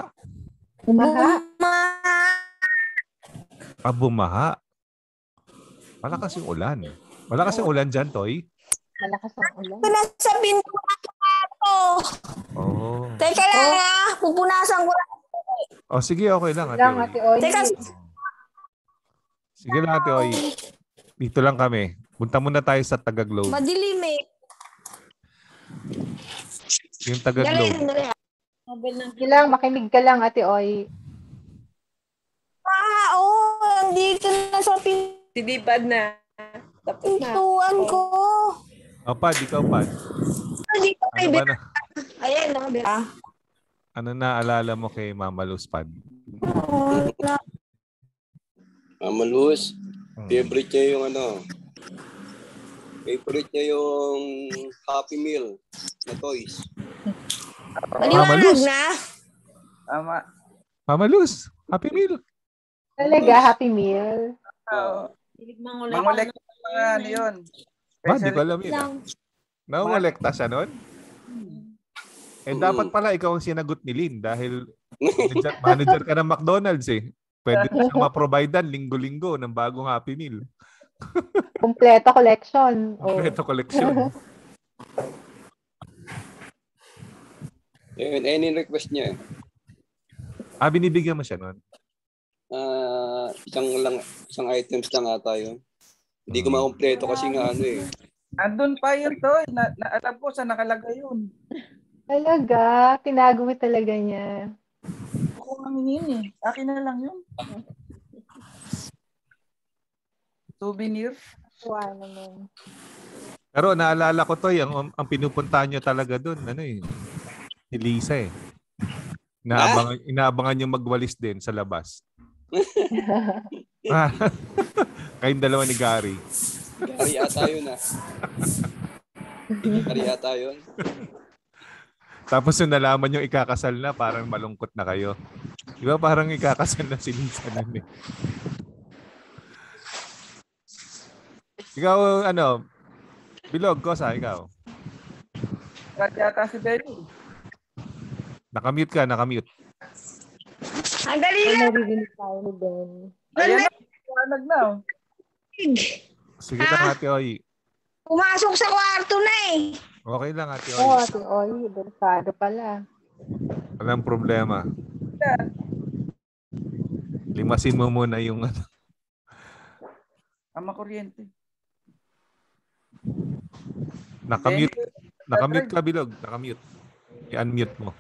Bumaha. Malakas yung ulan. Malakas yung ulan dyan, Toy? Malakas ang ulan. Nasa pinto ako. Teka lang pupunasan ko lang. Sige, okay lang, Ate Oyi. Sige lang, Ate Oyi. Dito lang kami. Punta muna tayo sa Taga-Globe. Madilim eh. Yung Taga-Globe. Sige lang, makinig ka lang, Ate Oyi. Nandito na sa Sinipad na. Tapos na. pintuan ko. Pad, ikaw, Pad. Dito kay Ano Ayan, ano na alala mo kay Mama Luz, Pad? Mama Luz, favorite niya yung Favorite niya yung Happy Meal na toys. Maliwanag na. Tama. Mama Luz, Happy Meal. Talaga, Happy Meal. Mangolekta mga ano yun. Ba, di ko alam yun. Nangolekta siya nun? Dapat pala ikaw ang sinagot ni Lynn dahil manager ka ng McDonald's eh. Pwede na siya ma-providean linggo-linggo ng bagong Happy Meal. Kompleto collection. Kompleto collection. Any request niya. Binibigyan mo siya nun? Isang items lang ata yun. Hindi ko makompleto kasi nga ano eh. Andun pa yun to. Alam ko saan nakalagay yun. Talaga? Tinago mo talaga niya. Ako ang hingin eh. Akin na lang yun. Souvenir. Wow naman. Pero naalala ko to, ang pinupuntahan nyo talaga dun, si Lisa eh. Inaabangan nyo magwalis din sa labas. Kayong dalawa ni Gary. Gary ata yun Gary ata yun. Tapos yung nalaman yung ikakasal na, parang malungkot na kayo. Di ba parang ikakasal na si Lisa nun eh. Ikaw, Bilog, Kosa, ikaw. Yata si Benny. Nakamute ka, nakamute. Ang dali lang. Narinig tayo ni Ben. Ayan na, iwanag na. Sige lang, Ate Oy. Pumasok sa kwarto na eh. Okay lang, Ate Oy. Ate Oy, delikado pala. Walang problema. Limasin mo muna yung Ama kuryente. Nakamute ka, Bilog. Nakamute. I-unmute mo.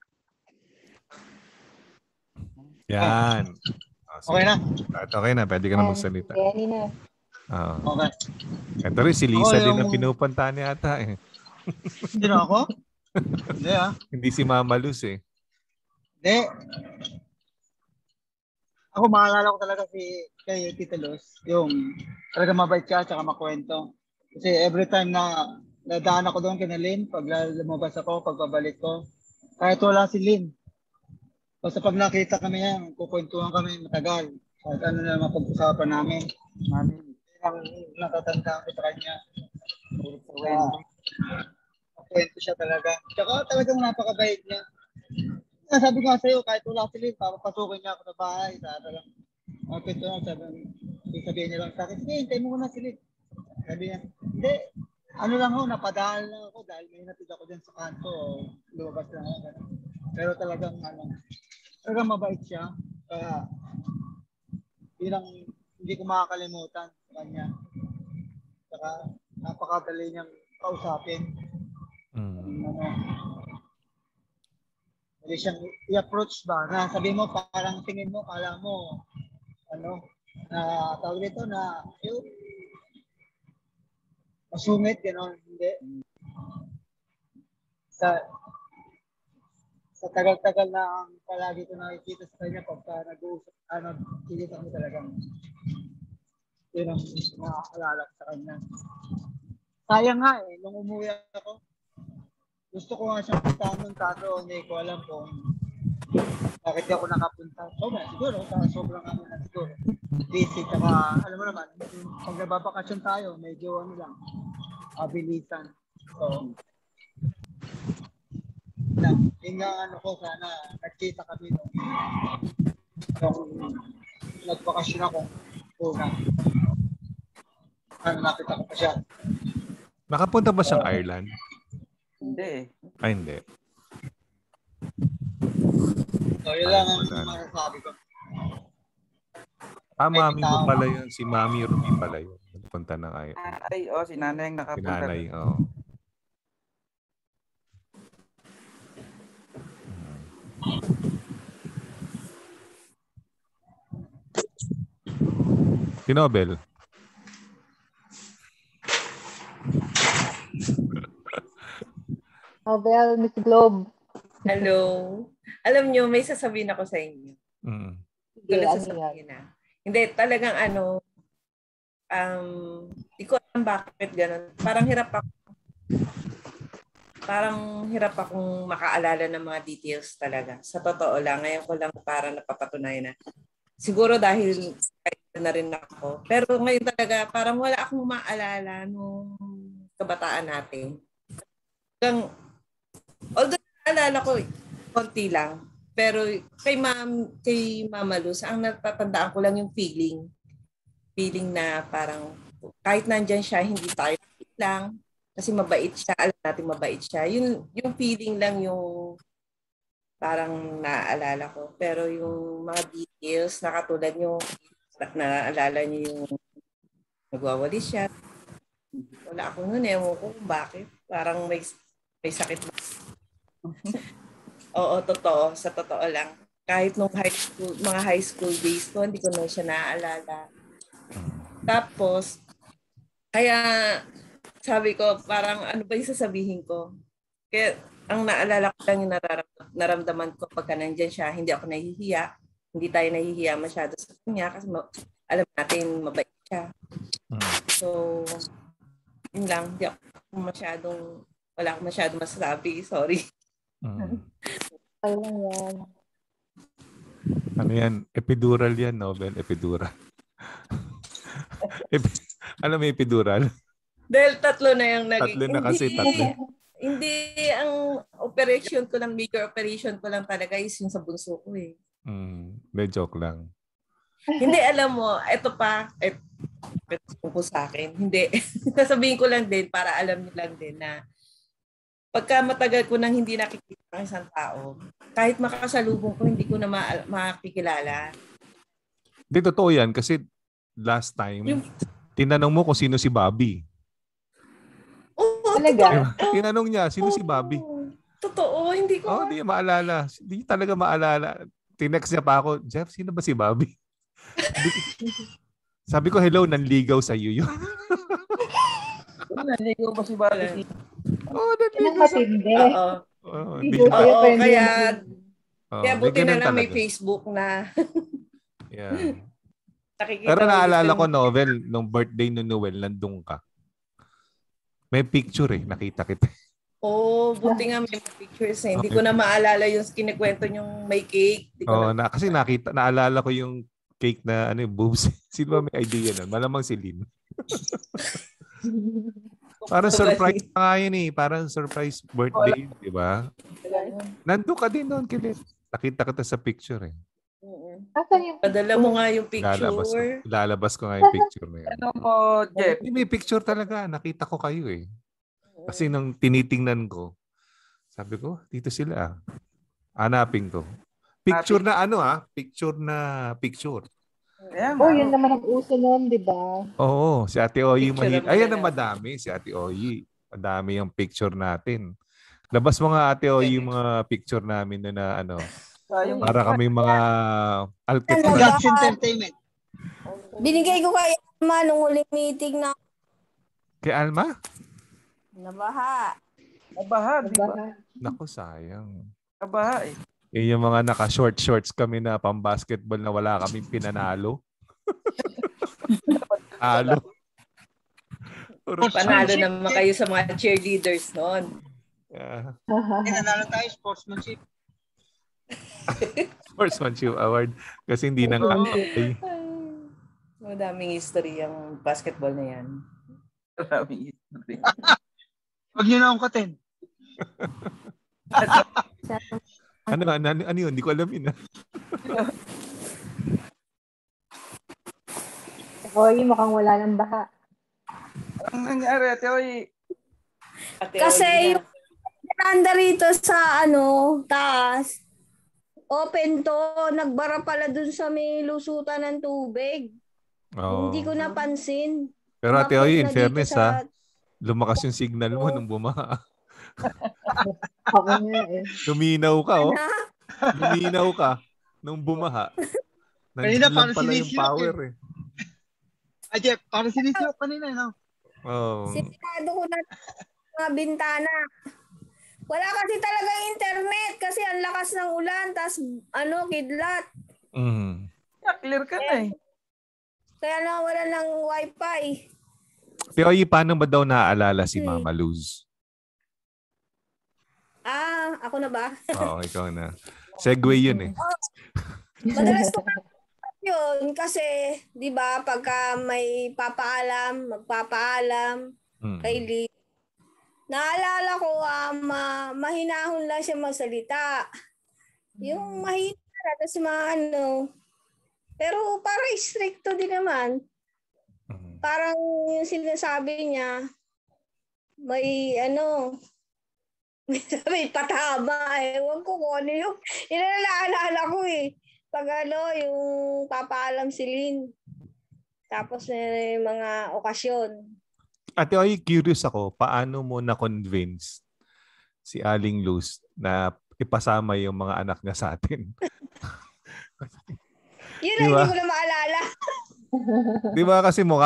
Yan. Okay na? Okay na. Pwede ka na magsalita. Benny na. Okay. Ito rin, si Lisa din ang pinupuntahan niya ata eh. Hindi na ako? Hindi Hindi si Mama Luz eh. Hindi. Ako maalala ko talaga kay Tita Luz, yung talaga mabait siya at saka makwento. Kasi every time na nadaan ako doon kay Lynn, pag lumabas ako, pagpabalik ko, kahit wala si Lynn. Basta pag nakita kami yan, kukwentuhan kami matagal. Kahit ano na mapag-usapan namin. Ang natatandaan ko sa kanya. Kwento siya talaga. Tsaka talagang napakabait niya. Sabi ko nga sa'yo, kahit wala si Lynn, papapasukin niya ako sa bahay. Sabihin niya lang sa akin, sige, hintay mo na si Lynn. Sabi niya, hindi, ano lang ho, napadaan lang ako dahil may natid ako dyan sa kanto. Lumabas lang ako. Pero talagang, talagang mabait siya. Kaya, hindi ko makakalimutan sa kanya. Saka, napakadali niyang kausapin. Hindi siyang i-approach ba? Na sabi mo, parang tingin mo, kala mo, na tawag dito na, masungit, gano'n. Hindi. Sa tagal-tagal na ang palagi ko nakikita sa kanya pagka nag-uusap, nagkikita kami talagang yun ang nakakaalala ko sa kanya. Sayang nga nung umuwi ako, gusto ko nga siyang puntahan nun, kaso hindi ko alam kung bakit ako nakapunta. Sobrang na siguro. Busy, tsaka alam mo naman, pag nababakasyon tayo, medyo abilisan. So, yun nga ko, sana nagkita kami nung nagbakasyon ako una. Nakita ko pa siya. Nakapunta ba siyang Ireland? Hindi. Ay, hindi. So, yun lang ang masasabi ko. Mami mo pala yun. Si Mami Ruby pala yun. Nagpunta ng Ireland. Si nanay ang nakapunta. Si nanay, Si Nobel. Nobel, Miss Globe. Hello. Alam nyo, may sasabihin ako sa inyo. Hindi talagang hindi ko bakit ganun. Parang hirap akong makaalala ng mga details talaga. Sa totoo lang, ngayon ko lang para napapatunayan na. Siguro dahil na rin ako. Pero ngayon talaga, parang wala akong maalala nung kabataan natin. Although naalala ko, konti lang. Pero kay Mama Luz, ang natatandaan ko lang yung feeling. Feeling na parang kahit nandyan siya, hindi tayo lang. Kasi mabait siya. Alam natin mabait siya. Yung feeling lang yung parang naaalala ko. Pero yung mga details na katulad yung naaalala niyo yung nagwawali siya. Wala ako nun eh. Ewan ko kung bakit. Parang may sakit. Oo, totoo. Sa totoo lang. Kahit nung mga high school days ko, hindi ko na siya naaalala. Tapos, kaya sabi ko, parang ano ba yung sasabihin ko? Kaya ang naalala ko lang yung naramdaman ko pagka nandyan siya, hindi ako nahihiya. Hindi tayo nahihiya masyado sa kanya kasi alam natin mabait siya. So, yun lang. Wala akong masyadong masasabi. Sorry. Ano yan? Epidural yan, Nobel. Epidural. Alam mo epidural? Dahil tatlo na yung naging... Tatlo na kasi, tatlo. Hindi, ang operation ko lang, major operation ko lang talaga is yung sa bunso ko eh. May joke lang. Hindi, alam mo, ito pa, ito sa akin. Hindi, sasabihin ko lang din para alam niyo lang din na pagka matagal ko nang hindi nakikita ng isang tao, kahit makakasalubong ko, hindi ko na makikilala. Hindi, totoo yan kasi last time, tinanong mo kung sino si Bobby. Oo, talaga? Tinanong niya, sino si Bobby? Totoo, hindi ko. Hindi maalala. Hindi talaga maalala. Tinext niya pa ako, Jeff, sino ba si Bobby? Sabi ko, hello, nanligaw sa iyo yun. Nanligaw ba si Bobby? Nanligaw sa iyo. Kaya buti na lang may Facebook na. Yeah. Pero naalala ko, Novel, nung birthday ni Noel, nandun ka. May picture nakita kita. Buti nga may pictures eh. Hindi ko na maalala yung kinikwento yung may cake. Kasi naalala ko yung cake na boobs. Sino ba may idea nun? Malamang si Lynn. Parang surprise pa nga yun eh. Parang surprise birthday, di ba? Nandun ka din noon, Kilit. Nakita kita sa picture eh. Padala mo nga yung picture. Ilalabas ko nga yung picture na yun. Ano mo, Jeff? May picture talaga. Nakita ko kayo eh. Kasi nung tinitingnan ko, sabi ko, dito sila. Hanapin ko. Picture na Picture na picture. Yun naman ang uso noon, di ba? Oo, si Ate Oyi. Ayan ang madami, si Ate Oyi. Madami yung picture natin. Labas mo nga, Ate Oyi, yung mga picture namin na para kami mga alket. God's Entertainment. Binigay ko kay Alma nung huling meeting na. Kay Alma? Nabaha, di ba? Naku, sayang. Nabaha eh. Yung mga naka-shorts kami na pang-basketball na wala kaming pinanalo. Panalo naman kayo sa mga cheerleaders noon. Yeah. Nanalo tayo, sportsmanship. Sportsmanship award kasi hindi nang kakapay. Madaming history ang basketball na yan. Madaming history. Huwag nyo na angkotin. Ano yun? Hindi ko alam yun. Oy, mukhang wala ng baha. Ang nangyari, Ate Oy? Kasi yung veranda rito sa taas, open to, nagbara pala dun sa may lusutan ng tubig. Hindi ko napansin. Pero Ate Oy, in fairness lumakas yung signal mo nung bumaha. Luminaw ka Luminaw ka nung bumaha. Nandiyan lang pala yung power eh. Jeff, parang sinisilok kanina, no? Sinigado ko na mga bintana. Wala kasi talaga internet kasi ang lakas ng ulan, tas kidlat. Clear ka na eh. Kaya nawala ng wifi. Tioy, paano ba daw naaalala si Mama Luz? Ako na ba? Oo, ikaw na. Segue yun eh. Madalas ko yun kasi, di ba, pagka may magpapaalam kay Lee, naalala ko, mahinahon lang siya magsalita. Yung mahina, tapos mga pero parang stricto din naman. Parang yung sinasabi niya, may may patama. Ewan ko kung ano yung inaalala ko eh. Pag yung papaalam si Lynn. Tapos may mga okasyon. Ate Oy, curious ako, paano mo na-convince si Aling Luz na ipasama yung mga anak niya sa atin? Yun diba? Hindi ko na maalala. Di ba kasi mukha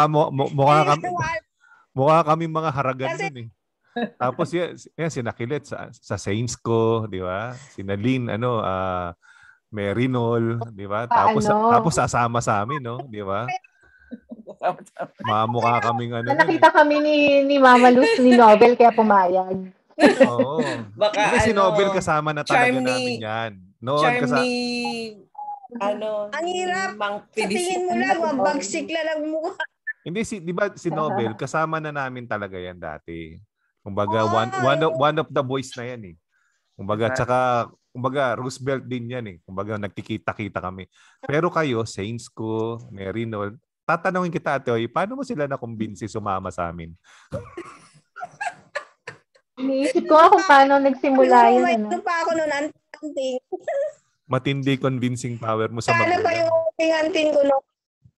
kami mga haragan kasi, nun eh. Tapos yan sinakilit sa Saints ko, di ba? Sinalin, Merinol, di ba? Tapos sasama sa amin, no? Di ba? Mamukha kaming nakita kami ni Mama Luz ni Nobel kaya pumayag. Oo. Baka si Nobel kasama na talaga namin yan. Noon ang hirap. Sa tingin mo lang, mabagsik lang mukha. Hindi, di ba si Nobel, kasama na namin talaga yan dati. Kumbaga, one of the boys na yan eh. Kumbaga, Roosevelt din yan eh. Kumbaga, nagkikita-kita kami. Pero kayo, Saints ko, Merinol, tatanungin kita, Ate Oy, paano mo sila na-convince sumama sa amin? Iniisip ko kung paano nagsimula yun. Ito pa ako noon, anting. Matindi convincing power mo sa magulang. Sana pa yung anting ko noon.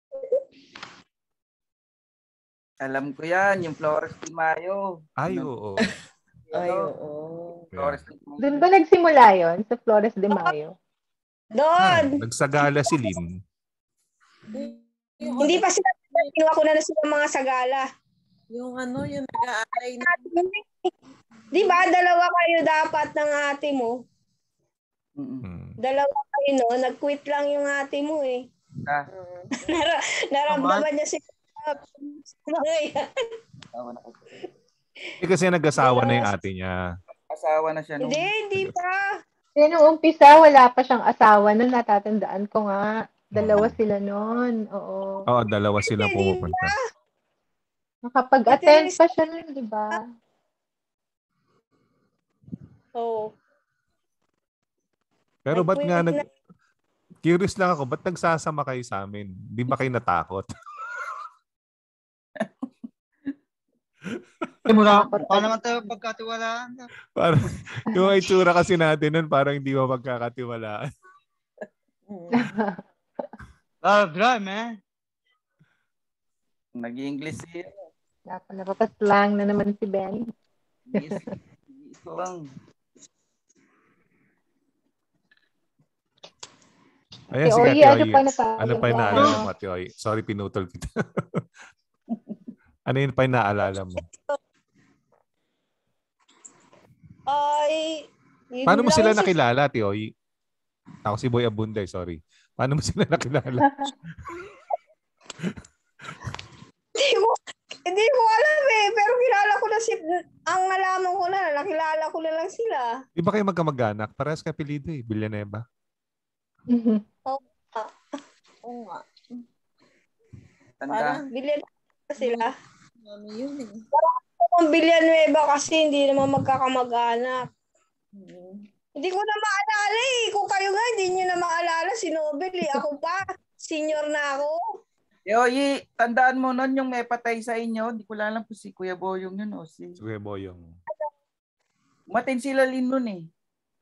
Alam ko yan, yung Flores de Mayo. Ay, oo. Flores de Mayo. Doon ba nagsimula yon sa Flores de Mayo? Doon. Nagsagala si Lynn. Hindi pa sila, kinuha ko na sila mga sagala. Yung yung nag-aalay na. Di ba, dalawa kayo dapat ng ate mo? Dalawa kayo, no? Nag-quit lang yung ate mo eh. Naramdaman niya si kasi nag-asawa na yung ate niya. Asawa na siya. Hindi pa. Noong umpisa, wala pa siyang asawa nun. Natatandaan ko nga. Dalawa sila nun. Oo. Oo, dalawa sila pumupunta. Nakapag-attend pa siya nun, di ba? Oo. Pero ba't nga curious lang ako, ba't nagsasama kayo sa amin? Di ba kayo natakot? Mukha naman tayo pagkatiwalaan. Parang, yung itsura kasi natin nun, parang hindi mo pagkakatiwalaan. Dry, man. Nag-English siya. Napapaslang na naman si Ben. Ito lang. Ayan, si Ate Oy. Ano pa yung naalala mo, Ate Oy? Sorry, pinutol kita. Ano yun pa yung naalala mo? Paano mo sila nakilala, Ate Oy? Ako si Boy Abunday, sorry. Paano mo sila nakilala? Hindi ko alam eh. Pero kilala ko na ang alaman ko na, nakilala ko na lang sila. Di ba kayo magkamag-anak? Parehas ka apelido eh, Villanueva. Oo nga. Parang Villanueva sila. Parang Villanueva kasi hindi naman magkakamag-anak. Hindi ko na maalala eh. Kung kayo nga, hindi nyo na maalala si Nobel eh. Ako pa, senior na ako. Yoyi, tandaan mo nun yung may patay sa inyo. Hindi ko alam po si Kuya Boyong yun o si Kuya Boyong. Umaten sila Lin nun eh.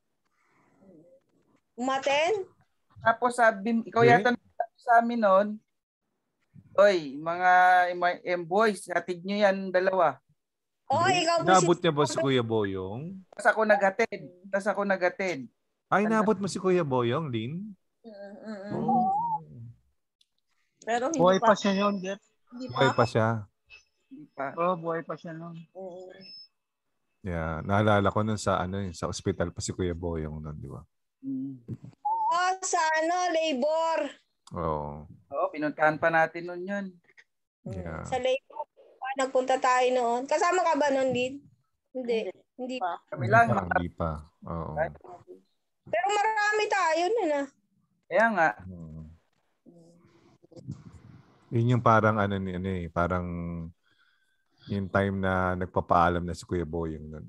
Umaten? Tapos sabi, ikaw yata sa amin nun, oy, mga boys, hatid nyo yan dalawa. Ikaw po Nabot niya ba si Kuya Boyong? Tapos ako nagatid. Ay, nabot mo si Kuya Boyong, Lin? Pero hindi buhay pa siya yun, Jeff. Buhay pa siya. Buhay pa siya nun. Yeah, naalala ko nun sa sa ospital pa si Kuya Boyong nun, di ba? Sa labor. Oo. Oo, pinuntahan pa natin nun yun. Yeah. Sa labor. nagpunta tayo noon. Kasama ka ba noon, Lid? Hindi pa. Kami lang. Hindi pa. Oo. Pero marami tayo nun ah. Kaya nga. Yun yung parang parang yung time na nagpapaalam na si Kuya Boyong nun.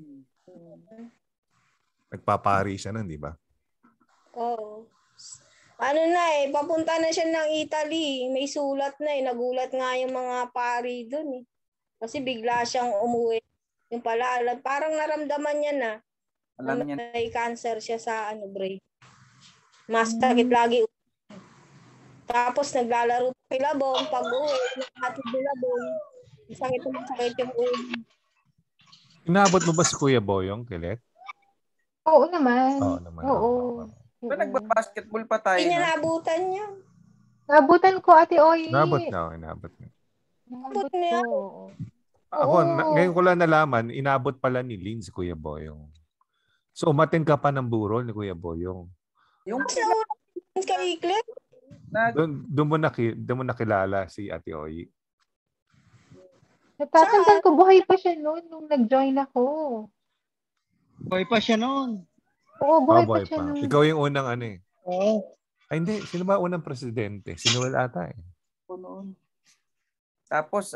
Nagpapari siya nun, di ba? Oo. Ano na papunta na siya ng Italy. May sulat na Nagulat nga yung mga pari dun Kasi bigla siyang umuwi. Yung pala, parang naramdaman niya na may cancer siya sa brain. Mas sakit lagi. Tapos naglalaro kilabong pag-uwi. Naghatid kilabong. Sakit yung ulo. Inabot mo ba si Kuya Boyong, Kilet? Oo naman. Oo naman. Oo. Ba nagba-basketball pa tayo? Hindi niya nabutan niya. Nabutan ko, Ate Oy. Nabot na. Nabot niya. ko. Ako, ngayon ko lang nalaman, inabot pala ni Lynn si Kuya Boyong. So, umatin ka pa ng burol ni Kuya Boyong. Yung kay Clip? Doon mo nakilala si Ate Oy. Natatandaan ko, buhay pa siya noon nung nag-join ako. Buhay pa siya noon. Oo, buhay pa siya noon. Ikaw yung unang Oo. Ay, hindi. Sino ba unang presidente? Si Noel ata Noon. Tapos,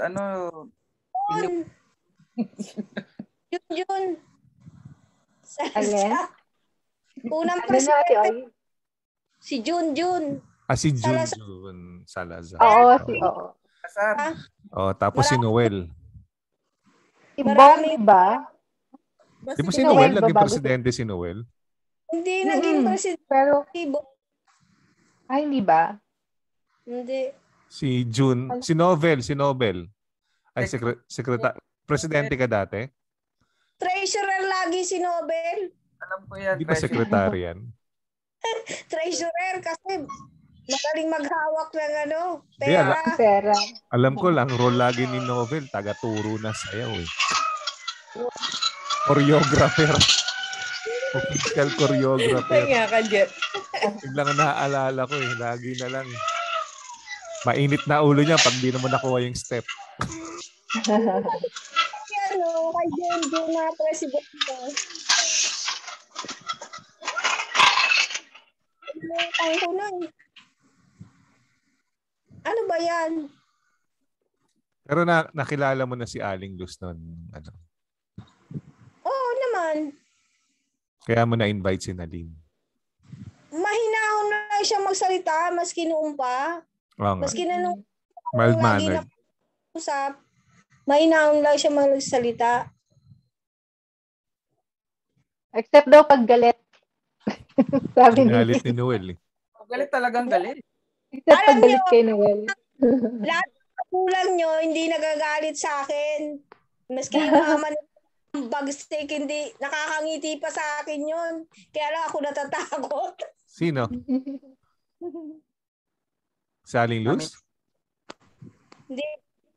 Jun. Alin? Unang presidente. Si Jun. Si Jun Salazar. Oo. Tapos si Noel. Ibang, diba? Di ba si Noel naging presidente si Noel? Hindi naging presidente. Pero, hindi ba? Hindi. Si Jun, si Nobel. Ay, presidente ka dati? Treasurer lagi si Nobel. Alam ko yan. Di ba sekretary yan? Treasurer kasi magaling maghawak ng pera. Alam ko lang, role lagi ni Nobel, taga-turo na sayaw Choreographer. Official choreographer. Kaya ka, Jeff. Biglang naaalala ko lagi na lang. Mainit na ulo niya pag di naman nakuha yung step. Kay Jun na presidente. Ano ba yan? Pero nakilala mo na si Aling Luz noon. Oo naman. Kaya mo na-invite si Nadine. Mahinahon na siya magsalita, maski noon pa. Maski na nung mild-mannered. Mahinahon lang siya magsalita. Except daw pag galit. Sabi galit ni Noel. Galit talagang galit. Except pag galit kay Noel. Lahat ng kulang nyo, hindi nagagalit sa akin. Maski yung mama ng bagstick, hindi nakakangiti pa sa akin yun. Kaya lang ako natatakot. Sino? Si Aling Luz? Hindi.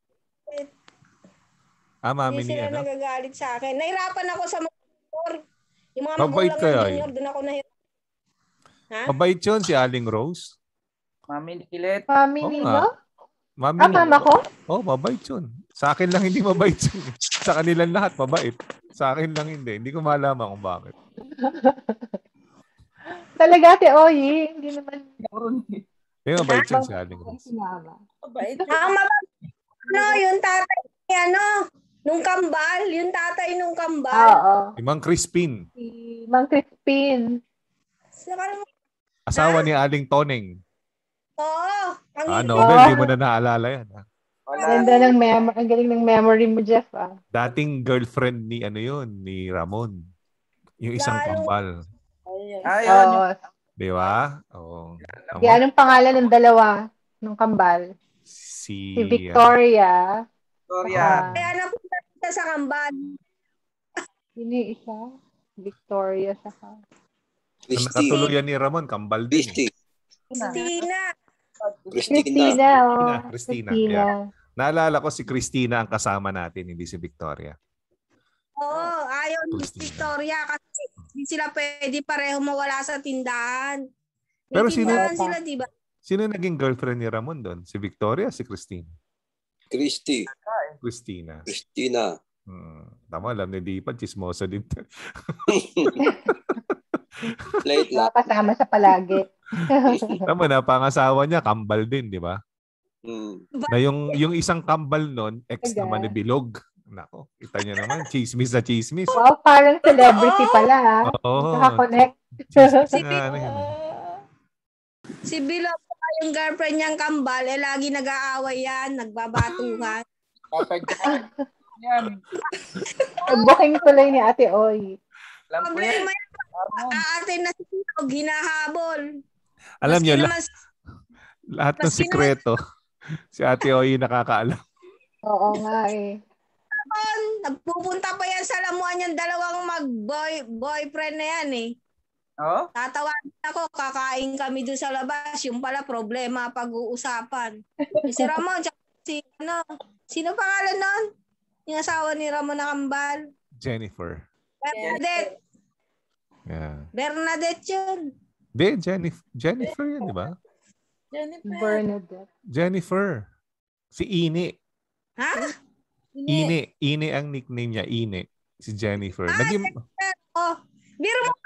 Mami hindi ni sila nagagalit sa akin. Nahirapan ako sa mga yung mga mabait magulang kaya ng junior, doon ako nahirapan. Ha? Mabait yun si Aling Rose. Mami ni Kilet. Mami Nino? Mama ko? Mabait yun. Sa akin lang hindi mabait yun. Sa kanilang lahat mabait. Sa akin lang hindi. Hindi ko malaman kung bakit. Talaga si Oyi. Hindi naman. Mabait yun si Aling Rose. Mabait. Yung tatay nung kambal. Yung tatay nung kambal. Oo. Si Mang Crispin. Si Mang Crispin. Asawa ni Aling Toneng. Oo. Nobel, di mo na naalala yan. Ang galing ng memory mo, Jeff. Dating girlfriend ni ni Ramon. Yung isang kambal. Di ba? Oo. Anong pangalan ng dalawa ng kambal? Si Victoria. Kaya napunta kita sa kambal. Sino yung isa? Victoria saka. Nakatuluyan ni Ramon, kambal din. Christina. Christina. Yeah. Naalala ko si Christina ang kasama natin, hindi si Victoria. Oo, ayaw ni Victoria kasi hindi sila pwede pareho mawala sa tindahan. Pero sino diba? Sino naging girlfriend ni Ramon doon? Si Victoria, si Christina? Christina. Tama, alam ni Dipa, chismosa din. Late lang. Kasama sa palagi. Tama na, pangasawa niya, kambal din, di ba? Na yung isang kambal nun, ex naman ni Bilog. Nako, kita niyo naman, chismis na chismis. Wow, parang celebrity pala. Naka-connect. Si Bilog, yung girlfriend niyang kambal, lagi nag-aaway yan, nagbabatuhan. Yan. Booking tuloy ni Ate Oy. Problema yan. Aatin na si Bilog, hinahabol. Alam niyo, lahat ng sikreto, si Ate Oy nakakaalam. Oo nga eh. Nagpupunta pa yan sa lamuan yung dalawang boyfriend na yan eh. Oh? Tatawagin ako, kakain kami doon sa labas. Yung pala problema pag-uusapan. Si Ramon, sino pangalan nun? Yung asawa ni Ramon na kambal. Jennifer. Bernadette. Yeah. Bernadette yun. Hindi, Jennifer yan, di ba? Bernadette. Jennifer. Si Ini. Ha? Ini ang nickname niya, Ini. Si Jennifer. Biro mo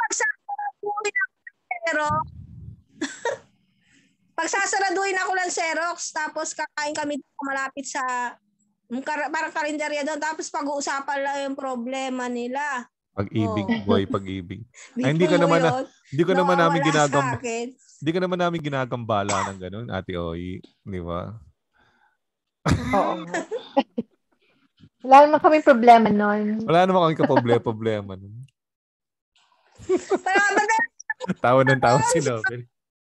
pagsasaraduhin ako ng Xerox, tapos kakain kami malapit sa parang kalendarya doon, tapos pag-uusapan lang yung problema nila. Pag-ibig, boy, pag-ibig. Ay, hindi ka naman namin ginagambala ng ganun, Ate Oy, di ba? Oo. Wala naman kami problema nun. Wala naman kami problema nun. Tawa si Nobel.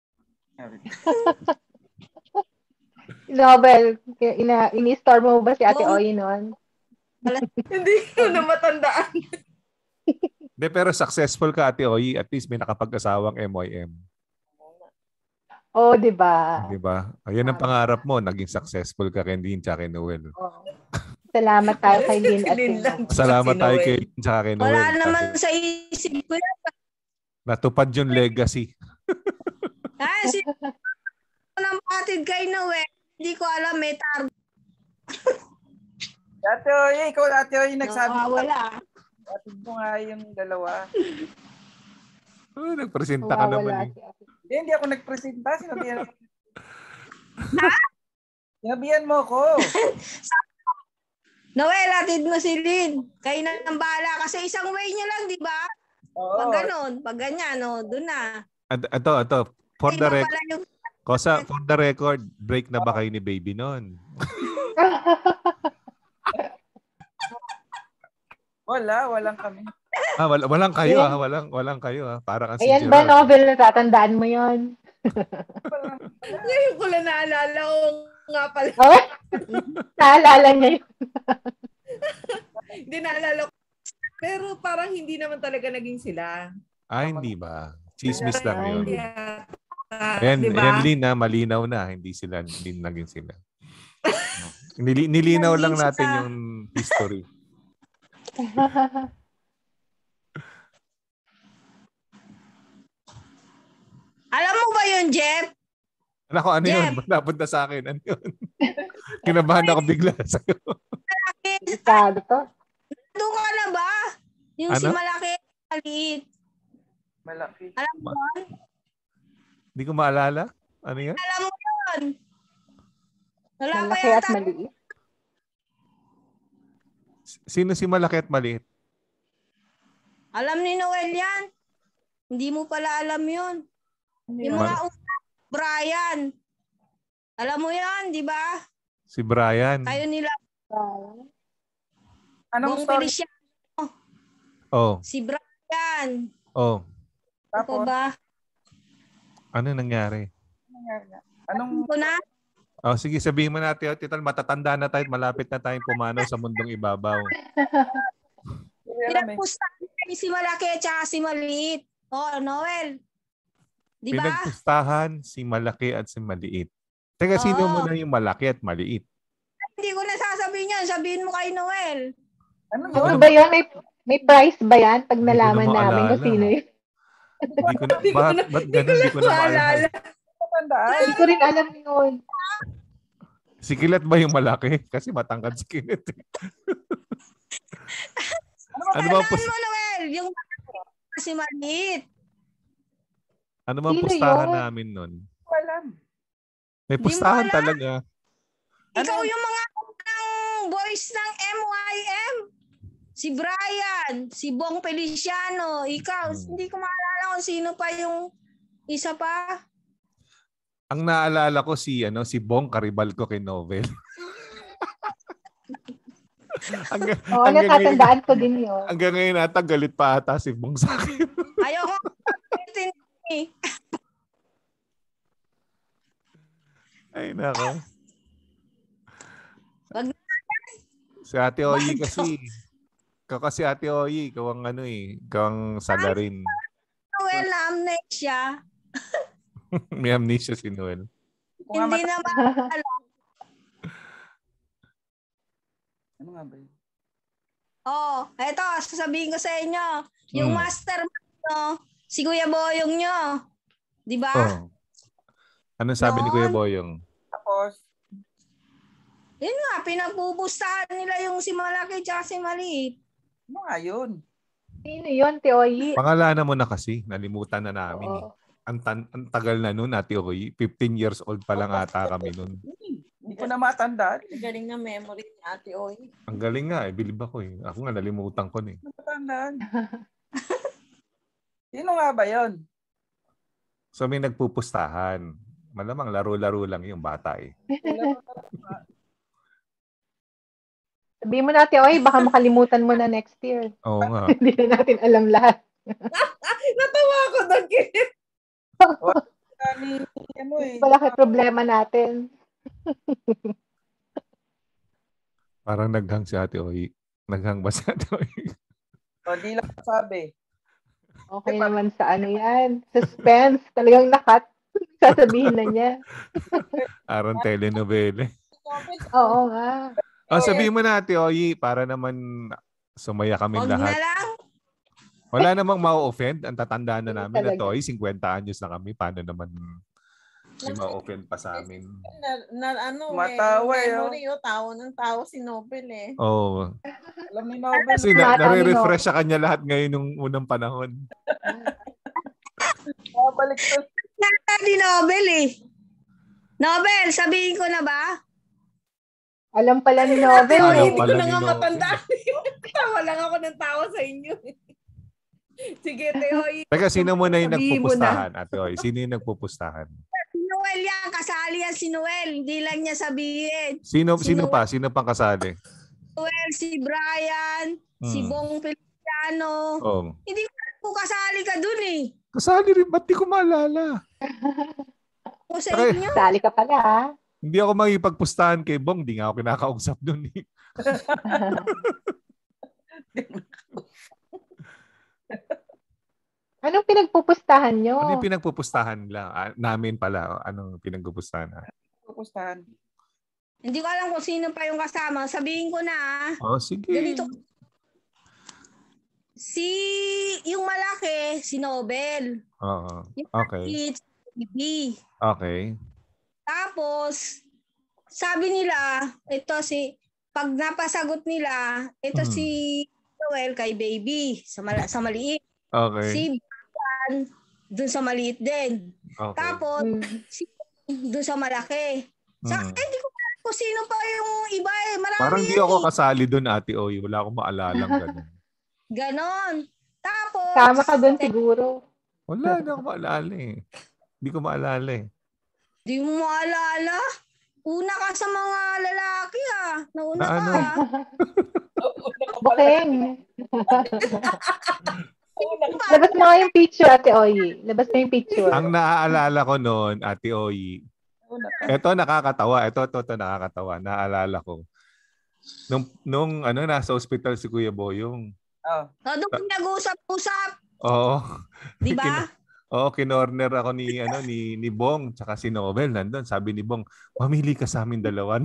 Nobel, ini-store mo ba si Ate Oy nun? Hindi ko na matandaan. De, pero successful ka, Ate Oy. At least may nakapag-asawang MYM. Oh, di ba? Di ba? Ayan ang pangarap mo. Naging successful ka kay Lynn tsaka kay Noel. Oh. Salamat tayo kay Lynn at Salamat tayo kay Lynn tsaka kay Noel. Wala naman sa isip ko yan. Natupad yung legacy. Nang patid kay Noel, hindi ko alam, may target. Ate Oy, ikaw Ate Oy nagsabi. Wala. Patid mo nga yung dalawa. Nagpresenta ka naman eh. Hindi ako nagpresenta. Sinabihan mo ko. Noel, atid mo si Lynn. Kayo na ng bahala. Kasi isang way nyo lang, di ba? Pag ganon, pag ganyan, doon na. Ito. For the record, break na ba kayo ni Baby noon? Walang kami. Walang kayo walang kayo Para kasi ayan ba, Nobel, natatandaan mo yon? Ngayon ko lang naalala ko nga pala. Naalala niya yun. Hindi naalala ko. Pero parang hindi naman talaga naging sila. Hindi ba? Chismis lang yun. Ayan, diba? Lynn na, malinaw na. Hindi naging sila. Nilinaw lang natin yung history. Alam mo ba yun, Jeff? Ano yun? Napunta sa akin. Ano yun? Kinabahan ako bigla sa'yo. Doon ka na ba? Yung si malaki, maliit. Malaki. Alam mo yun? Hindi ko maalala. Ano yan? Alam mo yun. Malaki at maliit. Sino si malaki at maliit? Alam ni Noel yan. Hindi mo pala alam yun. Yung mga Brian. Alam mo yan, di ba? Si Brian. Kayo nila. Anong story? Si Brian. Tapos ba? Ano nangyari? Anong na? Sige, sabihin mo natin. Tital, matatanda na tayo. Malapit na tayong pumanaw sa mundong ibabaw. Pinagpustahan si malaki at saka si maliit. Noel. Di ba? Pinagpustahan si malaki at si maliit. Teka, sino mo na yung malaki at maliit? Hindi ko na sasabihin yan. Sabihin mo kay Noel. Ano ba yan? May price ba yan pag nalaman namin kung sino yun? Ba't ganun? Hindi ko na maalala. Hindi ko rin alam yun. Si Kilat ba yung malaki? Kasi matangkad si Kilat. Ano ba mo, Noel? Yung kasi maliit. Ano ba pustahan namin nun? Walang. May pustahan talaga. Ikaw yung mga boys ng MYM. Si Brian, si Bong Feliciano, ikaw. Hindi ko maalala kung sino pa yung isa pa. Ang naalala ko si Bong Karibal ko kay Novel. Natatandaan ko din yun. Hanggang ngayon ata galit pa ata si Bong sa akin. Ayoko. Ay, nako. Si Ate Oyi kasi. Kasi Ate Oyi, ikaw ang ikaw ang salarin. Noel, amnesia. May amnesia si Noel. Hindi naman alam. Ano nga ba yun? Eto, sasabihin ko sa inyo. Yung mastermind nyo, si Kuya Boyong nyo. Di ba? Ano sabi ni Kuya Boyong? Tapos? Yun nga, pinagpupustahan nila yung si malaki at si maliit. Ano nga yun? Sino yun, Teoyi? Pangalanan mo na kasi. Nalimutan na namin. Ang tagal na nun, Ate Oyi. 15 years old pa lang ata kami nun. Hindi ko na matandaan. Galing na memory ni Ate Oyi. Ang galing nga bilib ako Ako nga nalimutan ko na Matandaan. Sino nga ba yun? So may nagpupustahan. Malamang laro-laro lang yung bata Sabihin mo natin, baka makalimutan mo na next year. Oo nga. Hindi na natin alam lahat. Natawa ako doon. Malaki problema natin. Parang naghang si Ate Oyi. Naghang ba si Ate Oyi? Hindi lang sabi. Okay naman sa yan. Suspense. Talagang nakat. Sasabihin na niya. Arang telenovela. Oo nga. Sabihin mo na, Ate Oyi, para naman sumaya kami lahat. Na lang. Wala namang ma-offend. Ang tatandaan na namin na Toy, 50 anyos na kami. Paano naman ma-offend pa sa amin? Matawa memory, tawa ng tawa si Nobel Alam ni Nobel. Kasi nare-refresh sa kanya lahat ngayon nung unang panahon. Balik to. Ni Nobel Nobel, sabihin ko na ba? Alam pala ni Nobel. Hindi ko na nga matandaan. Tawa lang ako ng tawa sa inyo. Sige, Teoy. Teka, sino mo na yung nagpupustahan, Ate Oy? Sino yung nagpupustahan? Si Noel yan. Kasali yan si Noel. Hindi lang niya sabihin. Sino pa? Sino pang kasali? Noel, si Brian, si Bong Feliciano. Hindi ko kasali ka dun Kasali rin. Ba't di ko maalala? O sa inyo? Kasali ka pala Hindi ako makipagpustahan kay Bong. Di nga ako kinakausap dun Anong pinagpupustahan nyo? Ano yung pinagpupustahan namin pala? Anong pinagpupustahan? Pupustahan. Hindi ko alam kung sino pa yung kasama. Sabihin ko na. Sige. Ganito. Yung malaki, si Nobel. Yung okay. Okay. Tapos, sabi nila, pag napasagot nila, si Noel kay baby, sa maliit. Okay. Si Brian, dun sa maliit din. Okay. Tapos, dun sa malaki. Hindi ko alam kung sino pa yung iba Marami parang di ako kasali dun, Ate Oy. Wala akong maalalang ganun. Ganon. Tapos, sama ka dun siguro. Wala na ako maalala Hindi ko maalala Di mo maalala? Una ka sa mga lalaki Nauna na ka. Bukeng. Labas mo nga yung picture, Ate Oyi. Labas mo yung picture. Ang naaalala ko noon, Ate Oyi, ito nakakatawa. Ito nakakatawa. Naaalala ko. Nung nasa hospital si Kuya Boyong. Doon nag-usap-usap. Oo. Di ba? Kinorner ako ni Bong tsaka si Nobel nandun. Sabi ni Bong, mamili ka sa amin dalawa.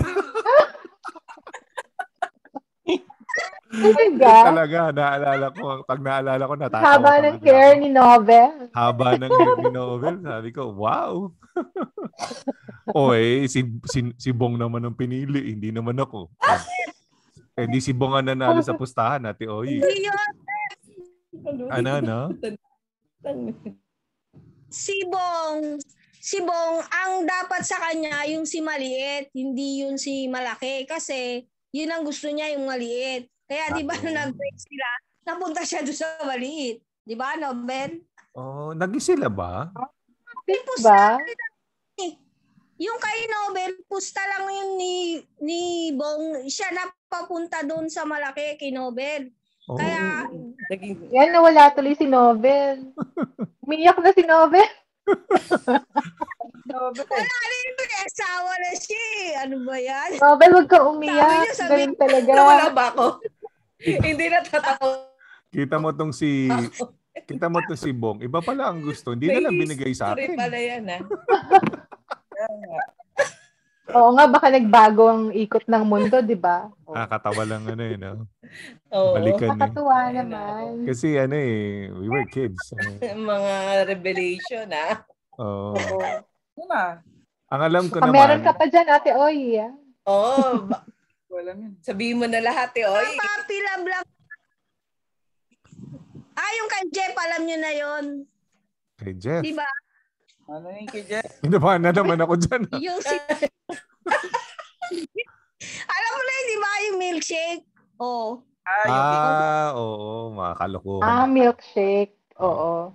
Talaga, naalala ko. Pag naalala ko, natatawa. Haba ng hair ni Nobel. Haba ng hair ni Nobel. Sabi ko, wow. Si Bong naman ang pinili, hindi naman ako. Di si Bong ang nanalo sa pustahan, Ate Oy. Hindi yun. Ano? Si Bong, ang dapat sa kanya yung si maliit, hindi yung si malaki. Kasi yun ang gusto niya, yung maliit. Kaya di ba nag-break sila, napunta siya doon sa maliit. Di ba, Nobel? Naging sila ba? Diba? Yung kay Nobel, pusta lang yun ni Bong. Siya napapunta doon sa malaki kay Nobel. Kaya... Yan, nawala tuloy si Nobel. Umiyak na si Nobel. Wala rin, asawa na siya. Ano ba yan? Nobel, huwag ka umiyak. Ganun talaga. Nawala ba ako? Hindi na tatawa. Kita mo tong si Bong. Iba pala ang gusto. Hindi na lang binigay sa akin. Sorry pala yan, Oo nga, baka nagbago ang ikot ng mundo, di ba? Katawa lang no? Oo. Balikan Nakakatuwa naman. Kasi we were kids. Mga revelation, Oo. Una. Ang alam ko naman. Meron ka pa dyan, Ate Oy. Oo. Sabihin mo na lahat, Oy. Papi love lang. Yung kay Jeff, alam nyo na yon. Kay Jeff? Diba? Ano yung kay Jeff? Inabahan na naman ako dyan. Yung alam mo na yun, diba? Yung milkshake. Oo. Oo. Mga kalokohan. Milkshake. Oo.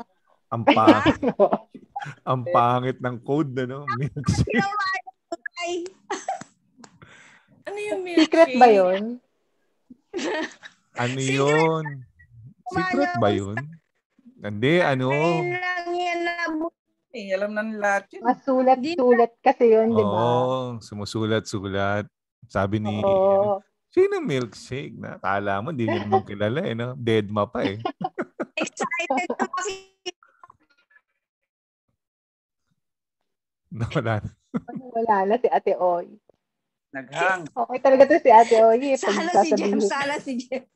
Ang pangit ng code, milkshake. Ano yung milkshake? Secret ba yun? Ano yun? Secret ba yun? Hindi, alam na nila lahat yun. Masulat-sulat kasi yun, di ba? Sumusulat-sulat. Sabi ni, sino milkshake? Nakala mo, hindi niya naman kilala, Dead ma pa, Excited na kasi. Wala na si Ate Oy. Naghang. Okay talaga to si Ate Oy. Sana si Jeff.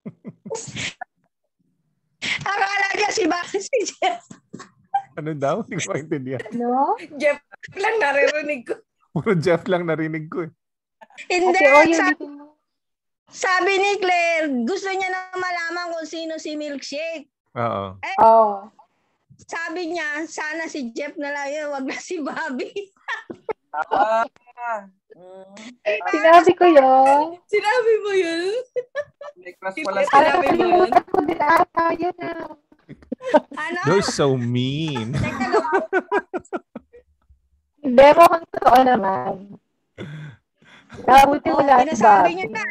Akala niya si Jeff. Ano daw? Hindi ko maintindihan. No? Jeff lang naririnig ko. Puro Jeff lang narinig ko Hindi. Sabi ni Claire, gusto niya na malaman kung sino si Milkshake. Oo. Sabi niya, sana si Jeff na lang yun, wag na si Bobby. Sinabi ko yun. Sinabi mo yun? Sinabi mo yun. Ako din ata yun Ano? You're so mean. Hindi mo kung totoo naman. Nabuti wala si Bobby. Niya na.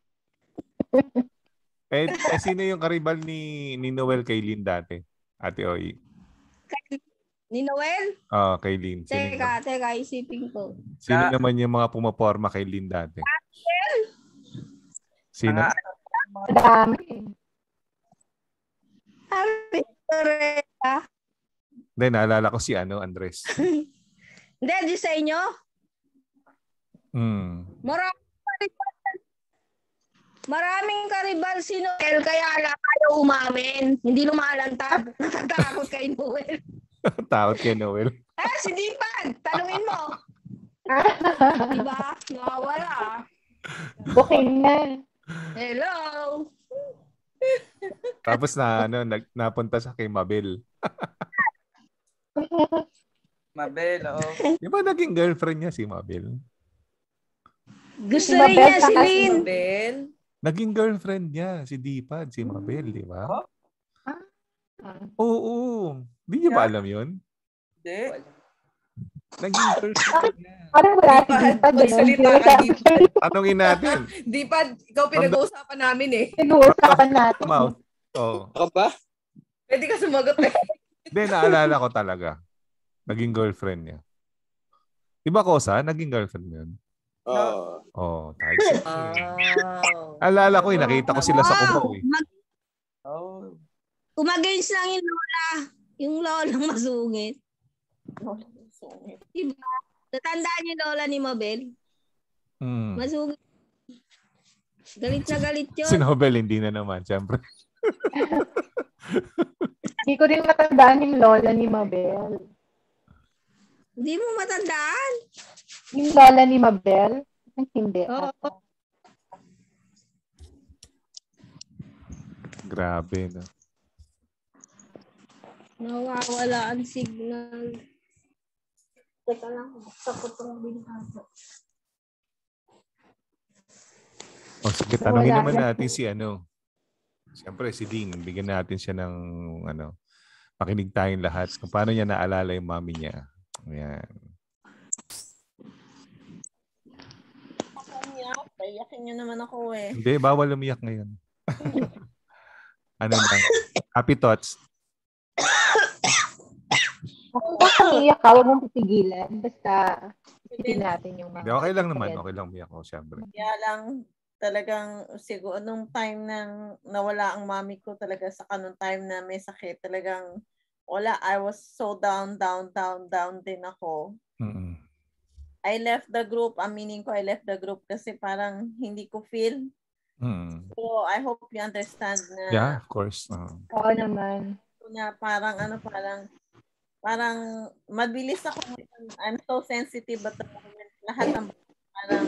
Sino yung karibal ni Noel kay Lynn dati? Ate Oy. Ni Noel? Kay Lynn. Teka, isipin ko. Sino naman yung mga pumaporma kay Lynn dati? Sino? Madami. Hindi, naalala ko si Andres. Hindi, di sa inyo? Maraming karibal si Noel, kaya lang ayaw umamin. Hindi lumalantad. Natatakot kay Noel. Takot kay Noel. Si Dipan, tanungin mo. Diba? Nawawala. Booking na. Hello. Tapos napunta siya kay Mabel. Mabel, oo. Di ba naging girlfriend niya si Mabel? Gusto rin niya si Lynn. Naging girlfriend niya si Dipad, si Mabel, di ba? Oo. Di niyo ba alam yun? Hindi. Naging girlfriend niya. Parang wala si Dipad. Magsalita ka, Dipad. Tanungin natin. Dipad, ikaw pinag-uusapan namin Pinag-uusapan natin. Ako ba? Pwede ka sumagot Hindi, naalala ko talaga. Naging girlfriend niya. Di ba, Kosa? Naging girlfriend niya. Tayo. Alala ko, nakita ko sila sa Cubao. Umagains lang yung lola. Yung lolang masungit. Diba? Natandaan yung lola ni Mabel? Masungit. Galit na galit yun. Si Nobel, hindi na naman, siyempre. Hindi ko rin matandaan yung lola ni Mabel. Hindi mo matandaan? Yung lola ni Mabel? Hindi. Oo. Grabe, no? Nawawala ang signal. Teka lang, buksan ko itong bintana. O sige, tanungin naman natin si Siyempre, si Ding. Bigyan natin siya ng pakinig tayong lahat kung paano niya naalala yung mami niya. Ayan. Payakin niyo naman ako eh. Hindi, bawal umiyak ngayon. Lang? Happy thoughts. Kung iiyak ka, huwag mong titigilan. Basta isipin natin yung mga... Okay lang naman. Okay lang umiyak ako, siyempre. Kaya lang, talagang siguro nung time nang nawala ang mami ko talaga sa kanong time na may sakit, talagang wala. I was so down din ako. Mm-mm. I left the group. Aminin ko, I left the group kasi parang hindi ko feel. So, I hope you understand na... Yeah, of course. Oo naman. Na parang parang mabilis ako. I'm so sensitive at the moment. Lahat ng parang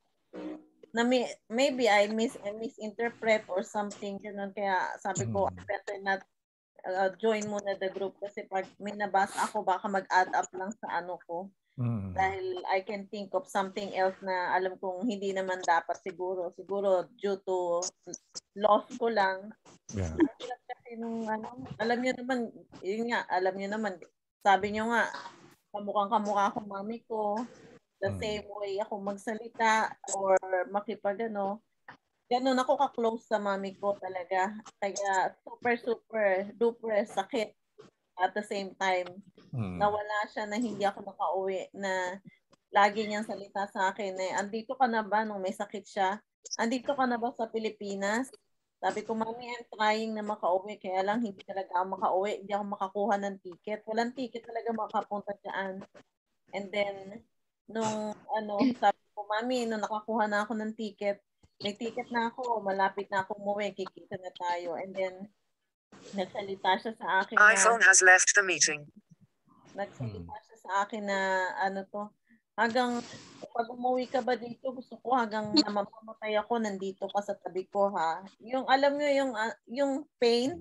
maybe I misinterpret or something. Ganun. Kaya sabi ko, better not join muna the group kasi pag may nabasa ako, baka mag-add up lang sa ano ko. Dahil I can think of something else na alam kong hindi naman dapat siguro. Siguro due to loss ko lang. Yeah. Kasi nung alam niyo naman, yun nga, alam niyo naman, sabi niyo nga, kamukha akong mami ko, the same way ako magsalita or ganun ako ka-close sa mami ko talaga. Kaya super duper sakit at the same time. Nawala siya na hindi ako nakauwi, na lagi niyang salita sa akin andito ka na ba nung may sakit siya? Andito ka na ba sa Pilipinas? Sabi ko, Mami, I'm trying na makauwi, kaya lang hindi talaga ako makauwi, hindi ako makakuha ng ticket. Walang ticket talaga makapunta dyan. And then, nung sabi ko, Mami, nung nakakuha na ako ng ticket, may ticket na ako, malapit na ako umuwi, kikita na tayo. And then, nagsalita siya sa akin na... iPhone has left the meeting. Nagsalita siya sa akin na hanggang pag umuwi ka ba dito, gusto ko hanggang namamatay ako, nandito ka sa tabi ko, ha. Yung alam nyo, yung pain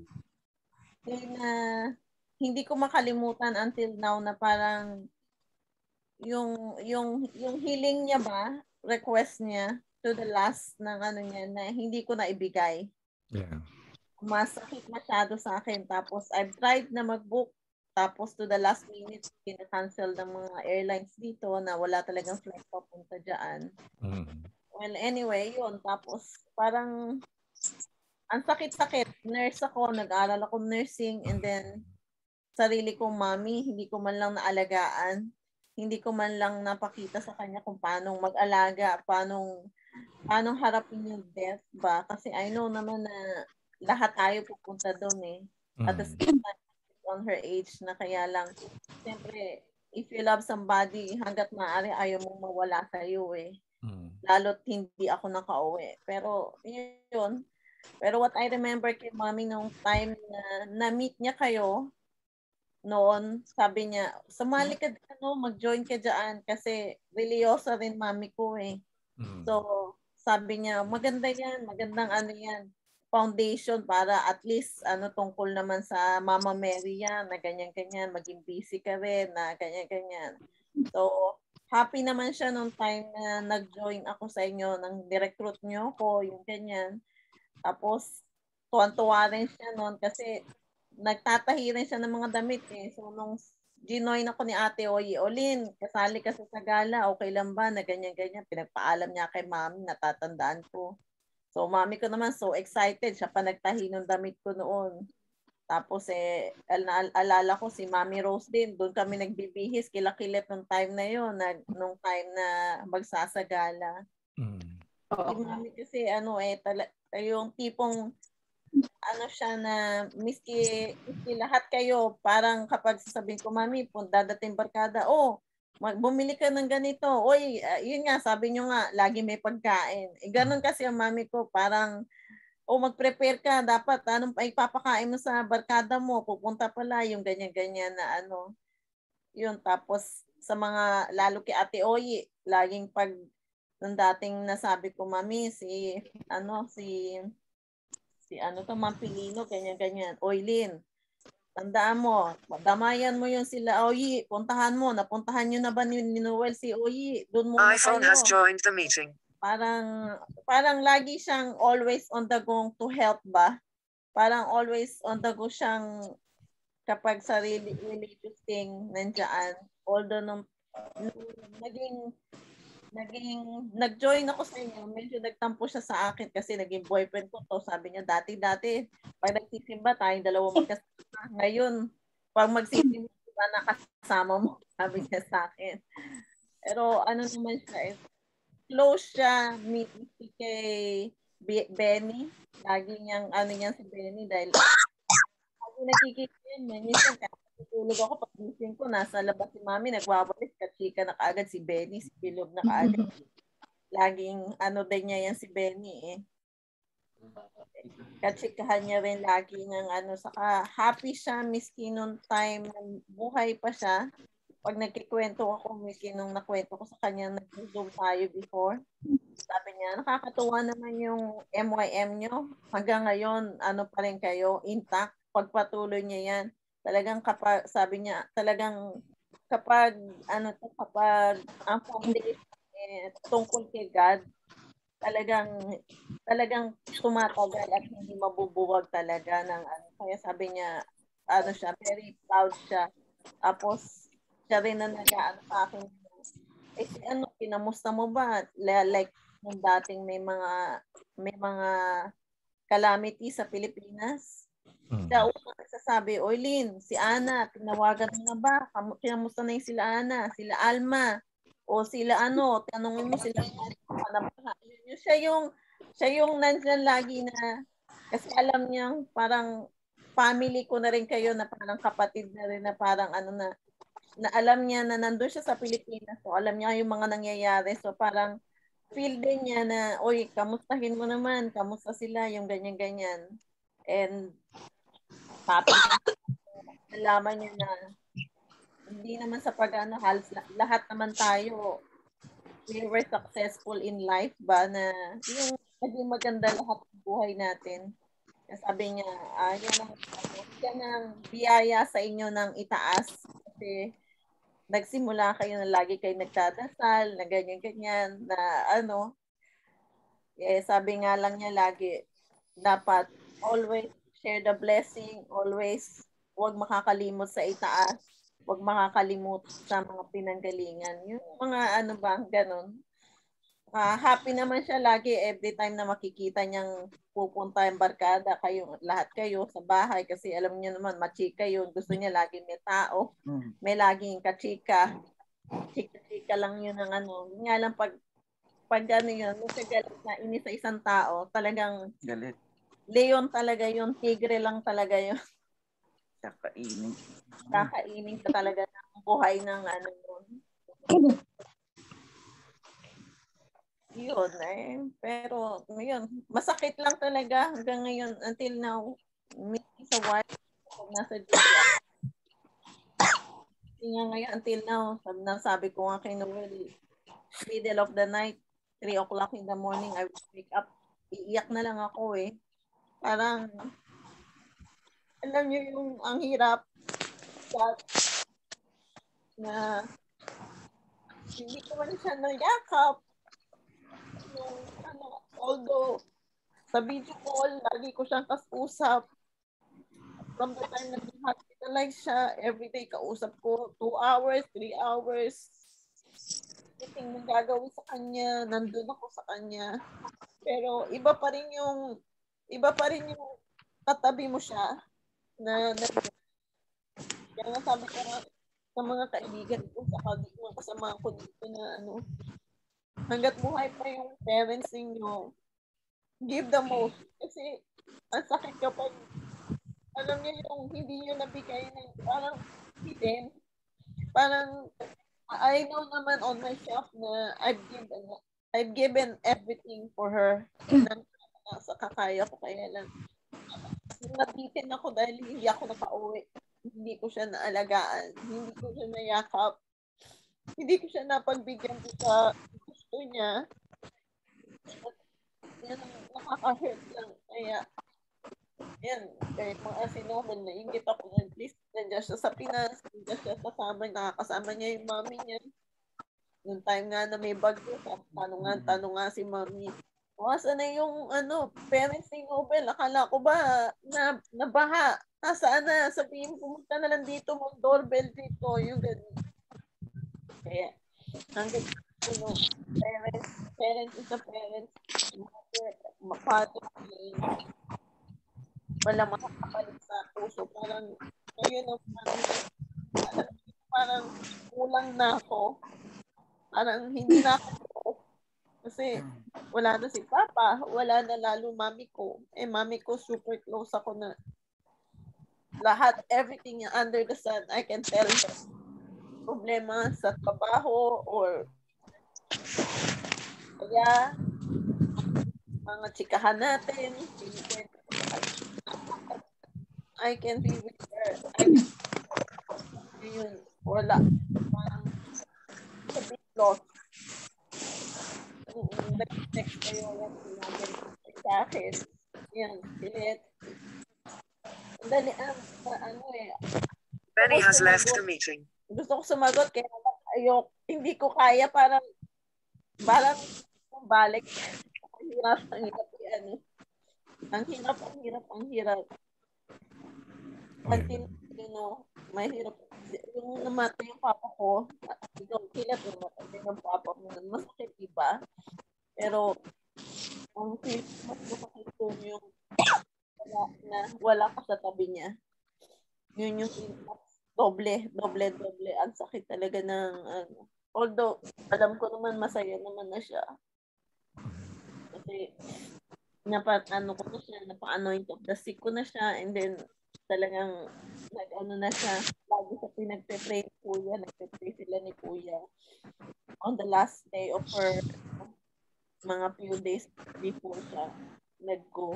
na hindi ko makalimutan until now, na parang yung healing niya ba, request niya to the last ng niya na hindi ko na ibigay. Yeah. Masakit masyado sa akin. Tapos I've tried na mag-book. Tapos to the last minute, kina-cancel ng mga airlines dito na wala talagang flight papunta dyan. Well, anyway, yun. Tapos parang ang sakit-sakit. Nurse ako, nag-aaral ako nursing, and then sarili kong mami, hindi ko man lang naalagaan. Hindi ko man lang napakita sa kanya kung paano mag-alaga, paano harapin yung death ba. Kasi I know naman na lahat tayo pupunta doon eh. At the same time, on her age na, kaya lang, siyempre, if you love somebody, hanggat maaari, ayaw mong mawala sa'yo eh. Lalo't hindi ako nakauwi. Pero, yun. Pero what I remember kay Mami nung time na na-meet niya kayo, noon, sabi niya, sumali ka, mag-join ka dyan kasi religyosa rin Mami ko eh. So, sabi niya, maganda yan, magandang yan, foundation para at least tungkol naman sa Mama Mary yan, na ganyan-ganyan, maging busy ka rin, na ganyan-ganyan. So, happy naman siya nung time na nag-join ako sa inyo, nang nirecruit niyo ko, yung ganyan. Tapos, tuwan-tuwa rin siya noon kasi nagtatahi rin siya ng mga damit eh. So, nung ginoin ako ni Ate Oye, Olin, kasali ka sa gala, okay lang ba na ganyan-ganyan? Pinagpaalam niya kay Mami, natatandaan ko. So, Mami ko naman so excited, siya pa nagtahi ng damit ko noon. Tapos alala ko si Mami Rose din, doon kami nagbibihis, kilakilit nung time na yun, nung time na magsasagala. Si Mami kasi yung tipong siya na miski lahat kayo, parang kapag sasabihin ko, Mami, dadating barkada, bumili ka ng ganito. Oy, yun nga, sabi nyo nga, lagi may pagkain. Ganun kasi ang Mami ko, parang, mag-prepare ka, dapat, anong ipapakain mo sa barkada mo, pupunta pala, yung ganyan-ganyan na yun, tapos, sa mga, lalo kay Ate Oyi, laging pag nung dating nasabi ko, Mami, si Mampilino, ganyan-ganyan. Oylin, tandaan mo, damayan mo yung sila Oyi, puntahan mo, napuntahan nyo na ba ni Noel si Oyi? Doon muna iPhone kayo. has joined the meeting. Parang lagi siyang always on the go to help ba? Parang always on the go siyang kapag sa religious thing nandiyan. Although nung nag-join ako sa inyo, medyo nagtampo siya sa akin kasi naging boyfriend ko to. Sabi niya, dati, pag nagsisimba tayong dalawa magkasama. Ngayon, pag magsisimba, nakasama mo, sabi niya sa akin. Pero ano naman siya, close siya, meet kay Benny. Lagi niyang, si Benny dahil lagi nakikita yun. Minsan, tutulog ako, pag-gising ko, nasa labas si Mami, nagwawalis, kachika na kaagad si Benny, si Pilog na kaagad. Laging, din niya yan si Benny eh. Kachikahan niya rin lagi ng saka happy siya, miski nung time, buhay pa siya. Pag nagkikwento ako, miski nung nakwento ko sa kanya, nag-zoom tayo before. Sabi niya, nakakatuwa naman yung MYM nyo. Hanggang ngayon, pa rin kayo, intact. Pagpatuloy niya yan. Talagang sabi niya, talagang kapag ang foundation tungkol kay God, talagang tumatagal at hindi mabubuwag talaga ng Kaya sabi niya, siya, very proud siya. Tapos, siya rin na sa akin, kinamusta mo ba? Like, nung dating may mga calamity sa Pilipinas. Siya unang nagsasabi, Oylin, si Ana, tinawagan mo na ba? Kinamusta na yung sila Ana, sila Alma, o sila tanungin mo sila siya yung nandyan lagi na, kasi alam niya, parang family ko na rin kayo, na parang kapatid na rin, na parang na alam niya na nandun siya sa Pilipinas, so alam niya yung mga nangyayari, so parang feel din niya na, oy, kamustahin mo naman, kamusta sila, yung ganyan-ganyan. And happy nalaman niya na hindi naman sa halos lahat naman tayo, we were successful in life ba, na yung naging maganda lahat ng buhay natin. Sabi niya, yan ang biyaya sa inyo ng itaas, kasi nagsimula kayo na lagi kayo nagdadasal, na ganyan-ganyan, na sabi nga lang niya lagi, dapat always share the blessing, always huwag makakalimot sa itaas, huwag makakalimot sa mga pinanggalingan. Yung mga ganun. Happy naman siya lagi every time na makikita niyang pupunta yung barkada, lahat kayo sa bahay, kasi alam niyo naman, machika yun. Gusto niya lagi may tao, may laging kachika. Chika-chika lang yun ng Nga lang pag yun, galit na inis sa isang tao, talagang galit. Leon talaga yun, tigre lang talaga yun. Kakainin ka talaga ng buhay ng yun. Yun pero ngayon, masakit lang talaga hanggang ngayon, until now, sa wife, pag nasa duty ako. Ngayon, until now, sabi ko nga kay Noel, middle of the night, 3 o'clock in the morning, I will wake up, iiyak na lang ako Parang, alam niyo yung ang hirap na hindi ko man siya nayakap. Although, sa video call, lagi ko siyang kausap. From the time na hospitalize siya, everyday kausap ko, 2 hours, 3 hours. Anything mong gagawin sa kanya, nandun ako sa kanya. Pero iba pa rin yung katabi mo siya na kaya nga sabi ko sa mga kaibigan ko, sa kasama ko dito na hanggat buhay pa yung parents ninyo, give the most. Kasi ang sakit kapag alam niyo yung hindi niyo nabigay ng parang hidden. Parang I know naman on myself na I've given everything for her sa kakaya ko, kaya lang nabitin ako dahil hindi ako nakauwi. Hindi ko siya naalagaan. Hindi ko siya nayakap. hindi ko siya napagbigyan sa gusto niya. Yan ang nakaka-hurt lang. Kaya, yan, kahit mga sinobel, naingit ako na at least nandiyan siya sa Pinas, nandiyan siya nakakasama niya yung mami niya. Yung time nga na may bagyo, tanong nga si mami, Wasa na yung parents ni Nobel. Akala ko ba nabaha? Nasaan na? Sabihin, pumunta na lang dito, mo doorbell dito. Yung ganun. Kaya, hanggang parents is a parents. Father, wala makakapalit sa puso. Parang, ayun, parang kulang na ako. Parang hindi na ako. Kasi wala na si Papa, wala na lalo mami ko. Mami ko super close ako na lahat, everything under the sun, I can tell her. Problema sa trabaho or kaya mga chikahan natin, I can be with her. Yun, wala. Parang sabihin lost. Next kayo yan sinabi sa akin. Yan, pilit. Dali, Benny has left the meeting. Gusto ko sumagot, kaya hindi ko kaya, parang balik. Ang hirap, ang hirap. Until, mahirap. Yung namatay yung papa ko, kilat namatay yung papa mo, masakit iba. Pero, ang mas masakit ko yung wala ka sa tabi niya. Yun yung doble. Ang sakit talaga ng although, alam ko naman masaya naman na siya. Kasi, napa-anoint of the sick ko na siya, and then, talagang, na siya, lagi sa pinagpe-pray ni Kuya, nagpe-pray sila ni Kuya. On the last day of her, mga few days before siya, nag-go.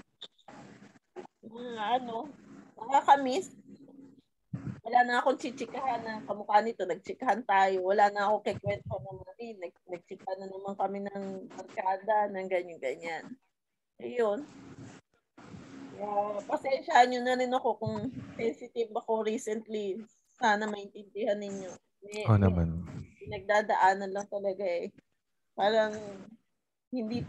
Nakakamiss. Wala na akong chichikahan na kamukha nito, nagchikahan tayo. Wala na ako kikwento naman. Nagchikahan na naman kami ng barkada, ng ganyan-ganyan. Ayun. Pasensyahan nyo na rin ako kung sensitive ako recently. Sana maintindihan ninyo. Naman. Nagdadaanan lang talaga eh. Parang hindi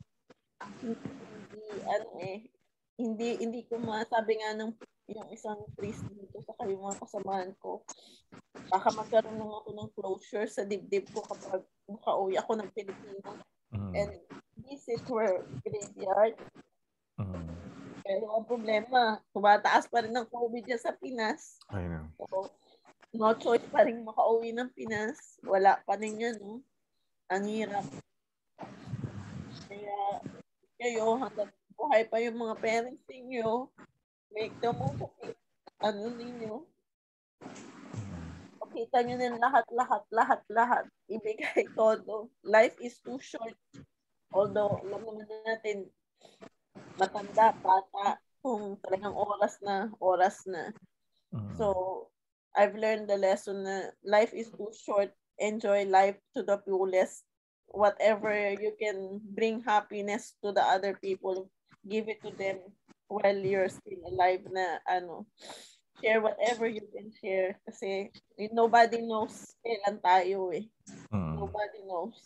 ko masabi nga ng yung isang priest dito sa kayong mga kasamahan ko. Baka magkaroon lang ako ng closure sa dibdib ko kapag makauwi ako ng Pilipinas. And visit her graveyard. Pero ang problema, tumataas pa rin ang COVID sa Pinas. I know. So, no choice pa rin makauwi ng Pinas. Wala pa rin yan, no? Ang hirap. Kaya, kayo, hanggang buhay pa yung mga parents ninyo, make the most of it. Ninyo. Pakita nyo din lahat. Ibigay todo. Life is too short. Although, alam naman natin, matanda, bata, kung talagang oras na. So, I've learned the lesson na life is too short. Enjoy life to the fullest. Whatever you can bring happiness to the other people, give it to them while you're still alive na share whatever you can share. Kasi nobody knows kailan tayo eh. Nobody knows.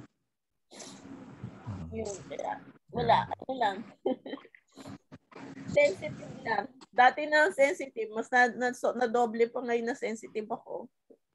Yun, kaya wala, lang. Sensitive lang. Dati na sensitive, mas na doble pa ngayon na sensitive ako.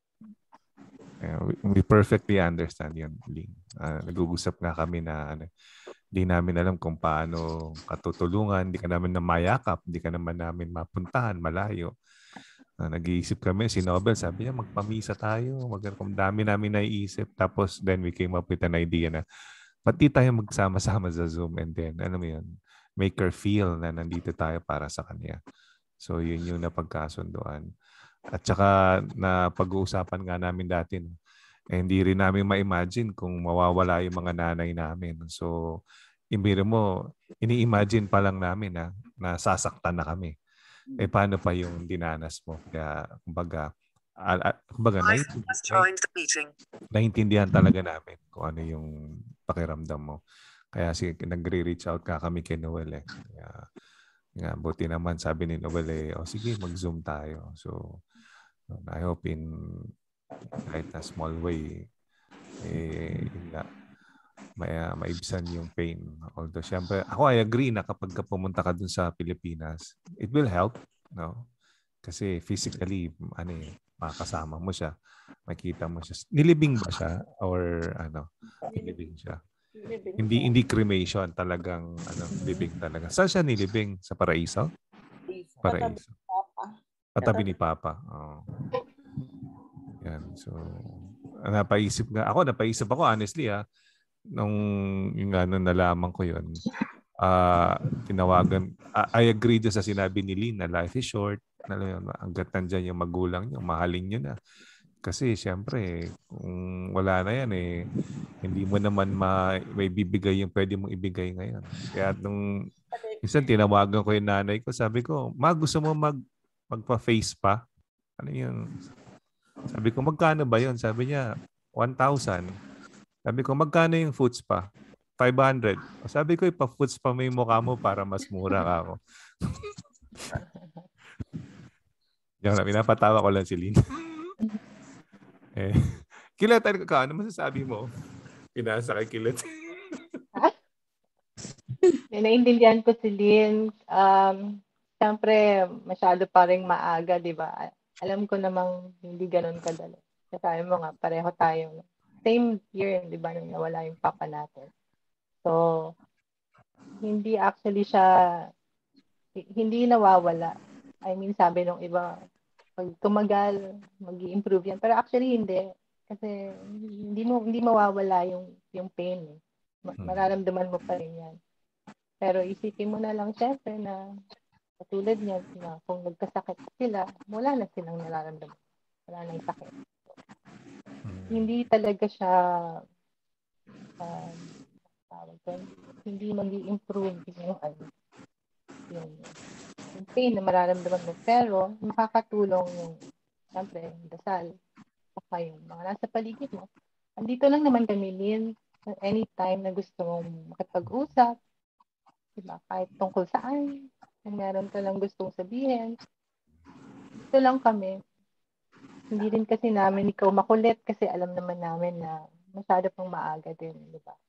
We perfectly understand yan, Ling. Nag-uusap nga kami na di namin alam kung paano katutulungan, di ka namin na mayakap, di ka naman namin mapuntahan, malayo. Nag-iisip kami, si Nobel, sabi niya, magpamisa tayo, kung dami namin naiisip. Tapos then we came up with an idea na pati tayo magsama-sama sa Zoom and then, make her feel na nandito tayo para sa kanya. So yun yung napagkasunduan. At saka na pag-uusapan nga namin dati, hindi rin namin ma-imagine kung mawawala yung mga nanay namin. So, imbiro mo, ini-imagine pa lang namin na sasaktan na kami. Paano pa yung dinanas mo? Kaya, kumbaga, kumbaga, naiintindihan talaga namin kung ano yung pakiramdam mo. Kaya nagre-reach out ka kami kay Noel eh. Kaya, buti naman sabi ni Noel eh, sige, mag-Zoom tayo. So, I hope in kahit na small way, maibsan yung pain. Although, syempre, I agree na kapag pumunta ka dun sa Pilipinas, it will help, no? Kasi physically, makakasama mo siya, makita mo siya. Nilibing ba siya? Or nilibing siya? Hindi cremation, talagang libing talaga. Saan siya nilibing? Sa Paraiso? Paraiso. Katabi ni Papa. Oh. Yan. So, napaisip ako honestly nung nalaman ko yun. Tinawagan, I agree doon sa sinabi ni Lynn na life is short. Hanggat nandyan yung magulang nyo, mahalin nyo na. Kasi siyempre, kung wala na yan hindi mo naman may bibigay yung pwede mong ibigay ngayon. Kaya nung minsan tinawagan ko yung nanay ko, sabi ko, gusto mo magpa-face pa? Ano yung... Sabi ko, magkano ba yun? Sabi niya, 1,000. Sabi ko, magkano yung foot spa? 500. Sabi ko, ipa-foot spa mo yung mukha mo para mas mura ka ako. Yung pinapatawa ko lang si Lynn. Kilat, ano masasabi mo? Pinasa kay Kilat. Naintindihan ko si Lynn. Siyempre, masyado pa rin maaga, di ba? Alam ko namang hindi ganun kadali. Sabi mo nga, pareho tayo. Same year, di ba, nung nawala yung papa natin. So, hindi actually siya, hindi nawawala. I mean, sabi nung iba, pag tumagal, mag-i-improve yan. Pero actually, hindi. Kasi hindi mawawala yung pain. Mararamdaman mo pa rin yan. Pero isipin mo na lang, syempre, na katulad niya, na kung nagkasakit sila, wala na silang nararamdaman. Wala nang sakit. Hindi talaga siya hindi mag-i-improve yung pain na mararamdaman mo. Pero, makakatulong yung, syempre, dasal. Saka yung mga nasa paligid mo. Andito lang naman kami, Lynn, anytime na gusto mong makipag-usap, diba? Kahit tungkol saan, kung meron ka lang gustong sabihin, dito lang kami. Hindi rin kasi namin ikaw makulit kasi alam naman namin na masyado pang maaga din, di ba?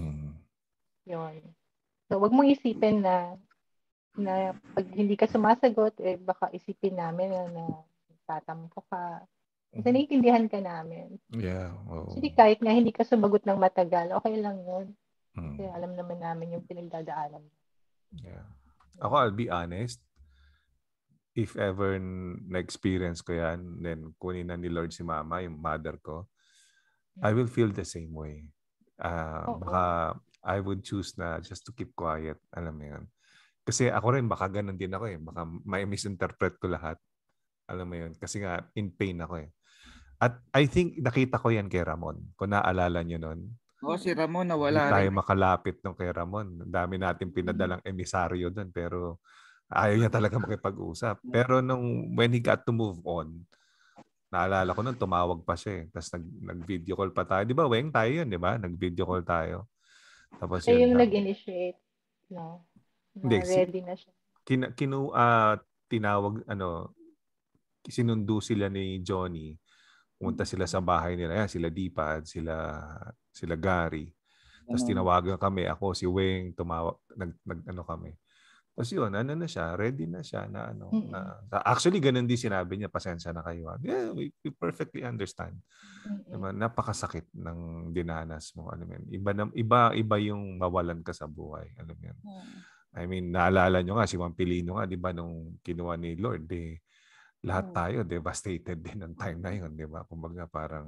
Yun. So, wag mong isipin na pag hindi ka sumasagot, baka isipin namin na tatampo ka. Kasi naiintindihan ka namin. Yeah. Actually, kahit nga hindi ka sumagot ng matagal, okay lang yun. Kasi alam naman namin yung pinagdadaanan. Yeah. Ako, I'll be honest. If ever na-experience ko yan, then kunin na ni Lord si Mama, yung mother ko, I will feel the same way. Baka I would choose na just to keep quiet. Alam mo yun. Kasi ako rin, baka ganun din ako eh. Baka may misinterpret ko lahat. Alam mo yun. Kasi nga, in pain ako eh. At I think, nakita ko yan kay Ramon. Kung naalala nyo nun. Si Ramon nawala rin. Hindi tayo makalapit nung kay Ramon. Dami natin pinadalang emisaryo dun. Pero ayaw niya talaga makipag-usap. Pero when he got to move on, naalala ko nun, tumawag pa siya eh. Tapos nag-video call pa tayo. Di ba, Weng, tayo yun, di ba? Nag-video call tayo. Tapos yun yung nag-initiate. No? Hindi, ready na siya. Tinawag, sinundo sila ni Johnny. Pumunta sila sa bahay nila. Ayan, sila Dipad, sila Gary. Tapos tinawagan kami. Ako, si Weng, tumawag, kami. Tapos yun, na siya, ready na siya na actually, ganun din sinabi niya, pasensya na kayo. Yeah, we perfectly understand. Diba? Napakasakit ng dinanas mo. Alam mo yun. Iba yung mawalan ka sa buhay. Alam mo yun. I mean, naalala nyo nga, si Juan Pilino nga, di ba, nung kinuha ni Lord, lahat tayo devastated din ng time na yun, di ba? Kumbaga parang,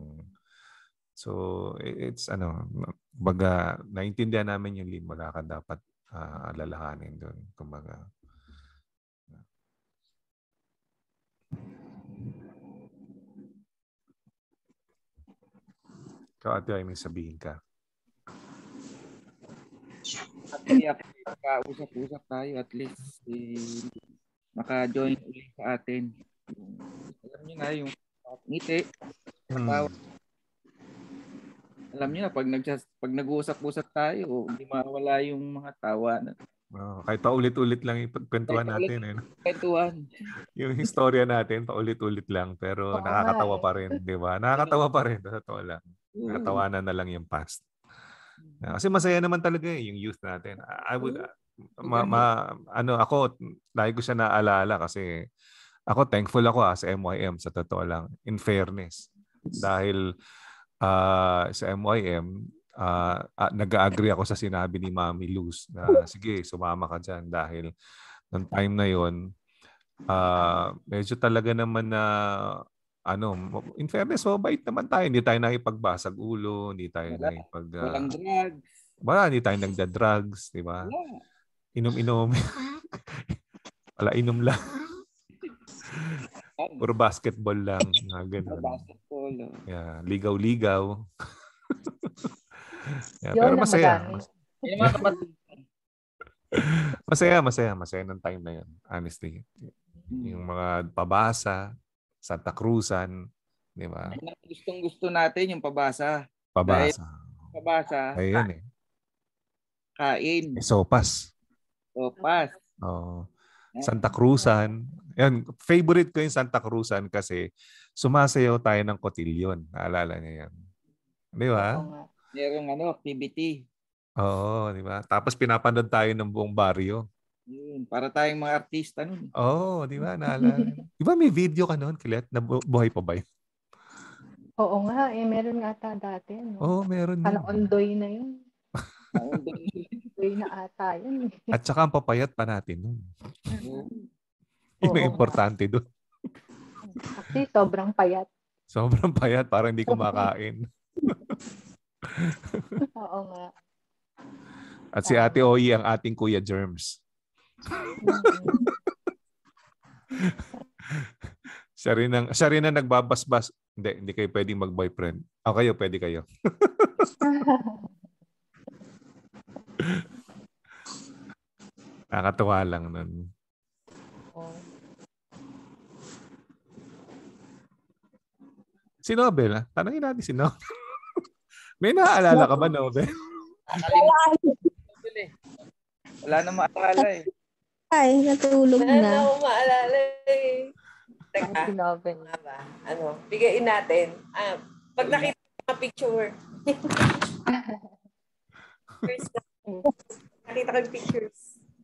so, it's, kumbaga, naintindihan namin yung Lynn, wala ka dapat alalahanin doon. Kumbaga. Ikaw, Ate, ay may sabihin ka. Usap-usap tayo at least maka-join ulit sa atin. Alam niyo na yung ngiti. Katawa. Alam niyo na, pag nag-uusap-usap tayo, hindi mawala yung mga tawa. Kahit paulit-ulit lang ipagkwentuhan natin. Kwentuhan. Yung istorya natin, paulit-ulit lang. Pero nakakatawa pa rin, di ba? Nakakatawa pa rin, totoo lang. Nakatawanan na lang yung past. Kasi masaya naman talaga yung youth natin. I would, ako, dahil ko siya naalala kasi ako, thankful ako sa MYM, sa totoo lang. In fairness. Dahil sa MYM, nag-agree ako sa sinabi ni Mami Luz na sige, sumama ka dyan dahil noong time na yon medyo talaga naman na in fairness, mabait naman tayo. Hindi tayo nakipagbasag ulo, hindi tayo walang drugs. Hindi tayo nagda-drugs, di ba? Inom-inom. Wala, inom lang. Puro basketball lang. Ganun. Basketball. Yeah, ligaw-ligaw. Pero masaya. Masaya ng time na yun. Honestly. Yung mga pabasa, Santa Cruzan, di ba? Gustong-gusto natin yung pabasa. Pabasa. Ayun kain. Sopas. Santa Cruzan. Yan, favorite ko yung Santa Cruzan kasi sumasayaw tayo ng kotilyon. Naalala niyo yan. Di ba? Merong activity. Oo, di ba? Tapos pinapanood tayo ng buong baryo. Para tayong mga artista nun. Oo, di ba? Naalala. Di ba may video ka nun, Kilet? Buhay pa ba yun? Oo nga, meron nga ata dati. Oo, meron nun. Ondoy na yun. Ondoy na ata yun. At saka ang papayat pa natin nun. Yung importante doon. Kasi sobrang payat. Sobrang payat, parang hindi kumakain. Oo nga. At si Ate Oyi ang ating Kuya Germs. Siya rin ang nagbabasbas. Hindi kayo pwedeng mag-boyfriend. Kayo, pwede kayo. Nakakatuwa lang nun. Si Nobel, tanongin natin si Nobel. May naaalala ka ba, Nobel? Wala na maalala eh. Ay, natulog na. Wala na akong maalala eh. Teka, bigayin natin. Pag nakita ko mga picture. Nakita ko yung pictures.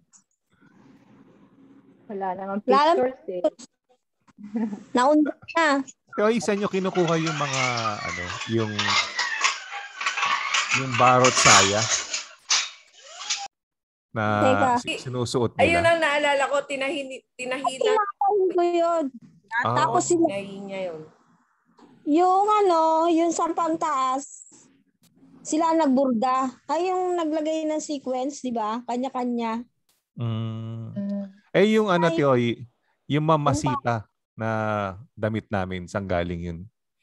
Wala namang pictures eh. Naunda na. Kaya isa nyo kinukuha yung mga, yung barot saya na sinusuot nila. Ayun ang naalala ko, tinahilan ko yun. Tapos niya yun. Yung sampang taas, sila nagburda. Ay, yung naglagay ng sequence, di ba? Kanya-kanya. Yung Tioy, yung mamasita na damit namin, saan galing yun?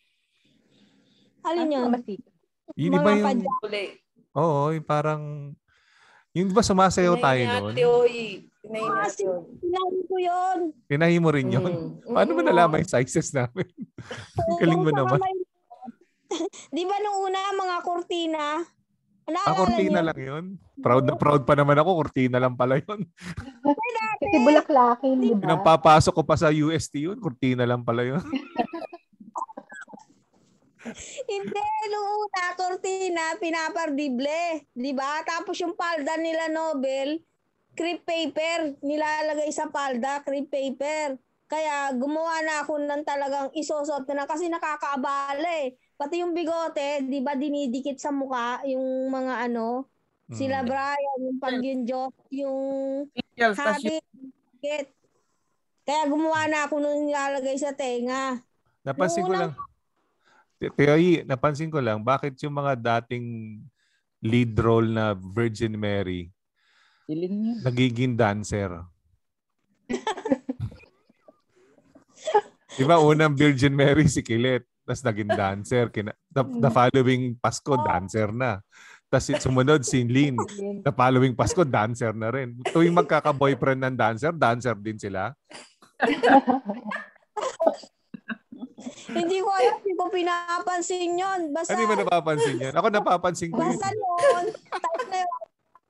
Alin yun? Yun ba yung... Oo, yung parang... Yung ba sumasayaw tayo noon? Tinahin ko yun. Tinahin mo rin yun? Paano mo nalaman yung sizes namin? Galing mo naman. Di ba nung una, mga kurtina? Kurtina lang yun? Proud na proud pa naman ako. Kurtina lang pala yun. Kasi bulaklakin, di ba? Pinapapasok ko pa sa UST yun. Kurtina lang pala yun. Hindi, nung una, kurtina, pinapardible. Di ba? Tapos yung palda nila, Nobel, crepe paper. Nilalagay sa palda, crepe paper. Kaya gumawa na ako ng talagang isosot na kasi nakakaabala eh. Pati yung bigote, di ba dinidikit sa mukha yung mga sila Brian, yung pag yung joke, yung hati, dikit. Kaya gumawa na ako nung nilalagay sa tenga. Napansin ko lang. Teoy, napansin ko lang, bakit yung mga dating lead role na Virgin Mary nagiging dancer? Di ba unang Virgin Mary si Kilet, tapos naging dancer. The following Pasko, dancer na. Tapos sumunod si Lynn, the following Pasko, dancer na rin. Tuwing magkaka-boyfriend ng dancer din sila. Hindi ko alam, hindi ko pinapansin yun. Basta, Hindi mo napapansin yun? Ako napapansin ko yun. basta noon, type na yun.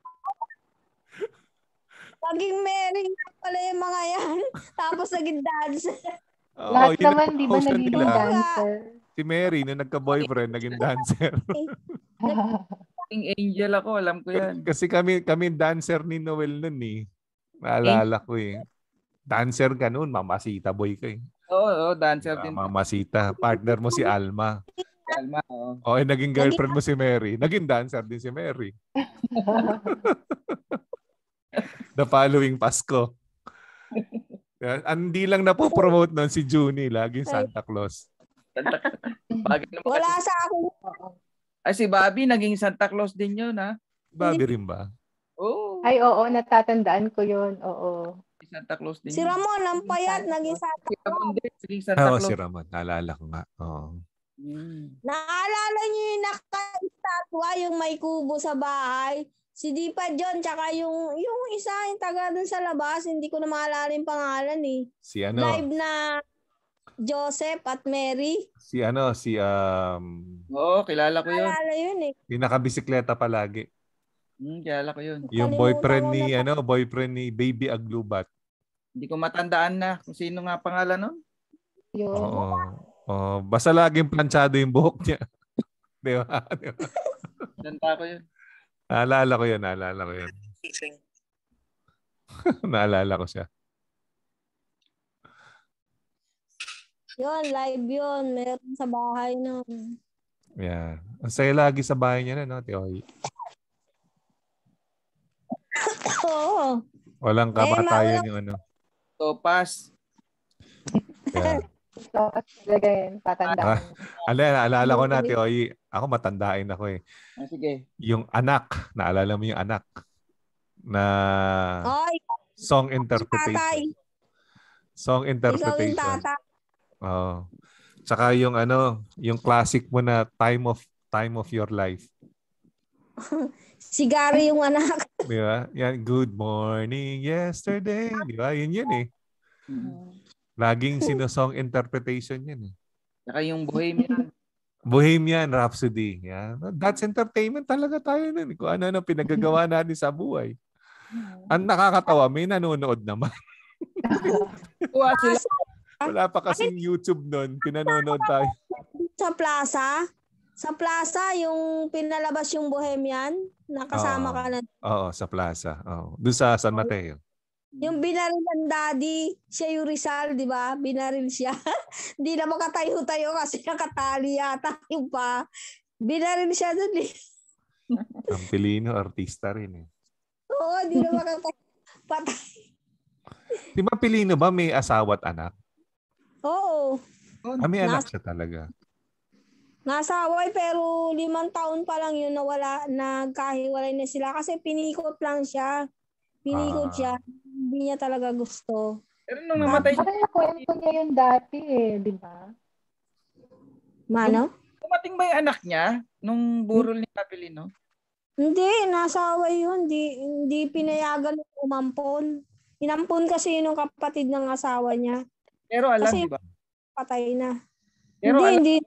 Naging Mary nga pala yung mga yan. Tapos naging dancer. Lahat naman, di ba, naging dancer? Si Mary, na nagka-boyfriend, naging dancer. King Angel ako, alam ko yan. Kasi kami dancer ni Noel nun eh. Naalala ko eh. Dancer ka nun, Mamasita boy ka eh. Oo, dancer din. Mamasita. Partner mo si Alma. Alma, oo. O, naging girlfriend mo si Mary. Naging dancer din si Mary. The following Pasko. Hindi lang napopromote nun si Junie, laging Santa Claus. Wala sa akin. Ay, si Bobby, naging Santa Claus din yun, ha? Bobby rin ba? Oo. Ay, oo, natatandaan ko yun. Oo. Santa Claus din. Si Ramon, ang payat, naging Santa Claus. Si Ramon din, naging Santa Claus. Si Ramon. Naalala ko nga. Oo. Naalala niyo yung naka-estatwa, yung may kubo sa bahay? Si Dipa John, tsaka yung isa, yung taga dun sa labas, hindi ko na maalala yung pangalan eh. Si ano? Live na Joseph at Mary. Si Oo, kilala ko yun. Naalala yun eh. Yung nakabisikleta palagi. Kilala ko yun. Yung boyfriend ni Baby Aglubat. Hindi ko matandaan na kung sino nga pangalan nun. Oo. Basta laging planchado yung buhok niya. Di ba? Tanda ko yun. Naalala ko yun. Naalala ko siya. Yun, live yun. Meron sa bahay nun. Yeah. Ang saya lagi sa bahay niya na, no, Tioy? Oo. Walang kamatayan yung ano. Topas. Yeah. Topas talaga yun. Patandaan. Alala ko na, Tioy. Ako matandain ako eh. Sige. Yung anak. Naalala mo yung anak? Na song interpretation. Song interpretation. Ikaw yung tata. Oo. Tsaka yung yung classic mo na time of your life. Si Gary yung anak. Di ba? Yan, good morning yesterday. Di ba? Yun eh. Laging sino-song interpretation yan eh. Tsaka yung Bohemian Rhapsody. Yan. That's entertainment talaga tayo nun. Kung ano pinagagawa natin sa buhay. Ang nakakatawa, may nanonood naman. Wala pa kasing YouTube nun. Pinanonood tayo. Sa plaza, yung pinalabas yung Bohemian, nakasama ka na. Oo, sa plaza. Oo. Doon sa San Mateo. Yung binaril ng daddy, siya yung Rizal, di ba? Binaril siya. Hindi na makatayo-tayo kasi nakatali yata yung pa. Binaril siya doon eh. Ang Pilino, artista rin eh. Oo, hindi na makatayo. Patay. Di ba Pilino ba may asawa at anak? Oo. May anak siya talaga. Nasaway pero 5 taon pa lang yun nagkahiwalay na sila kasi pinikot lang siya. Pinikot siya. Hindi niya talaga gusto. Pero nung namatay siya. Parang nakwento niya yun dati di ba? Mano? Dumating ba yung anak niya nung burol ni Capilino? Hindi, nasaway yun. Hindi pinayagan umampon. Inampon kasi yun ng kapatid ng asawa niya. Pero alam, kasi di ba? Patay na. Pero hindi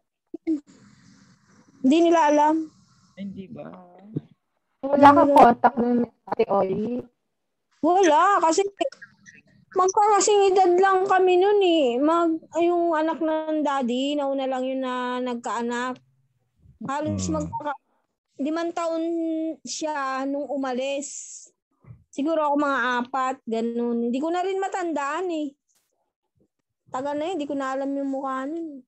nila alam. Hindi ba? Wala kang contact ng Ate Oy? Wala, kasi magkakasing edad lang kami nun eh. Yung anak ng daddy, nauna lang yun na nagkaanak. Halos 5 taon siya nung umalis. Siguro ako mga 4, ganun. Hindi ko na rin matandaan eh. Tagal na yun, hindi ko na alam yung mukha nun.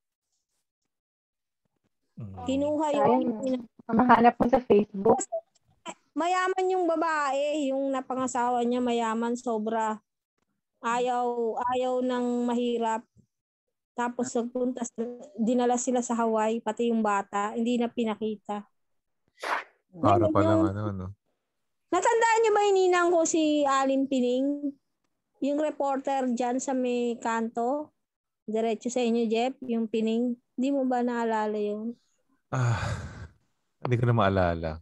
Kinuha yun. Mahanap mo sa Facebook. Mayaman yung babae, yung napangasawa niya mayaman, sobra. Ayaw ng mahirap. Tapos dinala sila sa Hawaii, pati yung bata, hindi na pinakita. Para pa lang no? Natandaan niyo ba yung ninang ko si Aling Pining? Yung reporter dyan sa may kanto? Diretso sa inyo, Jeff, yung Pining. Hindi mo ba naalala yun? Hindi ko na maalala.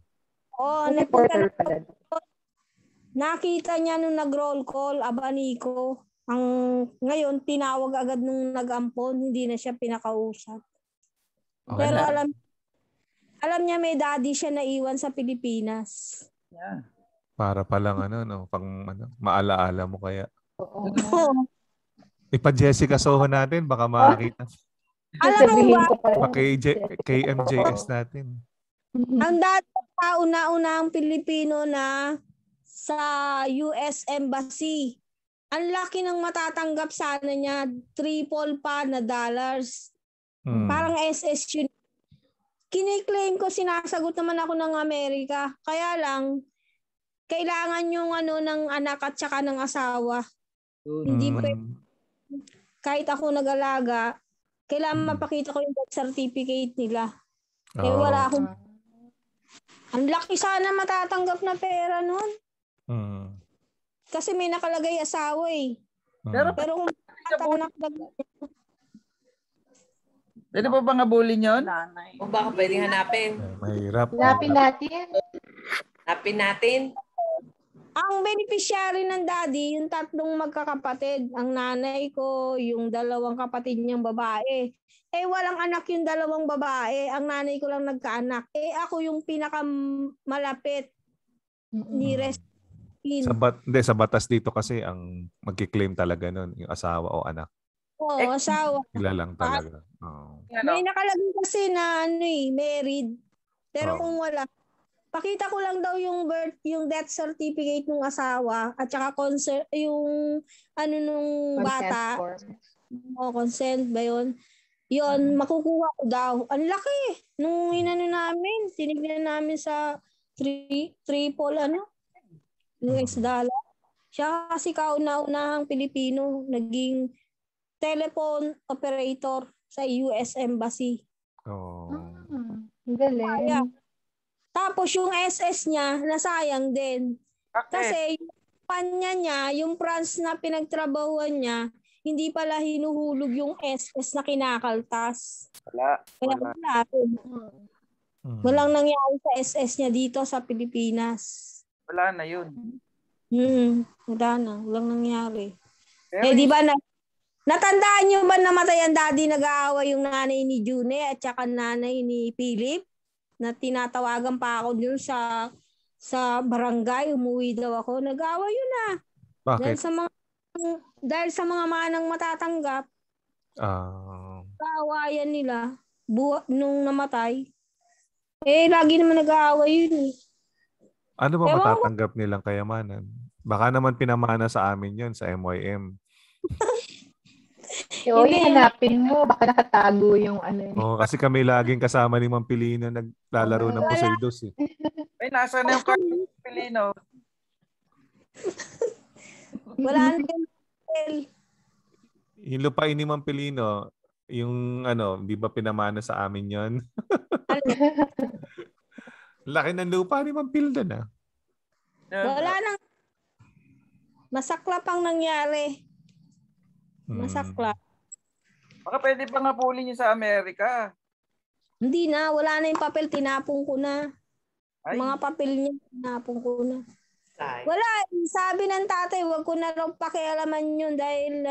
Nakita niya nung nag-roll call, Abaniko. Ngayon, tinawag agad nung nag-ampon, hindi na siya pinakausap. Pero alam niya may daddy siya na iwan sa Pilipinas. Yeah. Para palang pang maalaala mo kaya. Oo. Ipa-Jessica Soho natin, baka makakita. Alam mo ba? Kay MJS natin. Ang dati una-unang Pilipino na sa US Embassy. Ang laki ng matatanggap sana niya, triple pa na dollars. Parang SS yun. Kiniklaim ko, sinasagot naman ako ng Amerika. Kaya lang, kailangan yung ng anak at saka ng asawa. Hindi pwede. Kahit ako nag-alaga, kailangan mapakita ko yung birth certificate nila. Eh wala akong... Ang laki sana matatanggap na pera nun. Kasi may nakalagay asawa eh. Pero kung anak pwede pa bang habulin yun? O baka pwedeng hanapin. Mahirap. Hanapin natin. Ang beneficiary ng daddy, yung 3 magkakapatid. Ang nanay ko, yung 2 kapatid niyang babae. Eh, walang anak yung 2 babae. Ang nanay ko lang nagkaanak. Eh, ako yung pinakamalapit. Nearest. Sa batas dito kasi ang magki-claim talaga nun, yung asawa o anak. Oo, asawa. Sila lang talaga. May nakalagay kasi na married. Pero kung wala, pakita ko lang daw yung death certificate ng asawa at saka yung nung bata. Consent ba yun? Yun, makukuha ko daw. Ang laki. Nung namin, tinignan namin sa triple US dollar. Siya kasi kauna-unahang Pilipino, naging telephone operator sa US Embassy. Galing. Tapos yung SS niya, nasayang din. Kasi yung panya niya, yung France na pinagtrabahuan niya, hindi pala hinuhulog yung SS na kinakaltas. Walang nangyari sa SS niya dito sa Pilipinas. Wala na yun. Wala na. Walang nangyari. Di ba natandaan niyo ba namatay ang daddy, nag-aaway yung nanay ni June at saka nanay ni Philip? Na tinatawagan pa ako dun sa barangay, umuwi daw ako. Nag-aaway yun Bakit? Dahil sa mga manang matatanggap. Kaawayan nila nung namatay. Eh, lagi naman nag-aaway yun eh. Ano ba matatanggap nilang kayamanan? Baka naman pinamana sa amin yun, sa MYM. Hanapin mo, baka nakatago yung kasi kami laging kasama ni Ma'am Pilino naglalaro ng Poseidos eh. Ay, nasa na yung card ng Pilino? Wala na yung yung lupain ni Ma'am Pilino, yung di ba pinamana sa amin yun? Laki ng lupa ni Ma'am Pilda na. Wala nang masakla pang nangyari. Masakla. Baka pwede pang habulin niyo sa Amerika. Hindi na, wala na yung papel, tinapon ko na. Mga papel niya, tinapon ko na. Wala, sabi ng tatay, wag ko na raw pakialaman yun dahil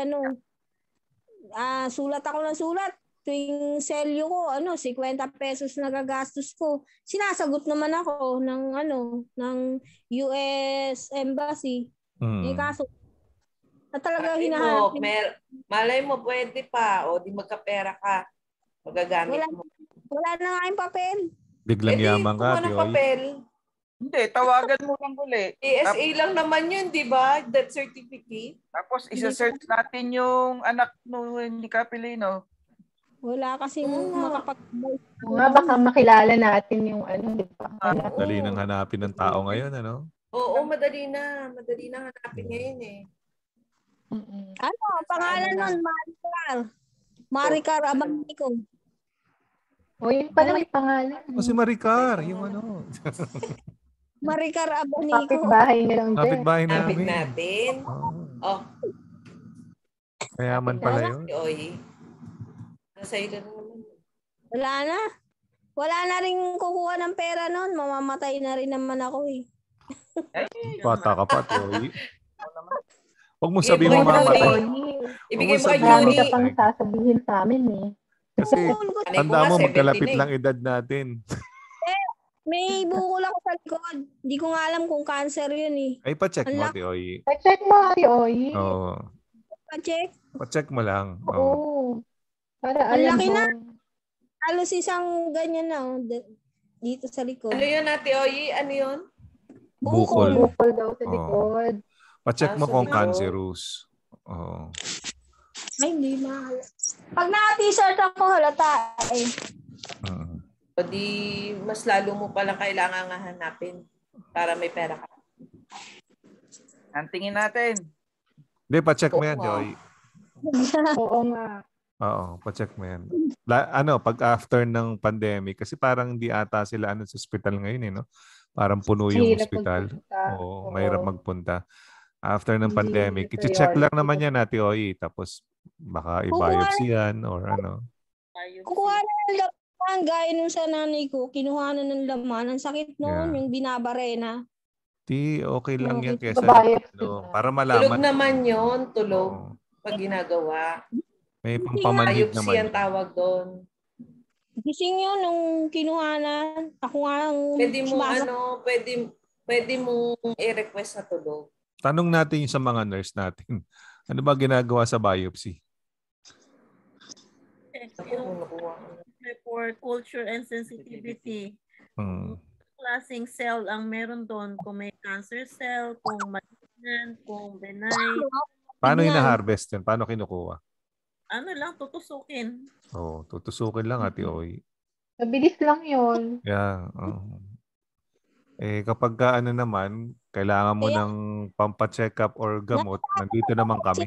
sulat ako ng sulat. Tuwing selyo ko, 50 pesos nagagastos ko. Sinasagot naman ako ng US Embassy. Eh kaso, talaga hinahanap. Malay mo, pwede pa. O di magkapera ka. Magagamit mo. Wala na nga yung papel. Biglang yaman ka, papel. Hindi, tawagan mo lang uli. PSA lang naman yun, di ba? Death certificate. Tapos isa-search natin yung anak ni Capilino. Wala kasi makapag-buy. Baka makilala natin yung di ba? Dali nang hanapin ng tao ngayon, Oo, madali na. Madali na hanapin ngayon eh. Pangalan nun? Maricar Abanico. Yun pala may pangalan. Si Maricar, yung Maricar Abanico. Kapit-bahay niya lang dyan. Kapit-bahay namin. Kapit natin. Mayaman pala yun. Nasa ilo naman. Wala na. Wala na rin kukuha ng pera nun. Mamamatay na rin naman ako eh. Bata ka pa, Toy. Huwag mo sabihin mamamatay. Ibigay mo kay Marami Junie. ka pang sasabihin sa amin eh. Kasi tanda mo, magkalapit lang edad natin. May bukol ako sa likod. Hindi ko nga alam kung cancer yun eh. Ay, pa-check mo, Ate Oy. Pa-check mo, Ate Oy. Oo. Pa-check? Pa-check mo lang. Oo. Para alam laki mo. na. Halos isang ganyan na. Dito sa likod. Ano yun, Ate Oy? Ano yun? Bukol. Bukol daw sa likod. Pa-check mo kung cancerous. Oo. Ay, hindi na. Pag naka-t-shirt ako, halata eh. O di, mas lalo mo palang kailangan nga hanapin para may pera ka. Antingin natin. Hindi, pa-check mo yan, Joy. Oo nga. Oo, pa-check mo yan. Pag after ng pandemic, kasi parang hindi ata sila sa hospital ngayon no? Parang puno yung hospital. Oo, mahirap magpunta. After ng pandemic, i-check lang naman yan, Ate Oy. Tapos baka i-biopsy yan or ano. Kukuha na ng laman, gaya nung sa nanay ko, kinuha na ng laman. Ang sakit noon, yung binabarena. Okay lang yan kesa para malaman. Tulog naman yun, tulog. Pag ginagawa. May pampamanhid naman. Biopsy ang tawag doon. Gising yun nung kinuha na. Ako nga ang pwede mo i-request na tulog. Tanong natin sa mga nurse natin. Ano ba ginagawa sa biopsy? For culture and sensitivity. Klaseng cell ang meron doon. Kung may cancer cell, kung malignant, kung benign. Paano ina-harvest yan? Paano kinukuha? Ano lang, tutusukin. Tutusukin lang, Ate Oy. Mabilis lang yun. Yeah. Kapag naman, kailangan mo ng pampa-check up or gamot, nandito naman kami.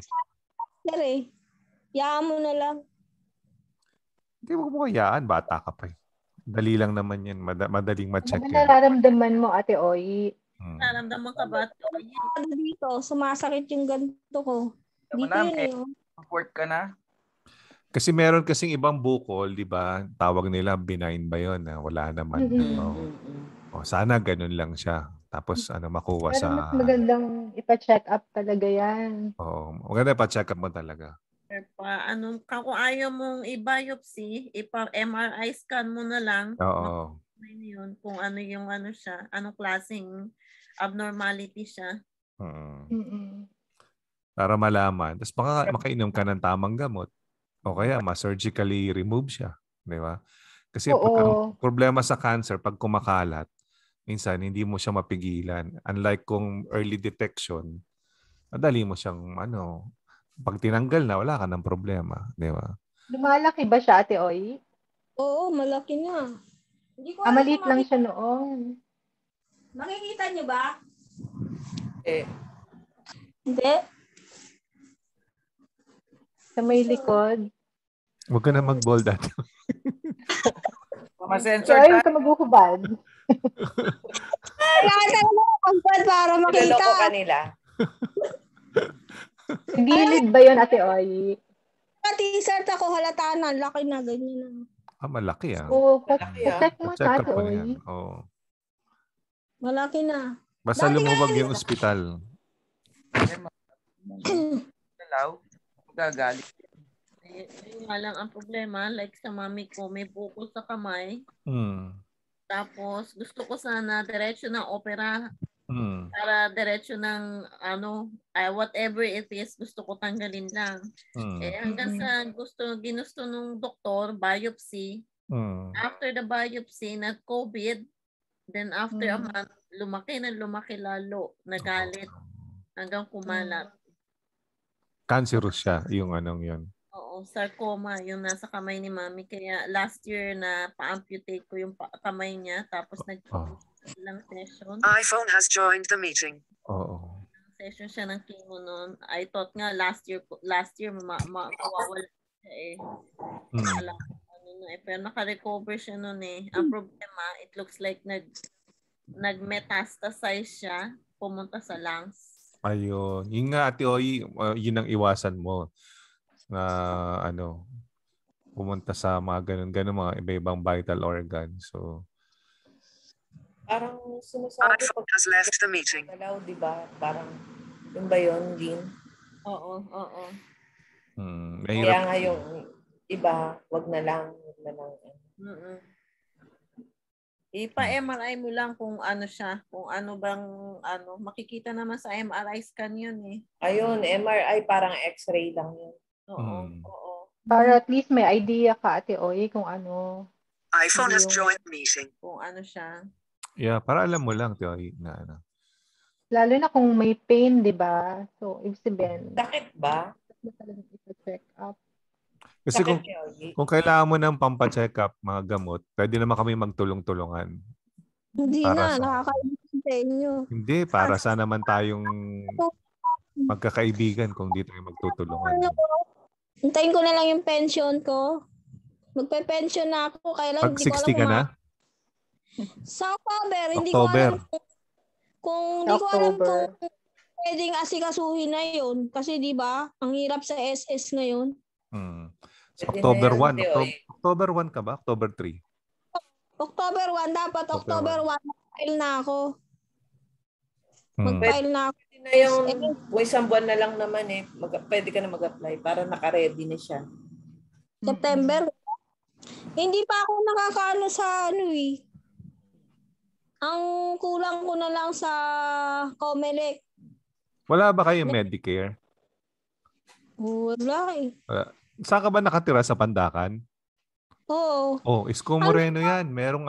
Yaan mo na lang. Hindi mo kayaan, bata ka pa. Dali lang naman yan, madaling ma-check yan. Ano nararamdaman mo, Ate Oy? Nararamdaman ka ba, Ate Oy? Dito, sumasakit yung ganito ko. Dito yun Report ka na? Kasi meron kasing ibang bukol, di ba? Tawag nila, benign ba yun? Wala naman. Sana ganun lang siya. Tapos makuha Pero mas magandang ipa-check up talaga yan. Maganda ipa-check up mo talaga. Kung ayaw mong i-biopsy, ipa-MRI scan mo na lang. Oo. Yun, kung ano yung siya, anong klaseng abnormality siya. Para malaman. Tapos makainom ka ng tamang gamot. O kaya ma-surgically remove siya. Di ba? Kasi ang problema sa cancer, pag kumakalat, minsan hindi mo siya mapigilan. Unlike kung early detection, madali mo siyang pag tinanggal na, wala ka ng problema. Di ba? Lumalaki ba siya, Ate Oy? Oo, malaki na. Hindi ko maliit lang siya noon. Makikita niyo ba? Hindi. Sa may likod. Huwag ka na mag-bold, Ate Oy. Masensor ayaw ka maghuhubad. Kaya mag-bold para makita. Niloloko ka nila. Gilid ba yun, Ate Oy? T-shirt ako, halata na. Laki na, ganyan na. Malaki Check mo sa Ate Oy. Malaki na. Basta lumubag yung ospital. Dalaw, gagalit. Yun nga lang ang problema, like sa mami ko, may bukol sa kamay. Tapos, gusto ko sana diretso ng opera. Para diretso ng whatever it is, gusto ko tanggalin lang. Hanggang sa ginusto nung doktor, biopsy. After the biopsy, nag-COVID. Then after a month, lumaki lalo. Nagalit. Hanggang kumalat. Cancerous siya, yung yun. Oo, sarcoma, yung nasa kamay ni mami. Kaya last year na pa-amputate ko yung kamay niya. Tapos ilang session. iPhone has joined the meeting. Session siya ng chemo noon. I thought nga last year mawawala siya pero naka-recover siya noon Ang problema, it looks like nag-metastasize siya, pumunta sa lungs. Ayun. Yung nga, Ate Oy, yun ang iwasan mo na pumunta sa mga ganun mga iba-ibang vital organs. So, parang sinasabi iPhone has left the meeting. Di ba? Parang, yun ba yun, Dean? Oo. Kaya nga yung iba, wag na lang. Ipa-MRI mo lang kung ano siya, kung ano bang makikita naman sa MRI scan yun eh. Ayun, MRI parang X-ray lang yun. Oo. Para at least may idea ka, Ate Oy, kung ano. iPhone has joined meeting. Kung ano siya. Yeah, para alam mo lang, Teoy, na ano. Lalo na kung may pain, di ba? So, ibig sabihin. Sakit ba? Check up. Kasi kung kailangan mo ng pampacheck up, mga gamot, pwede naman kami magtulong-tulungan. Hindi nakakainis sa inyo. Hindi, para sa naman tayong magkakaibigan kung di tayo magtutulungan. Hintayin ko na lang yung pension ko. Magpe-pension na ako. Kailan Pag 60 ka na? Sa October. Hindi ko alam kung pwedeng asikasuhin na yun. Kasi di ba, ang hirap sa SS ngayon. October 1. October 1 ka ba? October 3? October 1. Dapat October 1. Mag-file na ako. Mag-file na ako. Pwede na yung isang buwan na lang naman eh. Pwede ka na mag-apply para naka-ready na siya. September. Hindi pa ako nakakaano sa ano eh. Ang kulang ko na lang sa Comelec. Wala ba kayong Medicare? Wala eh. Saan ka ba nakatira? Sa Pandakan? Oo. Isko Moreno yan. Merong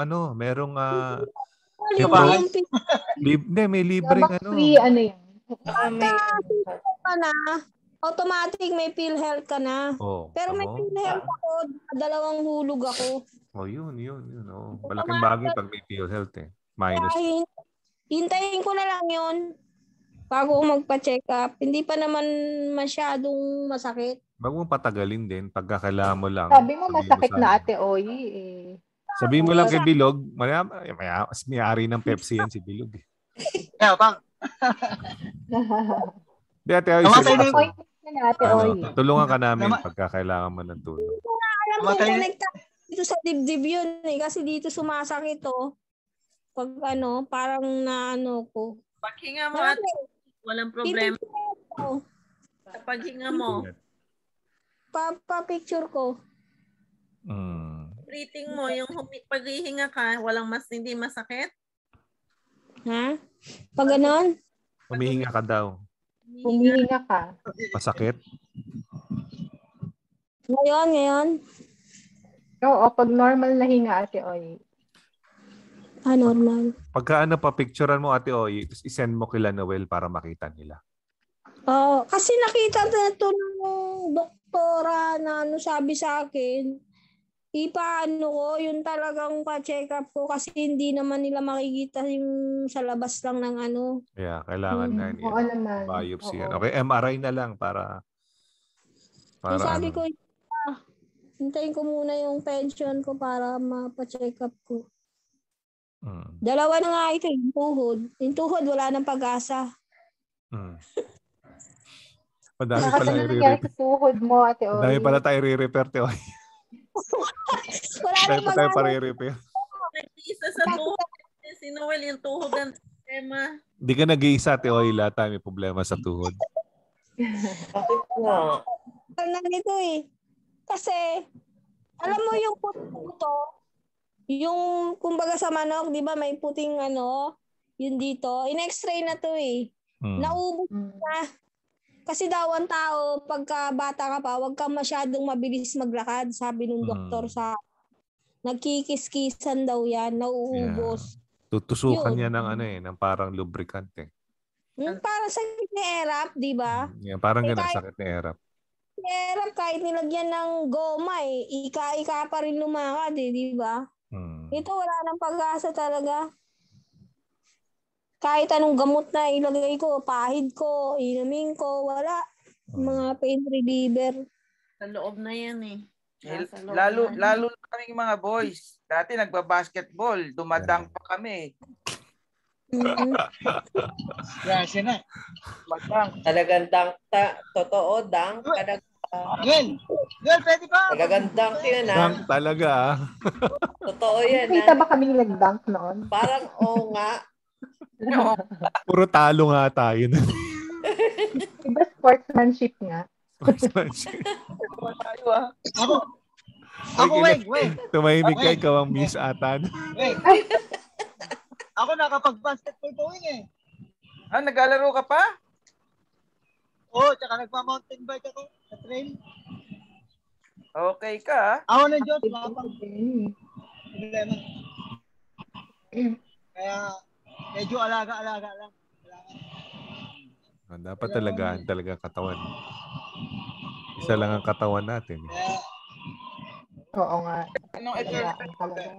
may libreng free ano yan. Automatic may PhilHealth ka na. Pero may PhilHealth ako, 2 hulog ako. Yun. Malaking bagay pag may PhilHealth eh. Minus. Hintayin ko na lang yun bago magpa-check up. Hindi pa naman masyadong masakit. Wag mong patagalin din pagkakailangan mo lang. Sabi mo masakit na Ate Oy eh. Sabihin mo lang kay Bilog, may-ari ng Pepsi yan si Bilog eh. Bang. Di Ate Oy, tulungan ka namin pagkakailangan mo ng tulong. Alam ko dito sa dibdib yun eh. Kasi dito sumasakit pag parang naano ko. Paghinga mo at walang problema. Sa paghinga mo. Pa-picture ko. Breathing mo, yung paghihinga ka, hindi masakit? Ha? Pag ganon? Humihinga ka daw. Humihinga ka. Masakit? Ngayon? Oo, pag normal na hinga, Ate Oy. Normal. Pagka pa-picturean mo, Ate Oy, isend mo kila Noel para makita nila. Kasi nakita na ito ng doktora na sabi sa akin, ipaano ko, yung talagang pa-check up ko kasi hindi naman nila makikita yung sa labas lang ng Yeah, kailangan na yan. Oo naman. Biopsy yan. Okay, MRI na lang para sabi ko, hintayin ko muna yung pension ko para mapa-check up ko. 2 na nga ito, yung tuhod. Yung tuhod, wala nang pag-asa. Madami pala i-repair. Tuhod mo, Ate Oy. Madami pala tayo i-repair, Ate Oy. Wala nang tayo para i-repair. Nag-iisa sa tuhod. Si Noel yung tuhod ng problema. Hindi ka nag-iisa, Ate Oy. Lahat tayo may problema sa tuhod. Bakit nga? Ito eh. Kasi, alam mo yung puto, yung kumbaga sa manok, di ba may puting yun dito. In-x-ray na to eh. Naubos na. Kasi daw ang tao, pagka bata ka pa, huwag kang masyadong mabilis maglakad, sabi nung doktor sa nagkikis-kisan daw yan, nauubos. Yeah. Tutusukan niya ng ng parang lubricant eh. Parang sakit ni Erap, di ba? Yeah, parang ganun, sakit ni Erap. Erap, kahit nilagyan ng goma ika-ika pa rin lumakad di ba? Ito wala nang pag-asa talaga. Kahit anong gamot na ilagay ko, pahid ko, inumin ko, wala. Mga pain reliever. Sa loob na yan eh. Lalo na kaming mga boys. Dati nagba-basketball, dumadang pa kami. Kasi na. Talagang dunk, totoo, dunk. Gwen, pwede ba? Talagang dunk yun Dunk talaga Totoo yan Kita ba kaming nag-dunk noon? Parang nga. Puro talo nga tayo. Sportsmanship nga. Sportsmanship. Ako, wait. Tumahimik ka, ikaw ang miss ata. Wait. Ako nakapag-basketball going eh. Naglalaro ka pa? Oo, tsaka nagpa-mountain bike ako sa trail. Okay ka. Ako ng Diyos, makapang problema. Kaya, medyo alaga-alaga lang. Dapat talaga katawan. Isa lang ang katawan natin. Oo nga. Anong exercise?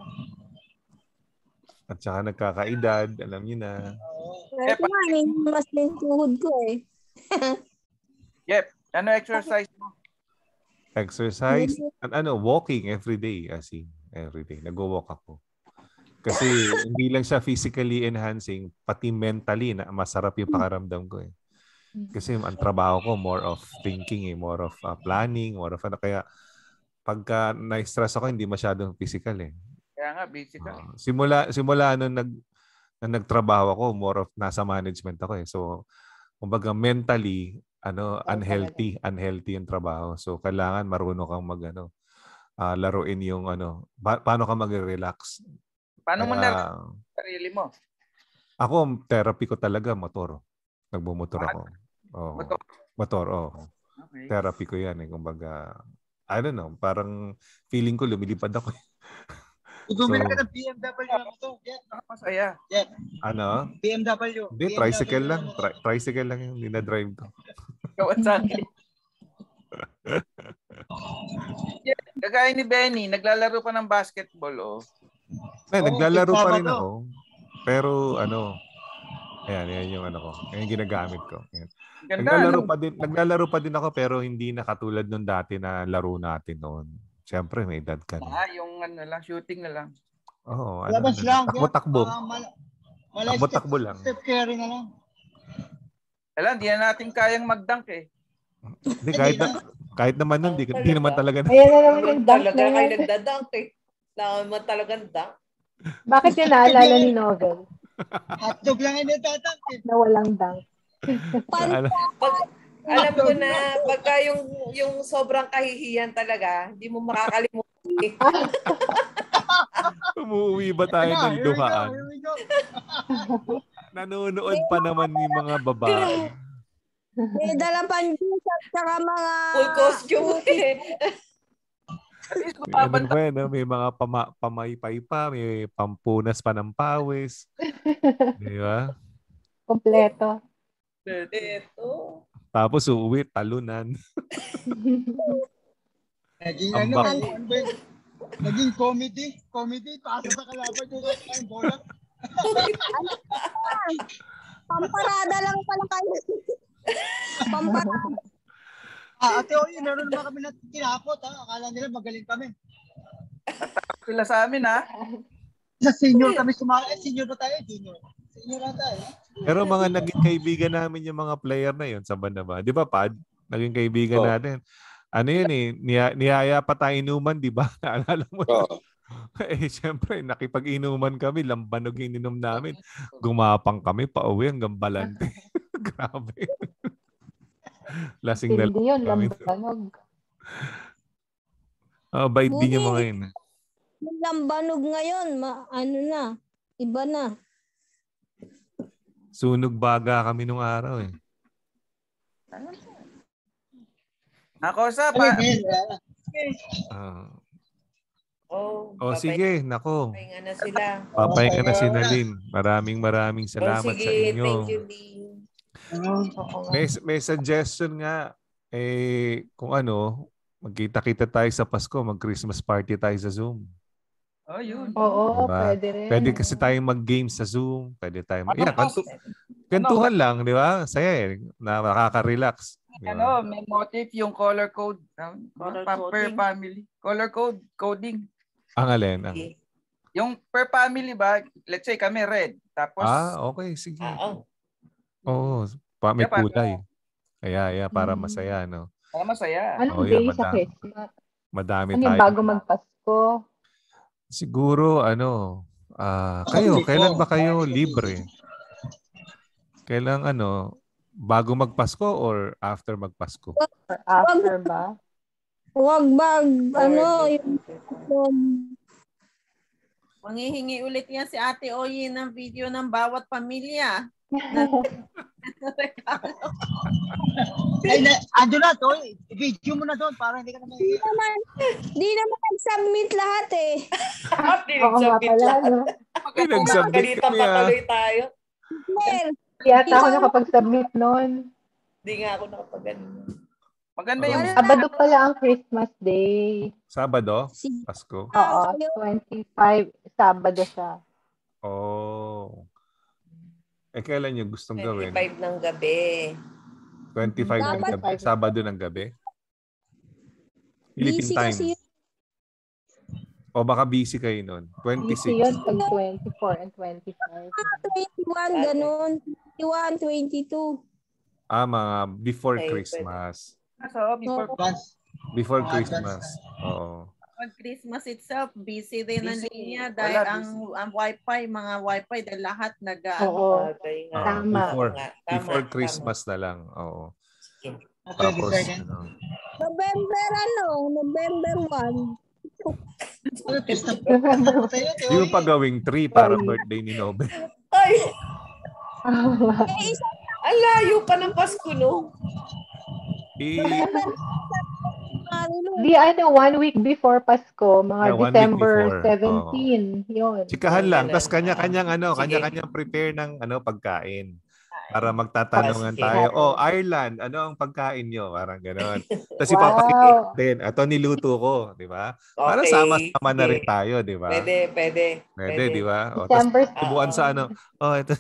At saka nagkakaedad, alam niyo na. Mas din tuhod ko eh. Yep. Ano exercise mo? Exercise? Walking every day. Every day. Nag-walk ako. Kasi hindi lang siya physically enhancing, pati mentally na masarap yung pakaramdam ko eh. Kasi ang trabaho ko more of thinking more of planning, more of kaya pagka na-stress ako hindi masyadong physical eh. Kaya nga physical. Simula nung nagtrabaho ako, more of nasa management ako eh. So kumbaga mentally unhealthy yung trabaho. So kailangan marunong kang laruin yung paano ka mag-relax. Paano mo na sarili mo? Ako, therapy ko talaga motor. Nagbumotor ako. Motor. Okay. Therapy ko yan eh. Kumbaga, I don't know, parang feeling ko lumilipad ako. Bumili ka ng BMW lang ito. Masaya. Ano? BMW. Hindi, tricycle lang. Tricycle lang yung dinadrive ko. Kawasaki. Kagaya ni Benny, naglalaro pa ng basketball naglalaro pa rin ako. Pero ayan yung ko. Yan yung ginagamit ko. Ayan. Naglalaro pa din ako pero hindi na katulad nung dati na laro natin noon. Siyempre may edad ka na. Yung shooting na lang. Oo. Labas lang. Takbo-takbo. Takbo-takbo lang. Step carry na lang. Hindi na natin kayang mag-dunk eh. Hindi, kahit naman nun, hindi naman talaga. Ayan na naman yung dunk talaga kayo nagdadunk eh. Naman talagang dunk. Bakit yun naalala ni Novel? Hotdog lang yung nagdadunk eh. Na walang dunk. Alam ko na pagka yung sobrang kahihiyan talaga, hindi mo makakalimutan eh. Umuwi ba tayo ng duhaan? Nanonood pa naman yung mga babae. May dalang panjus at saka mga full costume eh. May mga pamaypay pa, may pampunas pa ng pawis. Di ba? Kompleto. Tapos uuwi, talunan. Naging comedy, pasa sa kalaban yung bola. Pamparada lang pala kayo. Pamparada. Ate Oy, meron naman kami na tinapot ha. Akala nila magaling kami. Sila sa amin ha. Sa senior kami senior na tayo, junior. Senior na tayo. Pero mga naging kaibigan namin yung mga player na yun sa banda ba? Di ba, Pad? Naging kaibigan natin. Ano yun eh, niyaya pa tayo inuman, di ba? Naalala mo? Siyempre, nakipag-inuman kami, lambanog yung ininom namin. Gumapang kami, pauwi hanggang Balante. Grabe. Lasing na hindi yun, lambanog. Bait din yung mga yun. Yung lambanog ngayon, iba na. Sunog baga kami nung araw eh. Ako sa sige, nako. Papahinga na sila. Papahinga na si Nalin. Maraming salamat sa inyo. Thank you, Lee. May suggestion nga kung magkita-kita tayo sa Pasko, mag-Christmas party tayo sa Zoom. Yun. Oo, diba? pwede rin. Pwede kasi tayong mag-game sa Zoom. Pwede tayong kantuhan lang, di ba? Saya nakaka-relax. Diba? May motif yung color code. Per family. Color code, coding. Ang alin? Yung per family ba, let's say kami red. Tapos okay, sige. Oo, may kulay. Para masaya, no? Para masaya. Anong day sa Christmas? Madami tayo. Bago magpasko? Siguro, kayo, kailan ba kayo libre? Kailan, Bago magpasko or after magpasko? Or after ba? Huwag yung Manghihingi ulit yan si Ate Oyi ng video ng bawat pamilya. Ay, ando na to. I-video mo na doon para hindi ka na Di naman nag-submit lahat eh. Oo nga pala, no? Nag-submit kami patuloy tayo. Yata ako nakapag-submit noon. Hindi nga ako nakapag-ano. Maganda yung... Sabado pala ang Christmas Day. Sabado? Pasko? Oo, 25. Sabado siya. Oh. Kailan nyo gustong gawin? 25 ng gabi. 25 ng gabi? Sabado ng gabi? Philippine time. O baka busy kayo nun? 26. Busy yun pag 24 and 25. 21, ganun. 21, 22. Mga before Christmas. Before Christmas. Oo. Pag Christmas itself, busy din ang linya dahil ang wifi, mga wifi, dahil lahat Oo. Tama. Before Christmas na lang. Oo. Tapos, November 1. Di mo pa gawing 3 para birthday ni Nobel. Ay! Ang layo pa ng Pasko, no? Di 1 week before Pasko, mga December 17. Yun. Chikahan lang, tapos kanya-kanyang prepare ng pagkain. Para magtatanungan tayo, Ireland, ano ang pagkain nyo? Parang gano'n. Tapos ipapakita din, ito niluto ko, di ba? Para sama-sama na rin tayo, di ba? Pwede, di ba? Tapos tubuan sa ito.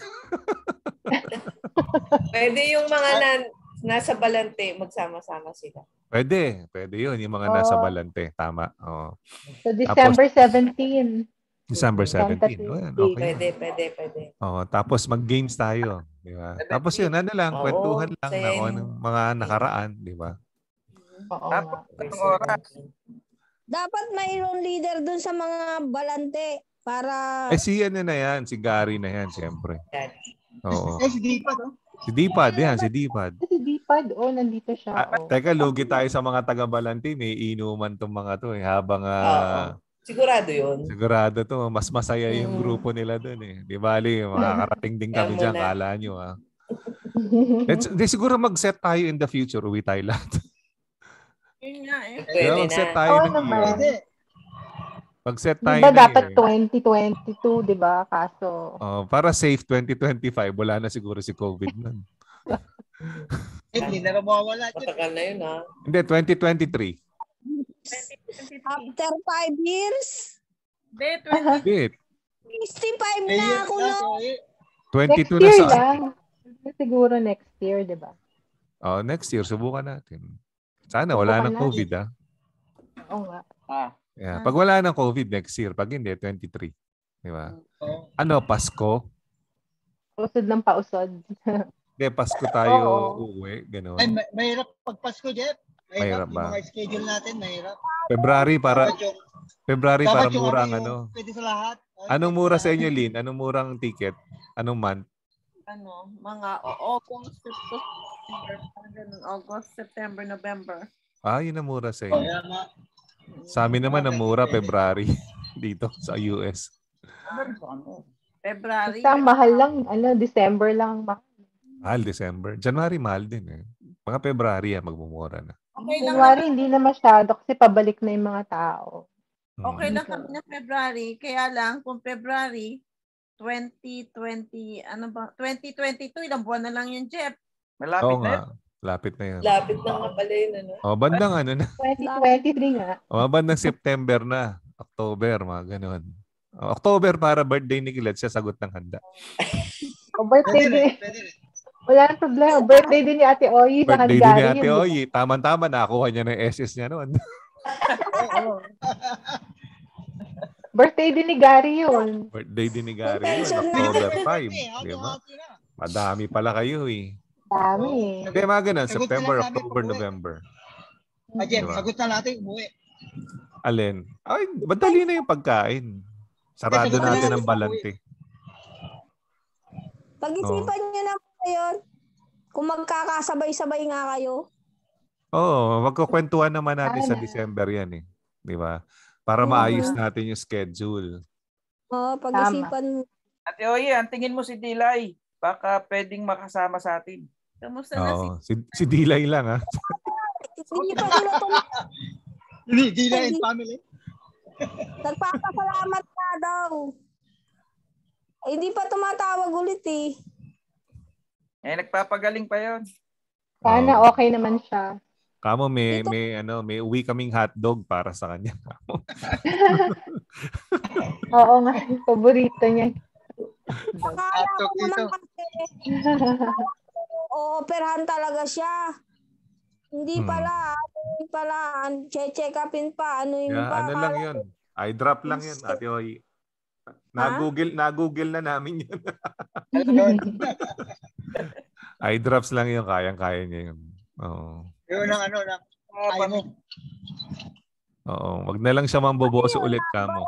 Pwede yung mga nasa Balante, magsama-sama sila. Pwede yun, yung mga nasa Balante. Tama. So, December 17. December 17. Okay. Pwede. Tapos mag-games tayo, di ba? Tapos yun, kwentuhan lang na anong mga nakaraan, di ba? Dapat mayroong leader dun sa mga Balante para... si si Gary na yan, siyempre. Oo. Si Dipad, Si Dipad, yan, si Dipad. Si Dipad, nandito siya. Teka, lugi tayo sa mga taga-Balante. May inuman tong mga to habang... Sigurado yun. Sigurado to. Mas masaya yung grupo nila dun eh. Di bali, makakarating din kami dyan. Kala nyo siguro mag-set tayo in the future. Uwi tayo lahat. Yun nga eh. Pwede mag-set na. tayo mag-set tayo diba dapat 2022, di ba? Kaso... para safe 2025, wala na siguro si COVID nun. Hindi na mawawala. Matagal na yun Hindi, 2023. After 5 years? Hindi. 65 na ako, no? 22 next year lang. Siguro next year, di ba? Next year, subukan natin. Sana wala ng COVID, Oo nga. Yeah. Pag wala ng COVID next year, pag hindi, 23. Di ba? Pasko? Usod ng pausod. Hindi, Pasko tayo uuwi. Ganun. Ay, mahirap pag Pasko, Jeff. Mahirap ba? Yung mga schedule natin, mahirap. February para mura ang Pwede sa lahat. Anong mura sa inyo, Lynn? Anong murang ticket? Anong month? Mga August, September, November. Yun ang mura sa inyo. Sa amin naman ang mura, February. Dito sa US. February. Basta mahal lang, December lang. Mahal, December. January, mahal din eh. Mga February, magmumura na. January, hindi na masyado kasi pabalik na yung mga tao. Okay lang kami na February. Kaya lang, kung February, 2022, ilang buwan na lang yun, Jeff. Malapit na yun. Lapit na yun. Lapit na nga pala yun. Bandang na. 2023 nga. Bandang September na. October, mga ganun. October para birthday ni Kilat, siya sagot ng handa. Birthday din. Wala nang problema. Birthday din ni Ate Oyi. Birthday din ni Ate Oyi. Tama-tama, nakakuha niya ng SS niya noon. Birthday din ni Gary yun. Birthday din ni Gary yun. October 5. Diba? Madami pala kayo eh. Dami. Hindi, mga ganun. September, October, November. Jem, sagot na natin, umuwi. Alin? Ay, madali na yung pagkain. Sarado natin ang Balante. Pag-isipan nyo naman yun, Kung magkakasabay-sabay nga kayo. Oo, magkukwentuhan naman natin sa December yan eh. Di ba? Para maayos natin yung schedule. Oo, pag-isipan mo. Ate Oye, ang tingin mo si Dilay, baka pwedeng makasama sa atin. Kamusta na si Dilay lang ha. Hindi pa nila Dilay and family. Nagpapasalamat na daw. Hindi pa tumatawag ulit eh. Nagpapagaling pa yon. Sana okay naman siya. Kamo may uwi kaming hotdog para sa kanya. Oo nga, paborito niya. Hotdog dito. Operahan talaga siya. Hindi pala, check upin pa, Ano lang 'yun. Eye drop lang 'yun, Ate Oy. Na-Google na namin 'yun. Eye drops lang 'yun, kayang-kaya niya 'yun. Oo. Yun ang ayaw mo. Oo, wag na lang siya mamboboso ulit kamo.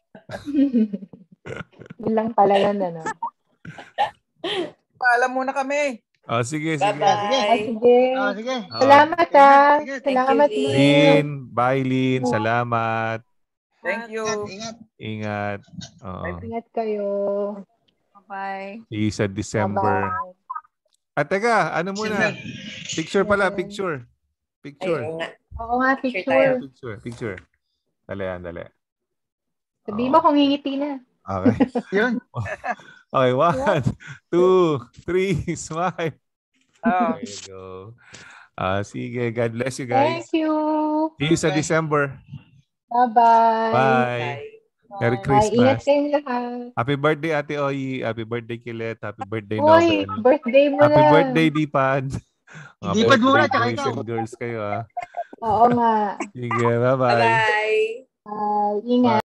Ilang pala yan, ano? Paalam muna kami. Sige. Bye-bye. Sige. Salamat Salamat you, Lynn. Bye, Lynn. Salamat. Thank you. Ingat. Ingat kayo. Bye. See you sa December. At teka, ano muna? Picture pala, picture. Oo nga, Picture. Dali. Sabihin mo kung ngingiti na. Okay. Yun. Okay, 1, 2, 3, smile. There you go. Sige, God bless you guys. Thank you. See you sa December. Bye-bye. Bye. Merry Christmas. Ingat kayong lahat. Happy birthday, Ate Oyi. Happy birthday, Kilet. Happy birthday, Uy, Nobel. birthday mo Happy na. birthday, Dipad. Dipad muna, tsaka boys ikaw. and girls kayo, ha. Oo nga. Sige, bye-bye. Bye. Ingat.